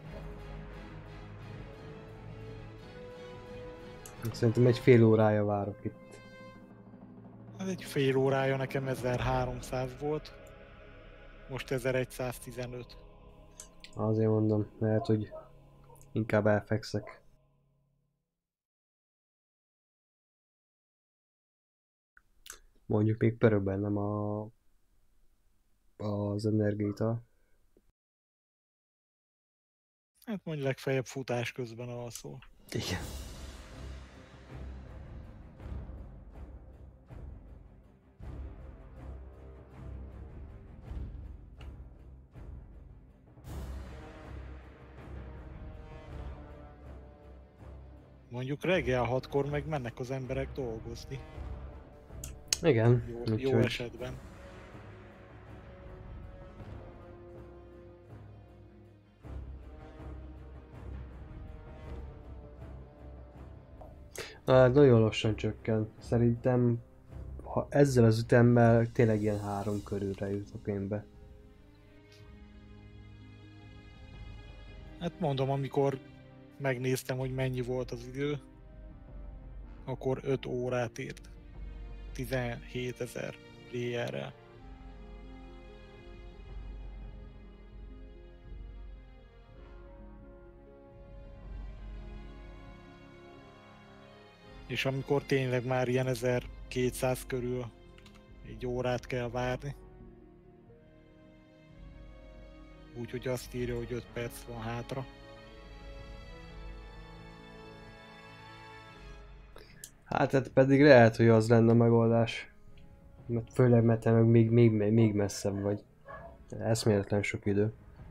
Szerintem egy fél órája várok itt. Ez egy fél órája, nekem 1300 volt. Most 1115. Azért mondom, lehet, hogy inkább elfekszek. Mondjuk még pörög bennem az energiaital. Hát mondj legfeljebb futás közben alszol. Igen. Mondjuk reggel 6-kor meg mennek az emberek dolgozni. Igen. Jó esetben. Hát nagyon lassan csökken. Szerintem, ha ezzel az ütemmel tényleg ilyen 3 körülre jutok én be. Hát mondom, amikor megnéztem, hogy mennyi volt az idő, akkor 5 órát írt. 17 000 playerrel. És amikor tényleg már ilyen 1200 körül egy órát kell várni. Úgyhogy azt írja, hogy 5 perc van hátra. Hát pedig lehet, hogy az lenne a megoldás. Mert főleg, mert te meg még messzebb vagy. Eszméletlen sok idő.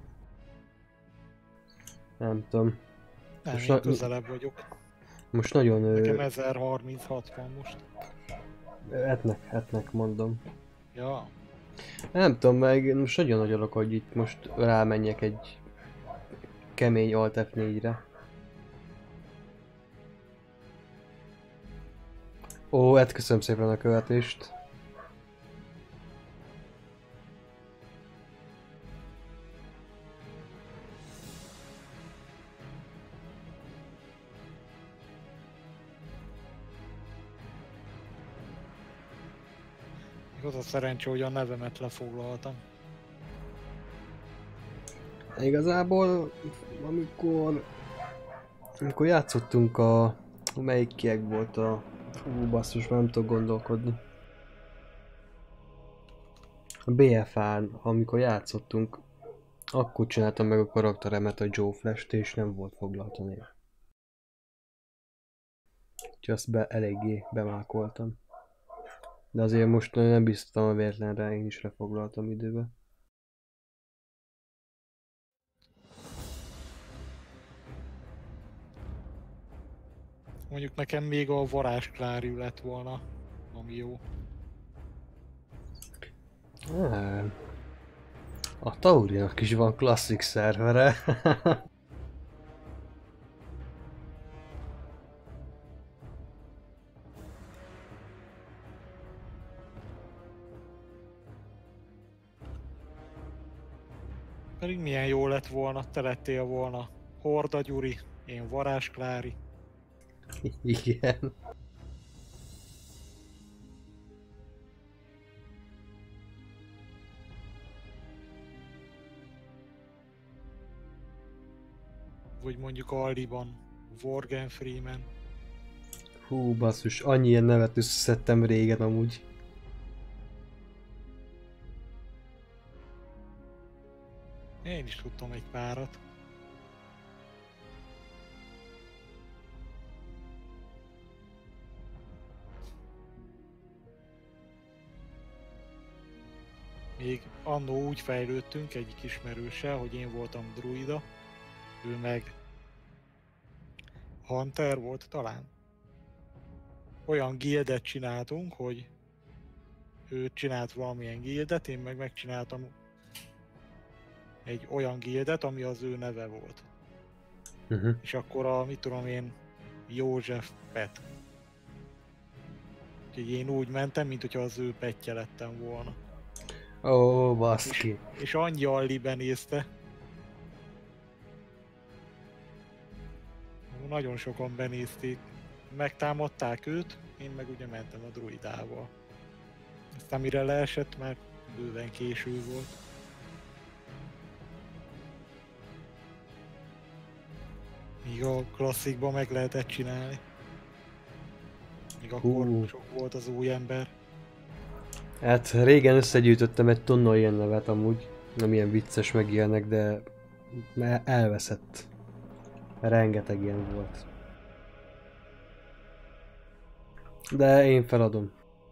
Nem tudom. Nem, Most én közelebb vagyok. Most nagyon... Nekem 1036 van most. Etnek mondom. Ja. Nem tudom, meg most nagyon agyalok, hogy itt most rámenjek egy kemény Alt F4-re. Ó, köszönöm szépen a követést. Az a szerencsé, hogy a nevemet lefoglaltam. Igazából, amikor játszottunk melyik kiek volt a... Hú, basszus, nem tudok gondolkodni. A BFA-n, amikor játszottunk, akkor csináltam meg a karakteremet, a Joe Flash-t, és nem volt foglalt a név. Úgyhogy azt eléggé bemákoltam. De azért most nem biztosan a véletlenre, én is lefoglaltam időbe. Mondjuk nekem még a varázskláriú lett volna, ami jó. A Taurinak is van klasszik szervere. Pedig milyen jó lett volna, te lettél volna Horda Gyuri, én Varázsklári. Igen. Vagy mondjuk Aldiban Morgan Freeman. Hú, basszus, annyi ilyen nevet összeszedtem régen amúgy. Én is tudtam egy párat. Még annó úgy fejlődtünk egyik ismerőssel, hogy én voltam druida, ő meg Hunter volt talán. Olyan gildet csináltunk, hogy ő csinált valamilyen gildet, én meg megcsináltam egy olyan gildet, ami az ő neve volt. És akkor mit tudom én, József Pet. Úgyhogy én úgy mentem, mint hogyha az ő petje lettem volna. Ó, baszki. És annyi alli benézte. Nagyon sokan benézték. Megtámadták őt, én meg ugye mentem a druidával. Aztán mire leesett, már bőven késő volt. Míg a klasszikban meg lehetett csinálni. Míg akkor sok volt az új ember. Hát régen összegyűjtöttem egy tonna ilyen nevet amúgy. Nem ilyen vicces meg ilyenek, de elveszett. Rengeteg ilyen volt. De én feladom.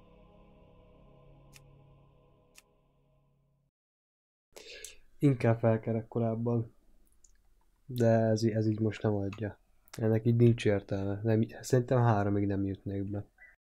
Inkább felkerek korábban. De ez így most nem adja. Ennek így nincs értelme. Nem, szerintem 3-ig nem jutnék be.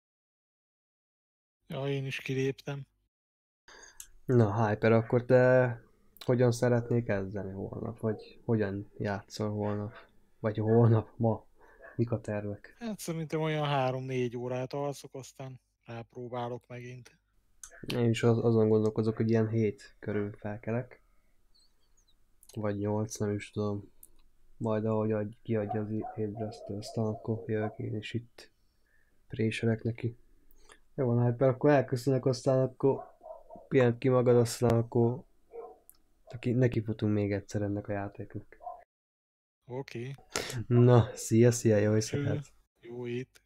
Ja, én is kiléptem. Na, Hyper, akkor te hogyan szeretnél kezdeni holnap? Vagy hogyan játszol holnap? Vagy holnap, ma? Mik a tervek? Hát szerintem olyan 3-4 órát alszok, aztán rápróbálok megint. Én is azon gondolkozok, hogy ilyen 7 körül felkelek. Vagy 8, nem is tudom. Majd ahogy kiadja az ébresztő, aztán akkor jövök én is itt. Préselek neki. Jó van, Hyper, akkor elköszönök, aztán akkor pihent ki magad, aztán akkor nekifutunk még egyszer ennek a játéknak. Oké. Na, szia, jó éjszakát! Jó itt.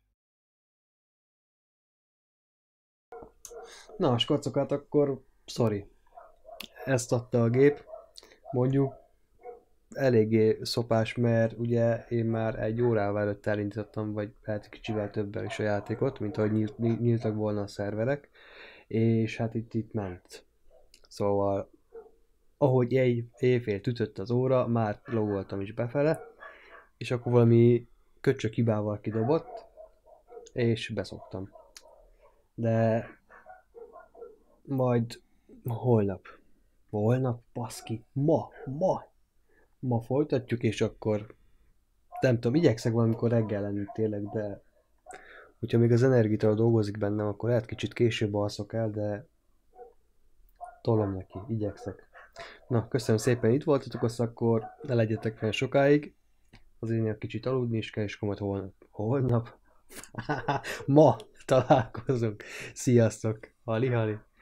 Na, skocokat, akkor sorry. Ezt adta a gép. Mondjuk eléggé szopás, mert ugye én már egy órával előtt elindítottam, vagy lehet kicsivel többel is a játékot, mint ahogy nyíltak volna a szerverek. És hát itt ment. Szóval ahogy éjfél ütött az óra, már logoltam is befele, és akkor valami köcsök hibával kidobott, és beszoktam. De majd holnap, baszki, ma folytatjuk, és akkor nem tudom, igyekszek valamikor reggel lenni tényleg, de hogyha még az Energital dolgozik bennem, akkor lehet kicsit később alszok el, de tolom neki, igyekszek. Na, köszönöm szépen, itt voltatok, azt akkor ne legyetek fel sokáig. Azért én kicsit aludni is kell, és akkor majd holnap. Ma találkozunk. Sziasztok! Hali-hali!